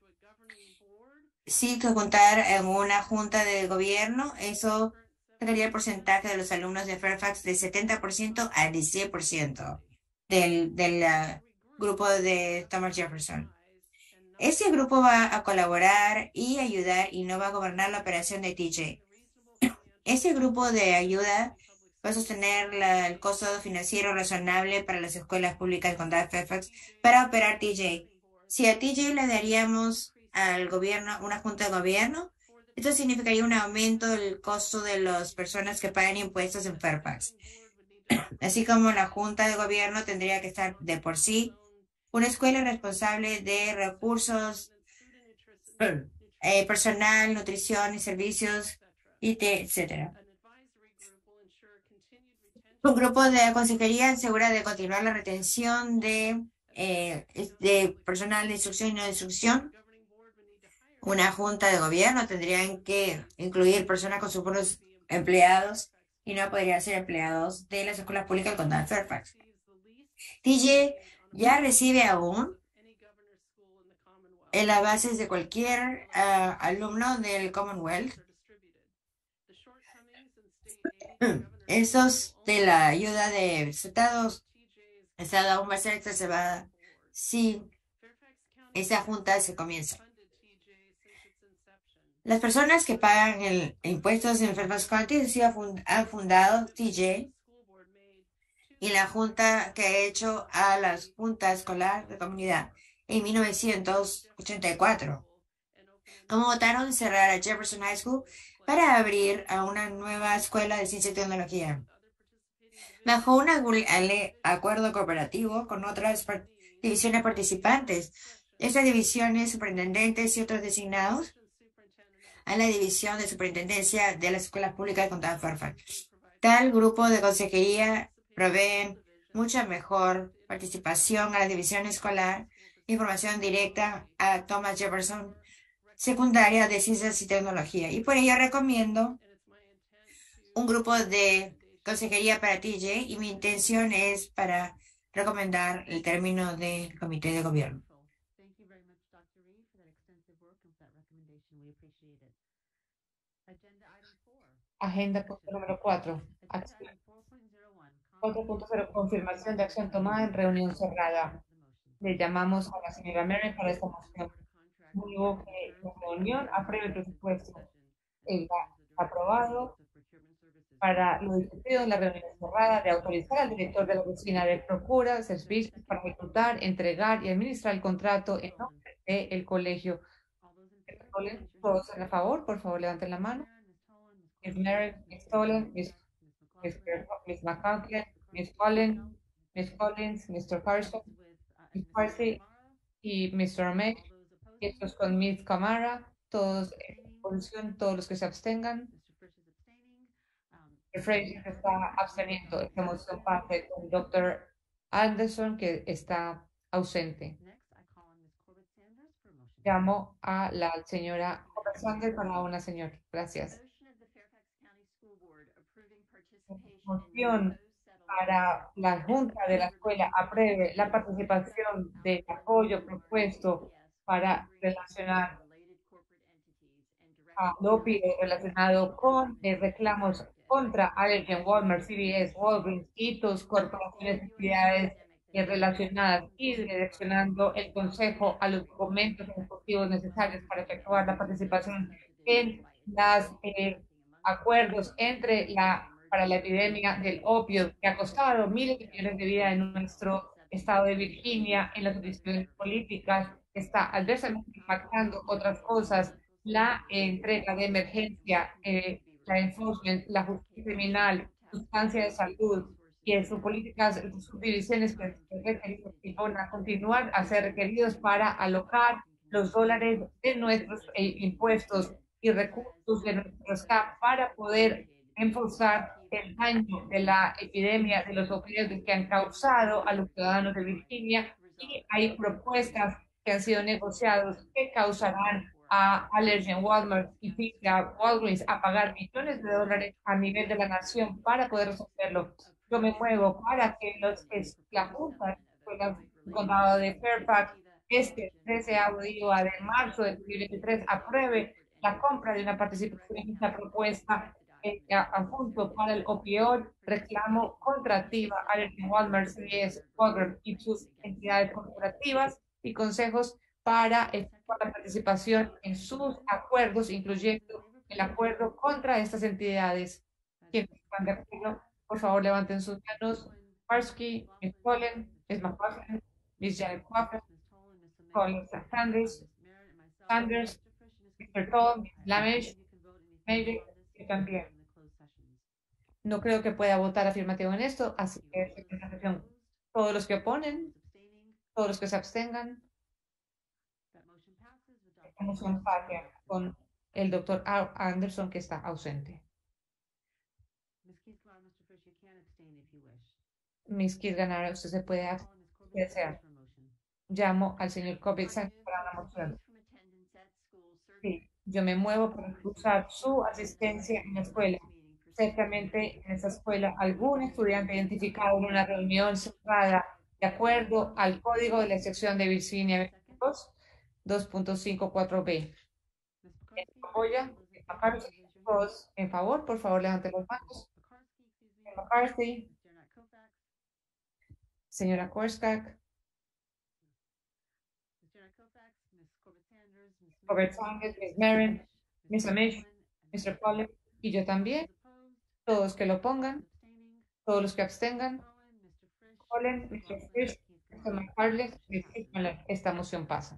Sí, que contar en una junta de gobierno, eso sacaría el porcentaje de los alumnos de Fairfax de 70% al 10% del grupo de Thomas Jefferson. Este grupo va a colaborar y ayudar y no va a gobernar la operación de TJ. Este grupo de ayuda va a sostener el costo financiero razonable para las escuelas públicas del condado de Fairfax para operar TJ. Si a TJ le daríamos al gobierno una junta de gobierno, esto significaría un aumento del costo de las personas que pagan impuestos en Fairfax. Así como la junta de gobierno tendría que estar de por sí una escuela responsable de recursos, personal, nutrición y servicios, etc. Un grupo de consejería asegura de continuar la retención de personal de instrucción y no de instrucción. Una junta de gobierno tendrían que incluir personas con sus propios empleados y no podrían ser empleados de las escuelas públicas del condado de Fairfax. TJ ya recibe aún en las bases de cualquier alumno del Commonwealth. Esos de la ayuda de estados, aún va a ser exacerbada si esa junta se comienza. Las personas que pagan impuestos en Fairfax County han fundado TJ y la junta que ha hecho a la Junta Escolar de Comunidad en 1984. Como votaron cerrar a Jefferson High School para abrir a una nueva escuela de ciencia y tecnología. Bajo un acuerdo cooperativo con otras divisiones participantes, estas divisiones, superintendentes y otros designados a la División de Superintendencia de las Escuelas Públicas del Condado de Fairfax. Tal grupo de consejería proveen mucha mejor participación a la división escolar, información directa a Thomas Jefferson, secundaria de Ciencias y Tecnología. Y por ello recomiendo un grupo de consejería para TJ y mi intención es para recomendar el término del comité de gobierno. Agenda punto número 4. 4.0. Confirmación de acción tomada en reunión cerrada. Le llamamos a la señora Merrick para esta moción. Digo que la reunión apruebe el presupuesto. Aprobado para lo discutido en la reunión cerrada de autorizar al director de la oficina de Procura servicios para reclutar, entregar y administrar el contrato en nombre del colegio. Todos a favor, por favor, levanten la mano. Ms. Merrick, Ms. Tolan, Ms. McCauley, Ms. Cullen, Ms. Collins, Mr. Carson, Ms. Parsley y Mr. O'Meara. Estos con Ms. Camara, todos en oposición, todos los que se abstengan. El Fraser está absteniendo. Esta moción parte con Dr. Anderson, que está ausente. Llamo a la señora Corbett Sanders para una señora. Gracias. Moción para la Junta de la Escuela apruebe la participación del apoyo propuesto para relacionar al opio relacionado con reclamos contra Allergan, Walmart, CVS, Walgreens y tus corporaciones y entidades relacionadas y direccionando el Consejo a los documentos ejecutivos necesarios para efectuar la participación en los acuerdos para la epidemia del opio que ha costado miles de millones de vidas en nuestro estado de Virginia, en las decisiones políticas, está adversamente impactando otras cosas, la entrega de emergencia, la enforcement, la justicia criminal, sustancia de salud y en sus políticas, sus divisiones que van a continuar a ser requeridos para alocar los dólares de nuestros impuestos y recursos de nuestros CAP para poder enforzar el daño de la epidemia de los opioides que han causado a los ciudadanos de Virginia y hay propuestas que han sido negociados que causarán a Allergan, Walmart y a Walgreens a pagar millones de dólares a nivel de la nación para poder resolverlo. Yo me muevo para que la Junta del Condado de Fairfax este 13º día de marzo de 2023 apruebe la compra de una participación en esta propuesta junto para el opioid reclamo contractiva al Walmart, CVS, Walgreens y sus entidades corporativas y consejos para la participación en sus acuerdos, incluyendo el acuerdo contra estas entidades. Quienes están de acuerdo, por favor, levanten sus manos. Parsky, Ms. Colin, Ms. McLaughlin, Ms. Janet Crawford, Colin Sanders, Mr. Toll, Ms. Lamish, Major, y también. No creo que pueda votar afirmativo en esto, así que todos los que oponen, todos los que se abstengan, esta moción pasa con el doctor Anderson que está ausente. Miss Kirganar, usted se puede abstener. Llamo al señor Kovic para una moción. Sí, yo me muevo para usar su asistencia en la escuela. Ciertamente en esa escuela algún estudiante identificado en una reunión cerrada de acuerdo al código de la sección de Virginia 2.54b. ¿Apoya? Todos en favor, por favor, levanten las manos. McCarthy, señora Korskak, Robert Sanders, Ms. Marin, Ms. Amish, Mr. Pollard y yo también. Todos que lo pongan, todos los que abstengan. Colin, Mr. Fish, Mr. McCarthy, esta moción pasa.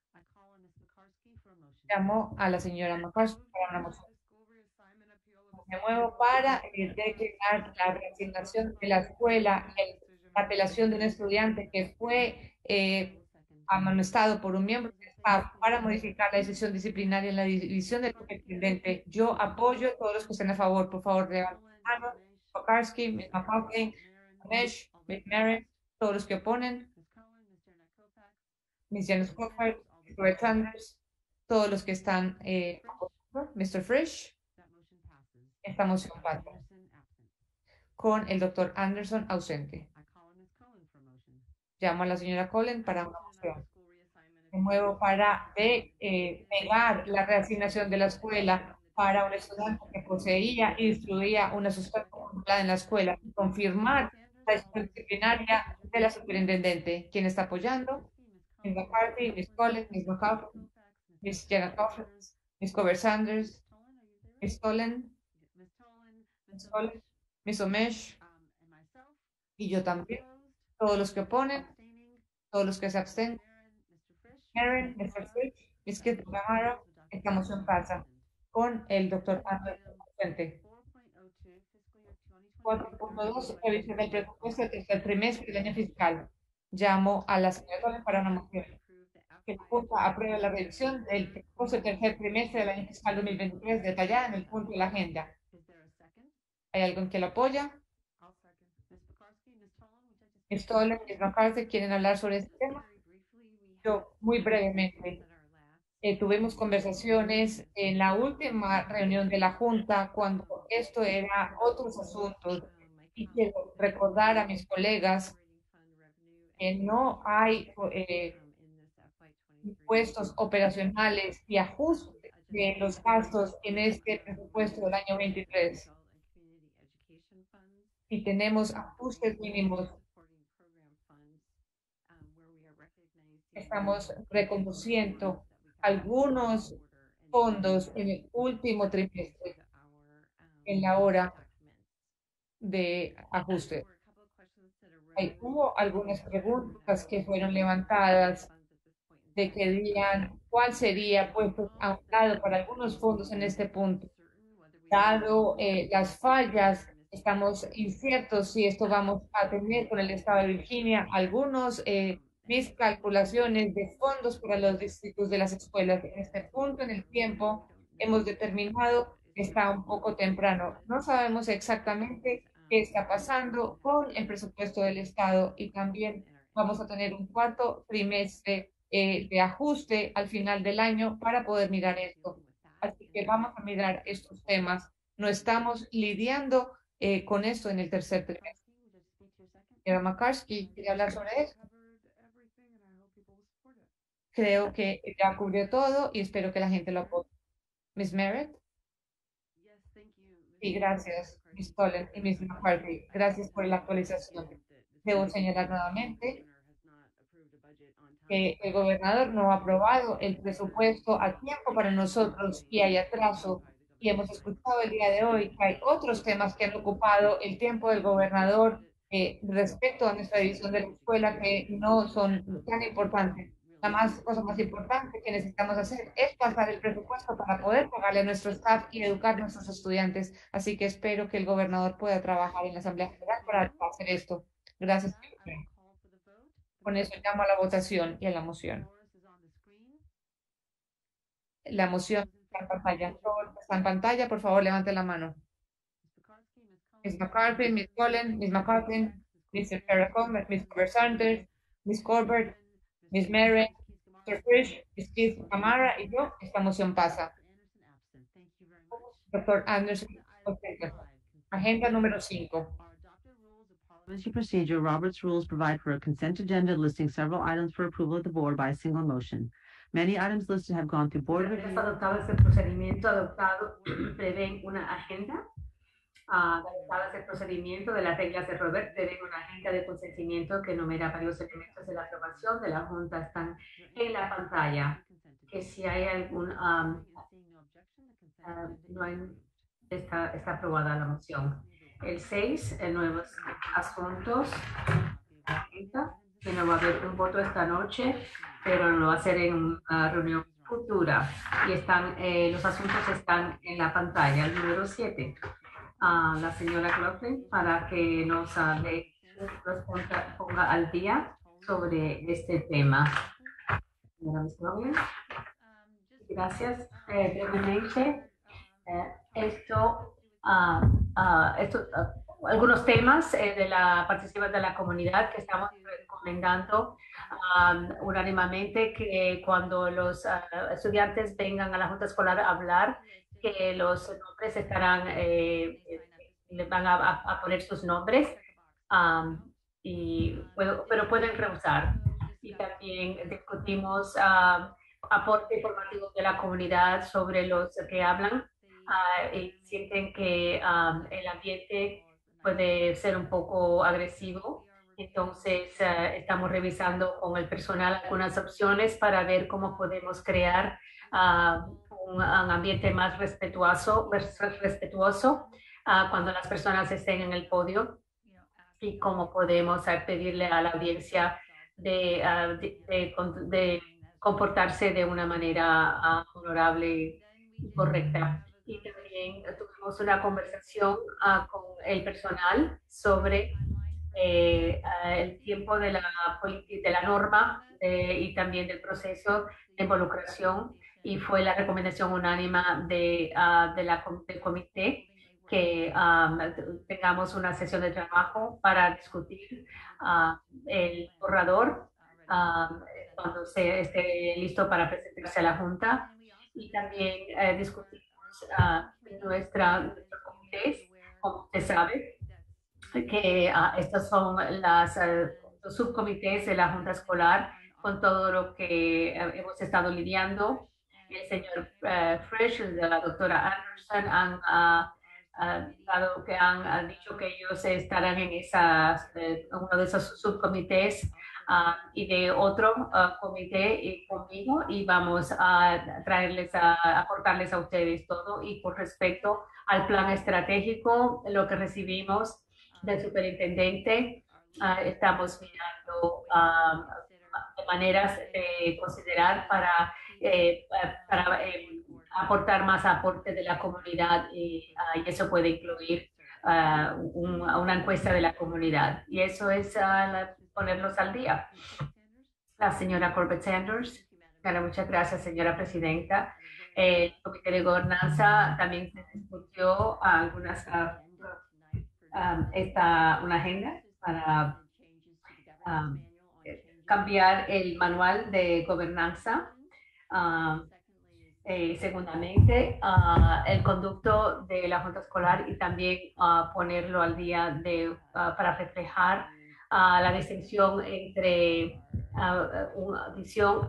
Llamo a la señora McCarthy para una moción. Me muevo para declinar la reasignación de la escuela y la apelación de un estudiante que fue amonestado por un miembro del staff para modificar la decisión disciplinaria en la división del superintendente. Yo apoyo a todos los que estén a favor. Por favor, levanten la mano. Tokarski, Ms. McCauley, Mesh, Ms. Merritt, todos los que oponen. Ms. Janice Crawford, Robert Sanders, todos los que están Mr. Frisch. Esta moción pasa con el doctor Anderson ausente. Llamo a la señora Colin para una moción. Me muevo para negar la reasignación de la escuela para un estudiante que poseía y distribuía una sustancia controlada en la escuela y confirmar la decisión disciplinaria de la superintendente. ¿Quién está apoyando? Ms. McCarthy, Ms. Colin, Ms. McCauley, Ms. Janet Crawford, Ms. Cover Sanders, Ms. Colin, Ms. Omesh y yo también. Todos los que oponen, todos los que se abstengan. Karen, Mr. Fritz, Ms. Kirchner, esta moción pasa con el doctor Anderson ausente. 4.2, revisión del presupuesto del tercer trimestre del año fiscal. Llamo a la señora para una moción. Que la Junta apruebe la revisión del presupuesto del tercer trimestre del año fiscal 2023 detallada en el punto de la agenda. ¿Hay alguien que lo apoya? Ms. Toller y Ms. McCarthy quieren hablar sobre este tema. Yo, muy brevemente, tuvimos conversaciones en la última reunión de la Junta cuando esto era otros asuntos y quiero recordar a mis colegas que no hay impuestos operacionales y ajustes de los gastos en este presupuesto del año 23 y tenemos ajustes mínimos. Estamos reconduciendo algunos fondos en el último trimestre en la hora de ajuste. Hubo algunas preguntas que fueron levantadas de que dirían cuál sería puesto a un lado para algunos fondos en este punto. Dado las fallas, estamos inciertos si esto vamos a tener con el estado de Virginia. Algunos mis calculaciones de fondos para los distritos de las escuelas en este punto en el tiempo hemos determinado que está un poco temprano. No sabemos exactamente qué está pasando con el presupuesto del estado y también vamos a tener un cuarto trimestre de ajuste al final del año para poder mirar esto. Así que vamos a mirar estos temas. No estamos lidiando con esto en el tercer trimestre. Señora McCarthy, ¿quiere hablar sobre eso? Creo que ya cubrió todo y espero que la gente lo apoye. Miss Merritt. Sí, gracias, Miss Tolan y Miss McCarthy. Gracias por la actualización. Debo señalar nuevamente que el gobernador no ha aprobado el presupuesto a tiempo para nosotros y hay atraso. Y hemos escuchado el día de hoy que hay otros temas que han ocupado el tiempo del gobernador respecto a nuestra división de la escuela que no son tan importantes. La cosa más importante que necesitamos hacer es pasar el presupuesto para poder pagarle a nuestro staff y educar a nuestros estudiantes. Así que espero que el gobernador pueda trabajar en la Asamblea General para hacer esto. Gracias. Con eso llamo a la votación y a la moción. La moción está en pantalla. Todo lo que está en pantalla, por favor, levante la mano. Miss McCarthy, Miss Cullen, Miss McCarthy, Mr. Farrakhan, Miss Sanders, Miss Corbett, Miss Merritt, Mr. Frisch, Miss Keith Camara y yo, esta moción pasa. Doctor Anderson, agenda número 5. Parliamentary procedure, Robert's rules provide for a consent agenda listing several items for approval of the board by a single motion. Many items listed have gone through board review. Adoptado este procedimiento adoptado prevén una agenda. Adoptadas el procedimiento de las reglas de Robert, prevén una agenda de consentimiento que enumera varios elementos de la aprobación de la Junta. Están en la pantalla. Que si hay algún no hay, está aprobada la moción. El 6, nuevos asuntos. Que no va a haber un voto esta noche, pero lo va a hacer en una reunión futura. Y los asuntos están en la pantalla. El número 7. La señora Cloughlin para que nos ponga al día sobre este tema. Gracias. Brevemente, algunos temas de la participación de la comunidad que estamos recomendando unánimemente que cuando los estudiantes vengan a la Junta Escolar a hablar, que los nombres estarán, les van a poner sus nombres, pero pueden rehusar. Y también discutimos aporte informativo de la comunidad sobre los que hablan y sienten que el ambiente puede ser un poco agresivo. Entonces, estamos revisando con el personal algunas opciones para ver cómo podemos crear un ambiente más respetuoso cuando las personas estén en el podio y cómo podemos pedirle a la audiencia de comportarse de una manera honorable y correcta. Y también tuvimos una conversación con el personal sobre el tiempo de la norma y también del proceso de involucración, y fue la recomendación unánime del comité que tengamos una sesión de trabajo para discutir el borrador cuando se esté listo para presentarse a la Junta, y también discutimos nuestros comités, como usted sabe, que estos son los subcomités de la Junta Escolar con todo lo que hemos estado lidiando y el señor Frisch y la doctora Anderson han dicho que ellos estarán en uno de esos subcomités y de otro comité conmigo, y vamos a aportarles a ustedes todo. Y con respecto al plan estratégico, lo que recibimos del superintendente, estamos mirando de maneras de considerar para aportar más aporte de la comunidad, y eso puede incluir una encuesta de la comunidad, y eso es ponerlos al día. La señora Corbett Sanders. Muchas gracias, señora presidenta. El comité de gobernanza también se discutió una agenda para cambiar el manual de gobernanza. Segundamente, el conducto de la Junta Escolar, y también ponerlo al día para reflejar la distinción entre una visión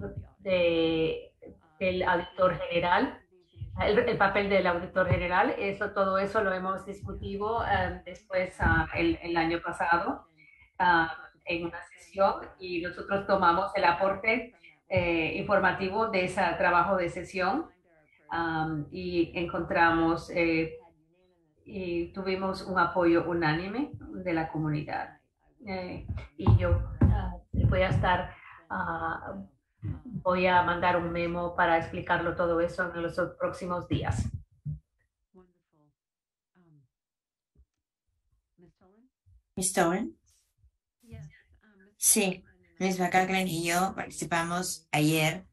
del auditor general, el papel del auditor general. Todo eso lo hemos discutido después el año pasado en una sesión, y nosotros tomamos el aporte informativo de ese trabajo de sesión y encontramos y tuvimos un apoyo unánime de la comunidad. Y yo voy a mandar un memo para explicarlo todo eso en los próximos días. Wonderful. Miss Tolan. Sí, Miss McCaughlin y yo participamos ayer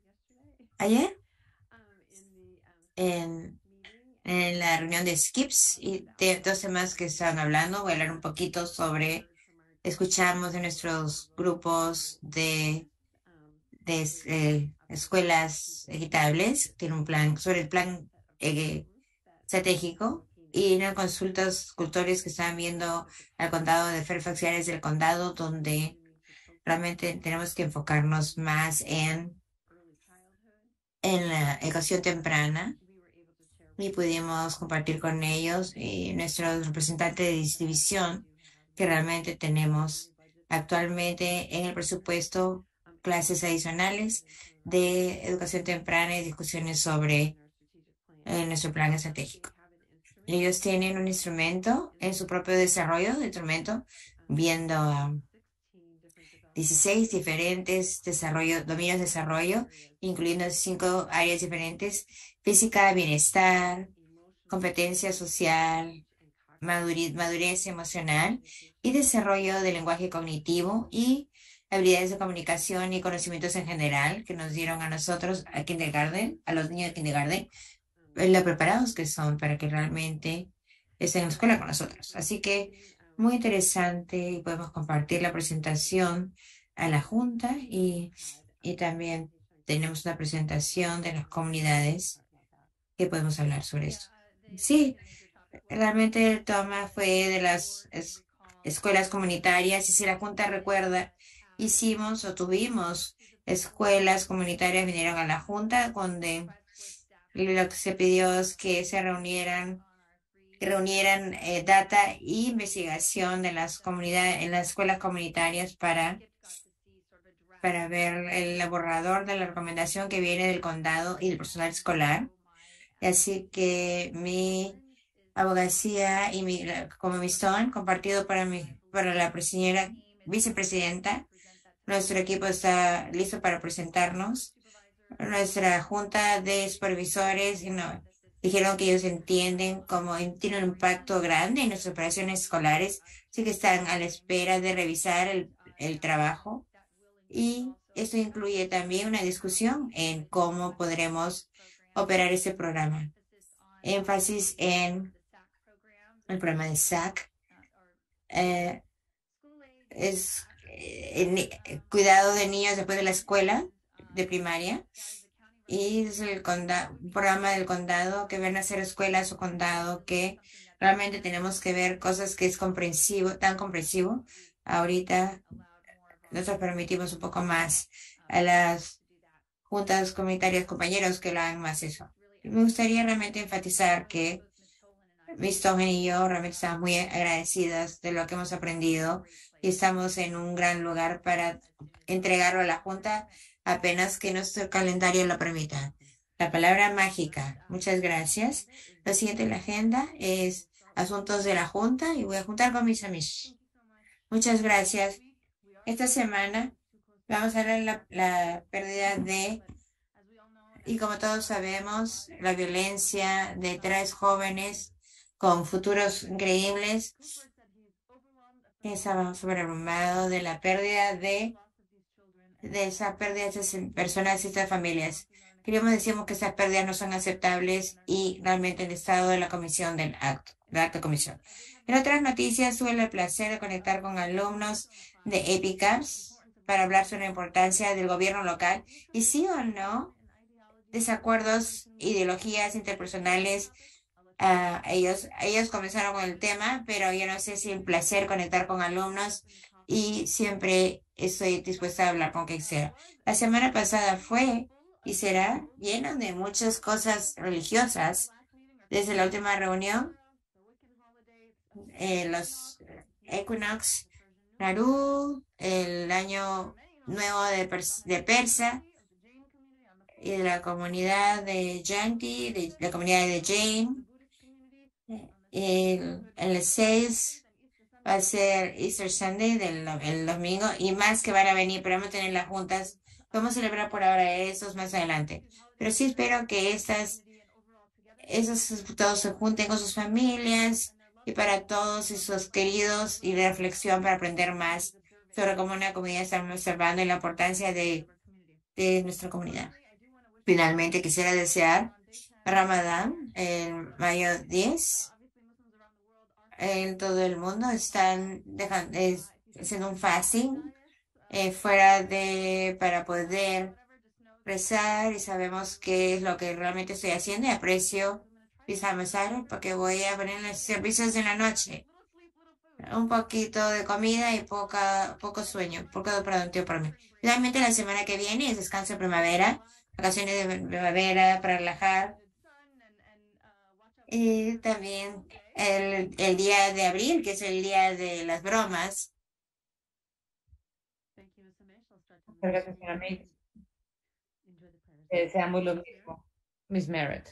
en la reunión de SCIPS, y de 2 temas que estaban hablando. Voy a hablar un poquito sobre, escuchamos de nuestros grupos de escuelas equitables, tiene un plan sobre el plan estratégico, y una consultas cultores que estaban viendo al condado de Fairfax y áreas del condado donde realmente tenemos que enfocarnos más en la educación temprana, y pudimos compartir con ellos y nuestros representantes de división que realmente tenemos actualmente en el presupuesto clases adicionales de educación temprana y discusiones sobre nuestro plan estratégico. Ellos tienen un instrumento en su propio desarrollo de instrumento, viendo 16 diferentes dominios de desarrollo, incluyendo 5 áreas diferentes: física, bienestar, competencia social, madurez emocional y desarrollo del lenguaje cognitivo, y habilidades de comunicación y conocimientos en general, que nos dieron a nosotros a los niños de kindergarten, lo preparados que son para que realmente estén en la escuela con nosotros. Así que muy interesante, y podemos compartir la presentación a la Junta, y también tenemos una presentación de las comunidades que podemos hablar sobre esto. Sí, realmente el toma fue de las escuelas comunitarias, y si la Junta recuerda, tuvimos escuelas comunitarias, vinieron a la Junta, donde lo que se pidió es que se reunieran data e investigación de las comunidades en las escuelas comunitarias para ver el borrador de la recomendación que viene del condado y del personal escolar. Así que mi abogacía y como misión compartido para la señora vicepresidenta, nuestro equipo está listo para presentarnos. Nuestra junta de supervisores dijeron que ellos entienden cómo tiene un impacto grande en nuestras operaciones escolares, así que están a la espera de revisar el trabajo, y esto incluye también una discusión en cómo podremos operar este programa. Énfasis en el programa de SAC, es cuidado de niños después de la escuela de primaria, y es un programa del condado que ven a hacer escuelas o condado, que realmente tenemos que ver cosas que es tan comprensivo. Ahorita nosotros permitimos un poco más a las juntas comunitarias, compañeros que lo hagan más eso. Me gustaría realmente enfatizar que Miss Togen y yo realmente estamos muy agradecidas de lo que hemos aprendido y estamos en un gran lugar para entregarlo a la Junta apenas que nuestro calendario lo permita. La palabra mágica. Muchas gracias. Lo siguiente en la agenda es asuntos de la Junta y voy a juntar con mis amigos. Muchas gracias. Esta semana vamos a hablar de la pérdida de, y como todos sabemos, la violencia de 3 jóvenes con futuros increíbles. Estaba sobreabrumado de la pérdida de esa pérdida de esas personas y estas familias. Decimos que estas pérdidas no son aceptables y realmente el estado de la comisión del acto de comisión. En otras noticias, tuve el placer de conectar con alumnos de EPICAPS para hablar sobre la importancia del gobierno local y sí o no, desacuerdos, ideologías interpersonales. Ellos comenzaron con el tema, pero yo no sé si el placer conectar con alumnos y siempre estoy dispuesta a hablar con quien sea. La semana pasada fue y será lleno de muchas cosas religiosas. Desde la última reunión, los Equinox, Naru, el año nuevo de Persa, y de la comunidad de Yankee, de la comunidad de Jane. El 6 va a ser Easter Sunday el domingo y más que van a venir, pero vamos a tener las juntas. Vamos a celebrar por ahora esos más adelante. Pero sí espero que esos todos se junten con sus familias y para todos esos queridos y de reflexión para aprender más sobre cómo una comunidad está observando y la importancia de nuestra comunidad. Finalmente quisiera desear Ramadán el mayo 10. En todo el mundo están haciendo un fasting para poder rezar y sabemos qué es lo que realmente estoy haciendo y aprecio mis amasar porque voy a poner los servicios en la noche. Un poquito de comida y poco sueño, productivo para mí. Finalmente la semana que viene es descanso de primavera, vacaciones de primavera para relajar. Y también el día de abril, que es el día de las bromas. Muchas gracias, señora May. Deseamos lo mismo, Miss Merritt.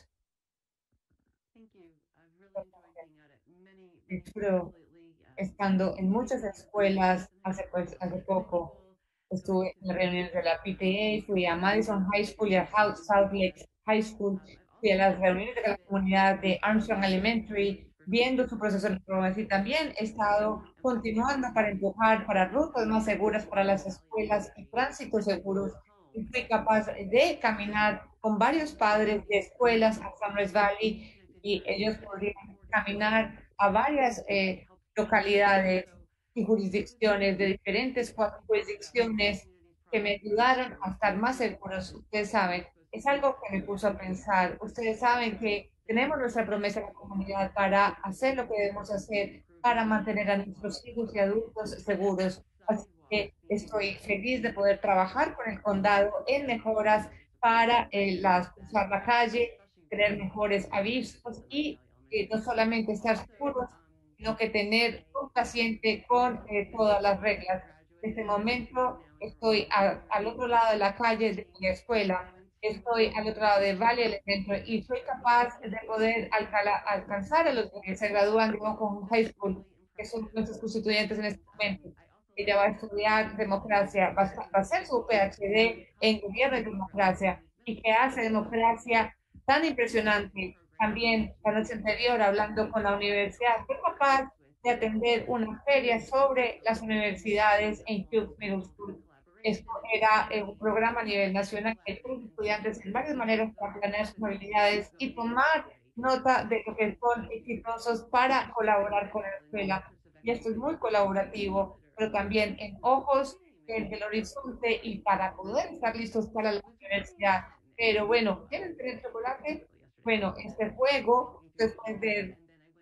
Disfruto estando en muchas escuelas hace poco. Estuve en reuniones de la PTA, fui a Madison High School y a South Lake High School, fui a las reuniones de la comunidad de Armstrong Elementary, viendo su proceso de reformas y también he estado continuando para empujar para rutas más seguras para las escuelas y tránsitos seguros. Y fui capaz de caminar con varios padres de escuelas a Sunrise Valley y ellos podrían caminar a varias localidades y jurisdicciones de diferentes jurisdicciones que me ayudaron a estar más seguros. Ustedes saben, es algo que me puso a pensar. Ustedes saben que tenemos nuestra promesa en la comunidad para hacer lo que debemos hacer para mantener a nuestros hijos y adultos seguros. Así que estoy feliz de poder trabajar con el condado en mejoras para cruzar la calle, tener mejores avisos y no solamente estar seguros, sino que tener un paciente con todas las reglas. En este momento estoy al otro lado de la calle de mi escuela, estoy al otro lado de Valley Elementary y soy capaz de poder alcanzar a los que se gradúan de Oakland High School, que son nuestros constituyentes en este momento. Ella va a estudiar democracia, va a hacer su PhD en gobierno y democracia y que hace democracia tan impresionante. También la noche anterior, hablando con la universidad, fue capaz de atender una feria sobre las universidades en Hughes Middle School. Esto era un programa a nivel nacional que ayuda a los estudiantes en varias maneras para planear sus habilidades y tomar nota de lo que son exitosos para colaborar con la escuela. Y esto es muy colaborativo, pero también en ojos en el horizonte y para poder estar listos para la universidad. Pero bueno, ¿quieren tener chocolate? Bueno, este juego, después de,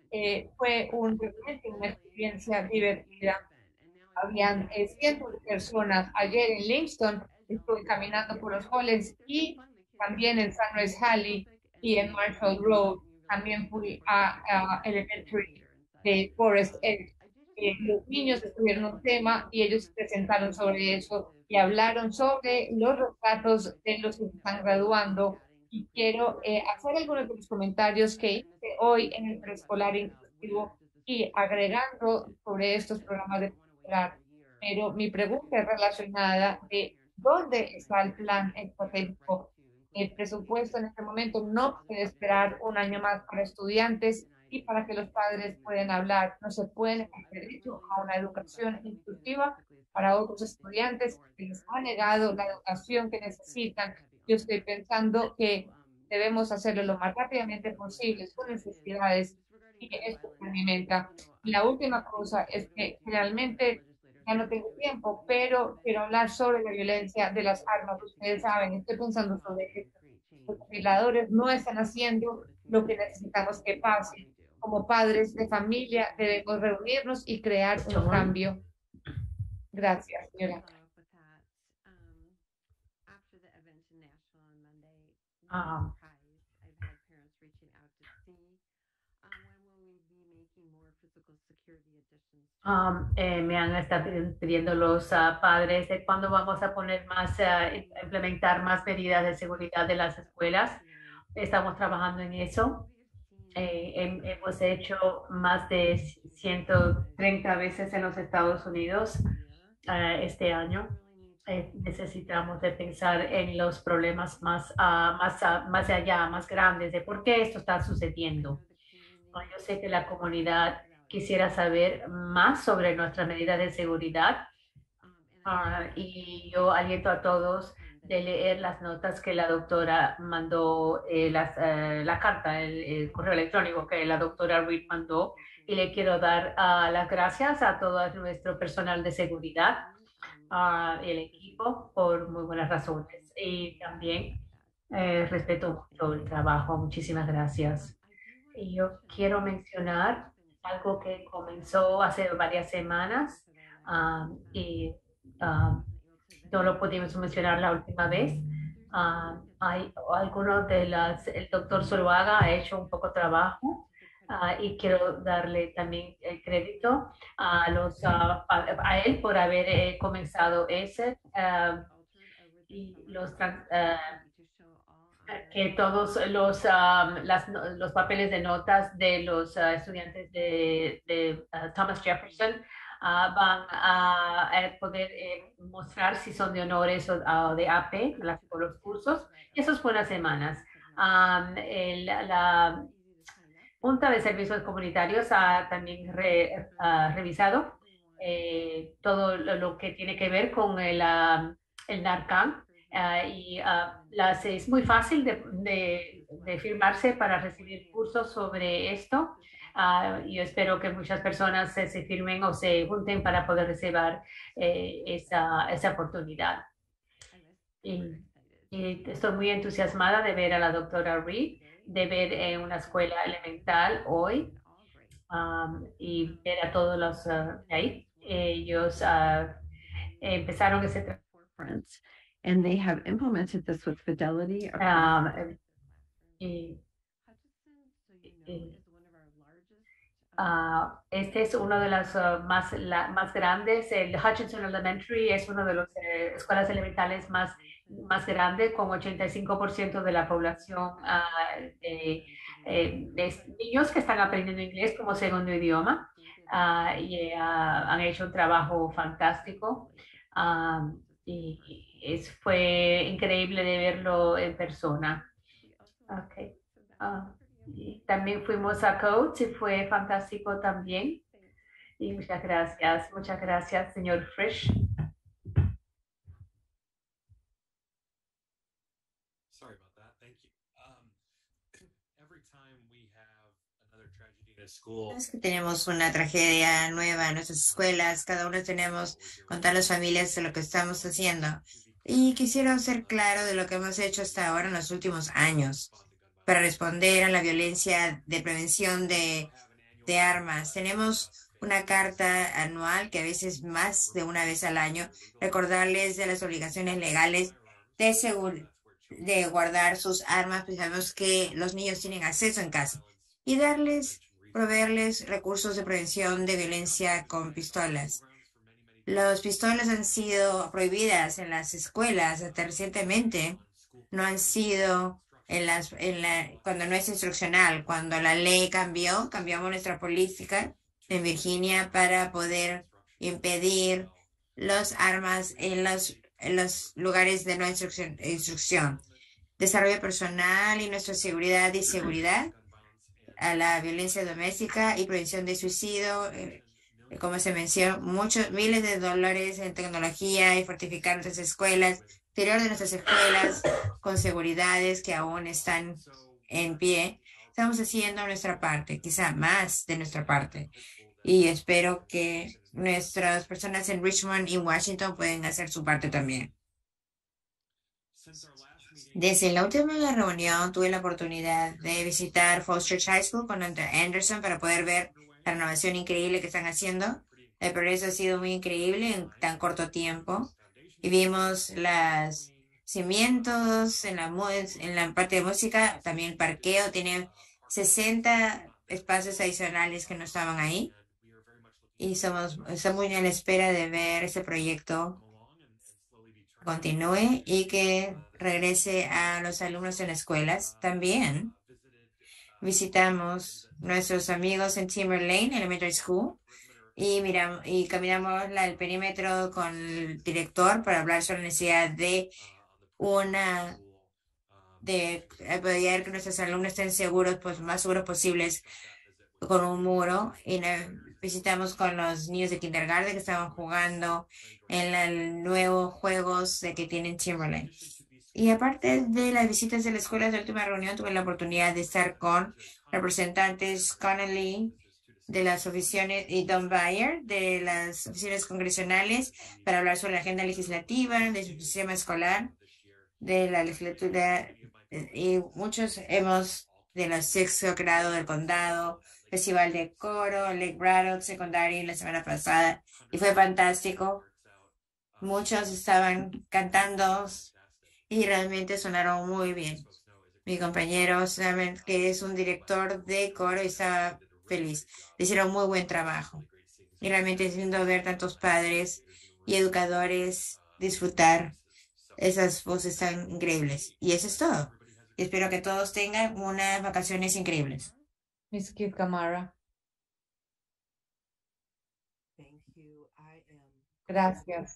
fue realmente una experiencia divertida. Habían cientos de personas ayer en Livingston estuve caminando por los halls y también en Sunrise Alley y en Marshall Road. También fui a Elementary de Forest Edge. Los niños estuvieron un tema y ellos presentaron sobre eso y hablaron sobre los retratos de los que se están graduando. Y quiero hacer algunos de los comentarios que hice hoy en el preescolar inclusivo y agregando sobre estos programas de preescolar. Pero mi pregunta es relacionada de dónde está el plan estratégico. El presupuesto en este momento no puede esperar un año más para estudiantes y para que los padres puedan hablar. No se puede negar derecho a una educación inclusiva para otros estudiantes que les ha negado la educación que necesitan. Yo estoy pensando que debemos hacerlo lo más rápidamente posible, sus necesidades, y esto se alimenta. Y la última cosa es que realmente ya no tengo tiempo, pero quiero hablar sobre la violencia de las armas. Ustedes saben, estoy pensando sobre que los legisladores no están haciendo lo que necesitamos que pase. Como padres de familia debemos reunirnos y crear un cambio. Gracias, señora. Me han estado pidiendo los padres de cuándo vamos a poner más, implementar más medidas de seguridad de las escuelas. Estamos trabajando en eso. Hemos hecho más de 130 veces en los Estados Unidos este año. Necesitamos de pensar en los problemas más allá, más grandes, de por qué esto está sucediendo. Yo sé que la comunidad quisiera saber más sobre nuestras medidas de seguridad y yo aliento a todos de leer las notas que la doctora mandó, la carta, el correo electrónico que la doctora Reed mandó, y le quiero dar las gracias a todo nuestro personal de seguridad, el equipo, por muy buenas razones, y también respeto mucho el trabajo. Muchísimas gracias. Y yo quiero mencionar algo que comenzó hace varias semanas y no lo pudimos mencionar la última vez. Hay algunos de el doctor Zuluaga ha hecho un poco de trabajo y quiero darle también el crédito a él por haber comenzado ese y que todos los papeles de notas de los estudiantes de Thomas Jefferson van a poder mostrar si son de honores o de AP, por los cursos. Y eso fue unas semanas. La Junta de Servicios Comunitarios ha también revisado todo lo que tiene que ver con el NARCAN. Es muy fácil de firmarse para recibir cursos sobre esto. Yo espero que muchas personas se firmen o se junten para poder recibir esa oportunidad. Y estoy muy entusiasmada de ver a la doctora Reed, de ver una escuela elemental hoy y ver a todos los de ahí. Ellos empezaron ese trabajo. And they have implemented this with fidelity. Este es uno de los más grandes. El Hutchinson Elementary es uno de las escuelas elementales más grande, con 85% de la población de niños que están aprendiendo inglés como segundo idioma y han hecho un trabajo fantástico. Fue increíble de verlo en persona. Okay. Y también fuimos a Coates y fue fantástico también. Y muchas gracias, señor Frisch. Sorry about that. Thank you. Every time we have another tragedy in a school. Es que tenemos una tragedia nueva en nuestras escuelas, cada uno tenemos contar a las familias de lo que estamos haciendo. Y quisiera ser claro de lo que hemos hecho hasta ahora en los últimos años para responder a la violencia de prevención de armas. Tenemos una carta anual, que a veces más de una vez al año, recordarles de las obligaciones legales de guardar sus armas, pues sabemos que los niños tienen acceso en casa, y proveerles recursos de prevención de violencia con pistolas. Las pistolas han sido prohibidas en las escuelas hasta recientemente. No han sido cuando no es instruccional. Cuando la ley cambiamos nuestra política en Virginia para poder impedir las armas en los lugares de no instrucción. Desarrollo personal y nuestra seguridad y seguridad a la violencia doméstica y prevención de suicidio. Como se mencionó, miles de dólares en tecnología y fortificar nuestras escuelas, interior de nuestras escuelas con seguridades que aún están en pie. Estamos haciendo nuestra parte, quizá más de nuestra parte. Y espero que nuestras personas en Richmond y Washington pueden hacer su parte también. Desde la última reunión tuve la oportunidad de visitar Falls Church High School con Anderson para poder ver la renovación increíble que están haciendo. El progreso ha sido muy increíble en tan corto tiempo. Y vimos los cimientos en la parte de música, también el parqueo. Tiene 60 espacios adicionales que no estaban ahí. Y estamos muy a la espera de ver ese proyecto continúe y que regrese a los alumnos en escuelas. También visitamos nuestros amigos en Timber Lane Elementary School y caminamos el perímetro con el director para hablar sobre la necesidad de apoyar que nuestros alumnos estén seguros, pues más seguros posibles con un muro. Y visitamos con los niños de kindergarten que estaban jugando en el nuevo juegos que tienen Timberlake. Y aparte de las visitas de la escuela, de la última reunión tuve la oportunidad de estar con representantes Connolly de las oficinas y Don Bayer de las oficinas congresionales para hablar sobre la agenda legislativa del sistema escolar de la legislatura, y muchos de los sexto grado del condado, festival de coro, Lake Braddock Secondary la semana pasada, y fue fantástico. Muchos estaban cantando y realmente sonaron muy bien. Mi compañero saben que es un director de coro y estaba feliz. Hicieron muy buen trabajo. Y realmente es lindo ver tantos padres y educadores disfrutar esas voces tan increíbles. Y eso es todo. Y espero que todos tengan unas vacaciones increíbles. Miss Kid Camara. Gracias.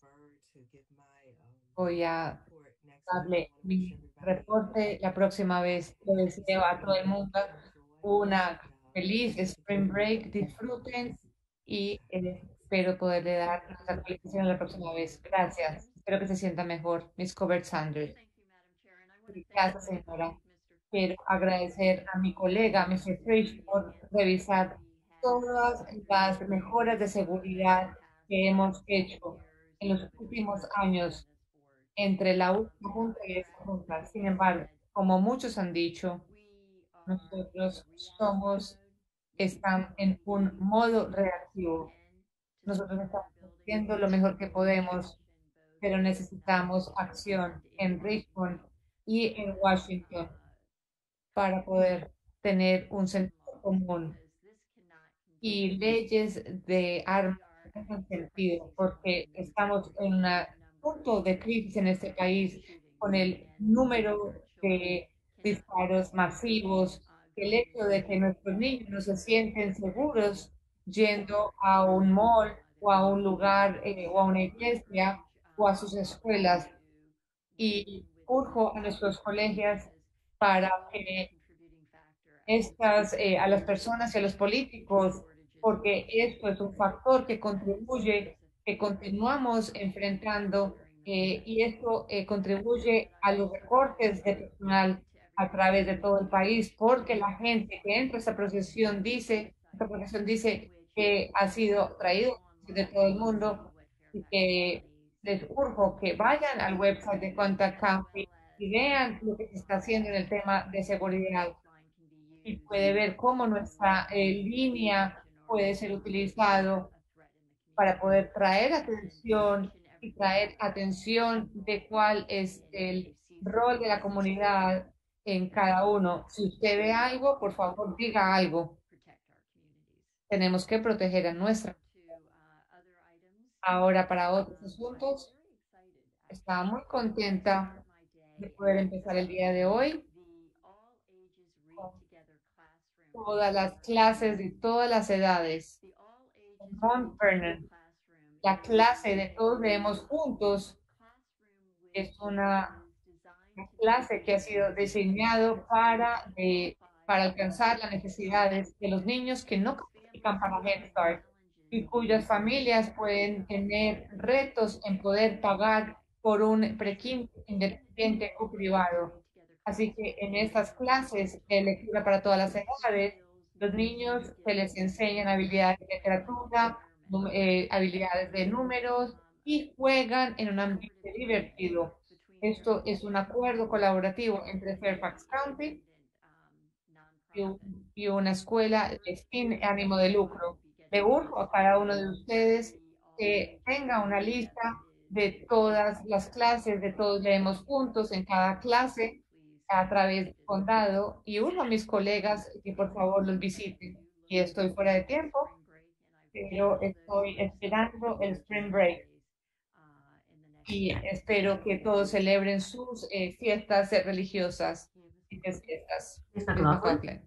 Voy a darle mi reporte la próxima vez. Les deseo a todo el mundo una feliz Spring Break. Disfruten y espero poderle dar las actualizaciones la próxima vez. Gracias. Espero que se sienta mejor. Miss Covert Sanders. Gracias, señora. Quiero agradecer a mi colega, Mr. Frisch, por revisar todas las mejoras de seguridad que hemos hecho en los últimos años entre la última junta y esta junta. Sin embargo, como muchos han dicho, nosotros están en un modo reactivo. Nosotros estamos haciendo lo mejor que podemos, pero necesitamos acción en Richmond y en Washington para poder tener un sentido común y leyes de armas en ese sentido, porque estamos en un punto de crisis en este país con el número de disparos masivos, el hecho de que nuestros niños no se sienten seguros yendo a un mall o a un lugar o a una iglesia o a sus escuelas. Y urjo a nuestros colegios para que a las personas y a los políticos, porque esto es un factor que contribuye, que continuamos enfrentando, y esto contribuye a los recortes de personal a través de todo el país, porque la gente que entra a esta procesión dice que ha sido traído de todo el mundo y que les urjo que vayan al website de Contact County y vean lo que se está haciendo en el tema de seguridad y puede ver cómo nuestra línea puede ser utilizado para poder traer atención y traer atención de cuál es el rol de la comunidad en cada uno. Si usted ve algo, por favor, diga algo. Tenemos que proteger a nuestra. Ahora, para otros asuntos, estaba muy contenta de poder empezar el día de hoy con todas las clases de todas las edades. En Mount Vernon, la clase de Todos Leemos Juntos es una clase que ha sido diseñado para alcanzar las necesidades de los niños que no califican para Head Start y cuyas familias pueden tener retos en poder pagar por un prekinder independiente o privado. Así que en estas clases de lectura para todas las edades, los niños se les enseñan habilidades de literatura, habilidades de números y juegan en un ambiente divertido. Esto es un acuerdo colaborativo entre Fairfax County y una escuela sin ánimo de lucro. Le urjo a cada uno de ustedes que tenga una lista de todas las clases, de todos leemos juntos en cada clase a través del condado y urjo a mis colegas que por favor los visiten. Y estoy fuera de tiempo, pero estoy esperando el Spring Break y espero que todos celebren sus fiestas religiosas y fiestas. Mr. McLaughlin.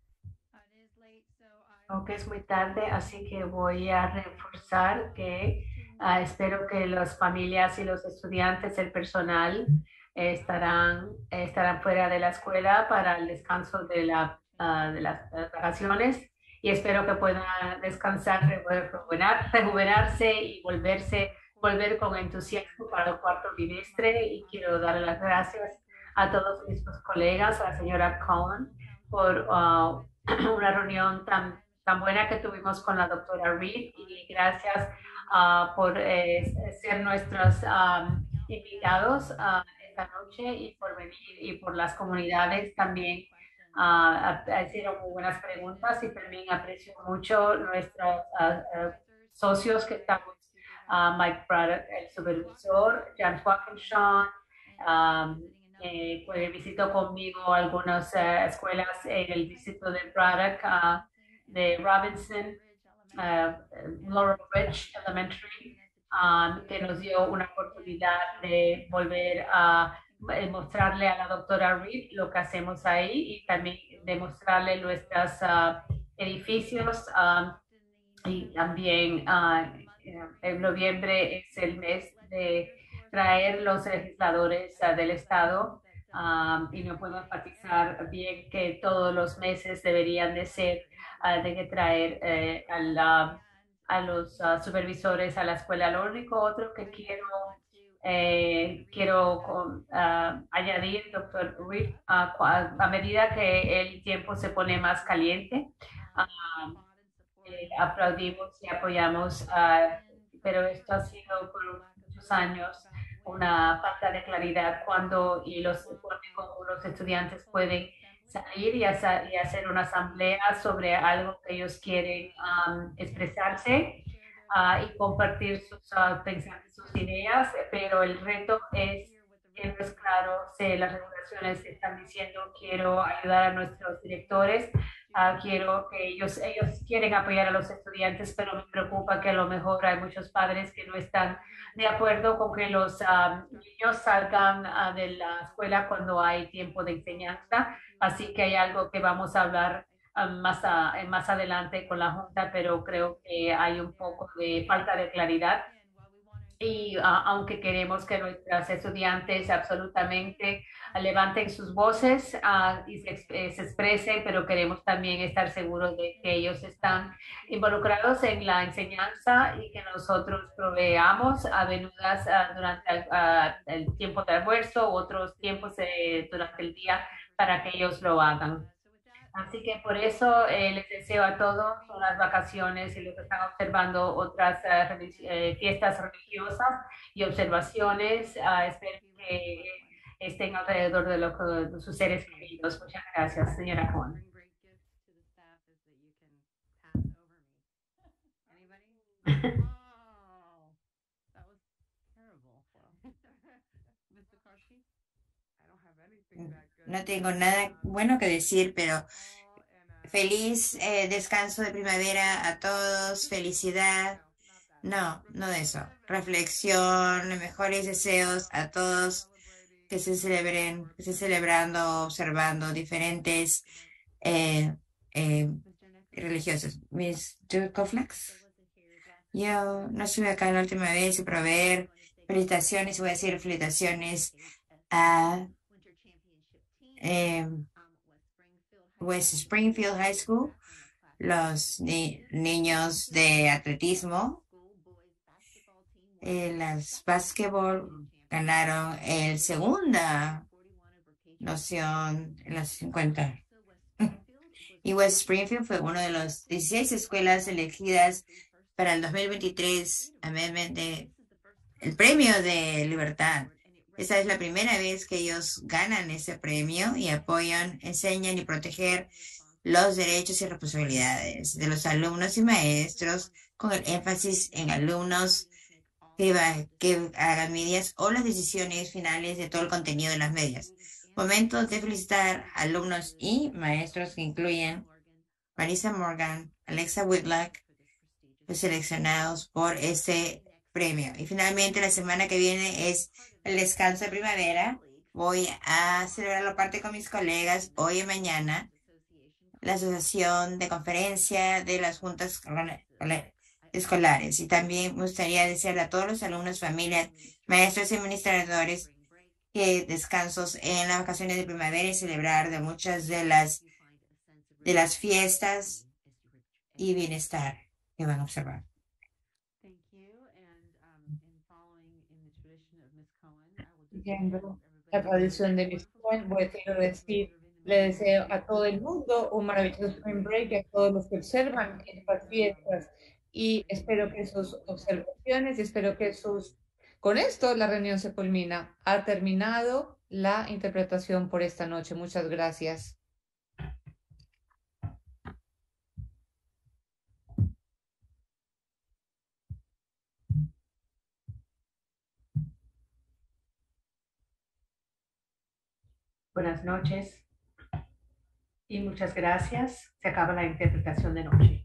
Aunque es muy tarde, así que voy a reforzar que espero que las familias y los estudiantes, el personal, estarán fuera de la escuela para el descanso de las vacaciones y espero que puedan descansar, rejuvenarse y volver con entusiasmo para el cuarto bimestre. Y quiero darle las gracias a todos mis colegas, a la señora Cohen, por una reunión tan buena que tuvimos con la doctora Reed y gracias por ser nuestros invitados esta noche y por venir y por las comunidades también. Hicieron muy buenas preguntas y también aprecio mucho nuestros socios que estamos, Mike Braddock, el supervisor, Jan Walkinshaw, pues visitó conmigo algunas escuelas en el distrito de Braddock, de Robinson, Laurel Ridge Elementary, que nos dio una oportunidad de volver a mostrarle a la doctora Reed lo que hacemos ahí y también demostrarle nuestros edificios. Y también en noviembre es el mes de traer los legisladores del estado y no puedo enfatizar bien que todos los meses deberían de ser de que traer a los supervisores a la escuela. Lo único otro que quiero añadir, doctor Reed, a medida que el tiempo se pone más caliente, aplaudimos y apoyamos, pero esto ha sido por muchos años una falta de claridad cuando los estudiantes pueden salir y hacer una asamblea sobre algo que ellos quieren expresarse y compartir sus pensamientos, sus ideas, pero el reto es que no es claro si las regulaciones están diciendo quiero ayudar a nuestros directores. Quiero que ellos quieren apoyar a los estudiantes, pero me preocupa que a lo mejor hay muchos padres que no están de acuerdo con que los niños salgan de la escuela cuando hay tiempo de enseñanza. Así que hay algo que vamos a hablar más adelante con la Junta, pero creo que hay un poco de falta de claridad. Y aunque queremos que nuestras estudiantes absolutamente levanten sus voces y se expresen, pero queremos también estar seguros de que ellos están involucrados en la enseñanza y que nosotros proveamos avenudas durante el tiempo de almuerzo u otros tiempos durante el día para que ellos lo hagan. Así que por eso les deseo a todos unas vacaciones y los que están observando otras fiestas religiosas y observaciones. Espero que estén alrededor de sus seres queridos. Muchas gracias, señora Juan. That was terrible. Mr. Karski? No tengo nada bueno que decir, pero feliz descanso de primavera a todos, felicidad. No, no de eso. Reflexión, mejores deseos a todos que se celebren, que estén celebrando, observando diferentes religiosos. Miss Koflax, yo no estuve acá la última vez, pero a ver, felicitaciones, voy a decir felicitaciones a West Springfield High School, los niños de atletismo, las básquetbol ganaron el segunda noción en los 50. Y West Springfield fue uno de los 16 escuelas elegidas para el 2023 el premio de libertad. Esta es la primera vez que ellos ganan ese premio y apoyan, enseñan y proteger los derechos y responsabilidades de los alumnos y maestros, con el énfasis en alumnos que hagan medias o las decisiones finales de todo el contenido de las medias. Momentos de felicitar a alumnos y maestros que incluyen Marisa Morgan, Alexa Whitlock, los seleccionados por este premio. Y finalmente, la semana que viene es el descanso de primavera. Voy a celebrarlo parte con mis colegas hoy y mañana. La asociación de conferencia de las juntas escolares. Y también me gustaría desearle a todos los alumnos, familias, maestros y administradores que descansos en las vacaciones de primavera y celebrar de muchas de las fiestas y bienestar que van a observar. Siguiendo la tradición de Miss Cohen, le deseo a todo el mundo un maravilloso Spring Break y a todos los que observan estas fiestas. Y espero que sus observaciones y espero que con esto la reunión se culmina. Ha terminado la interpretación por esta noche. Muchas gracias. Buenas noches y muchas gracias. Se acaba la interpretación de noche.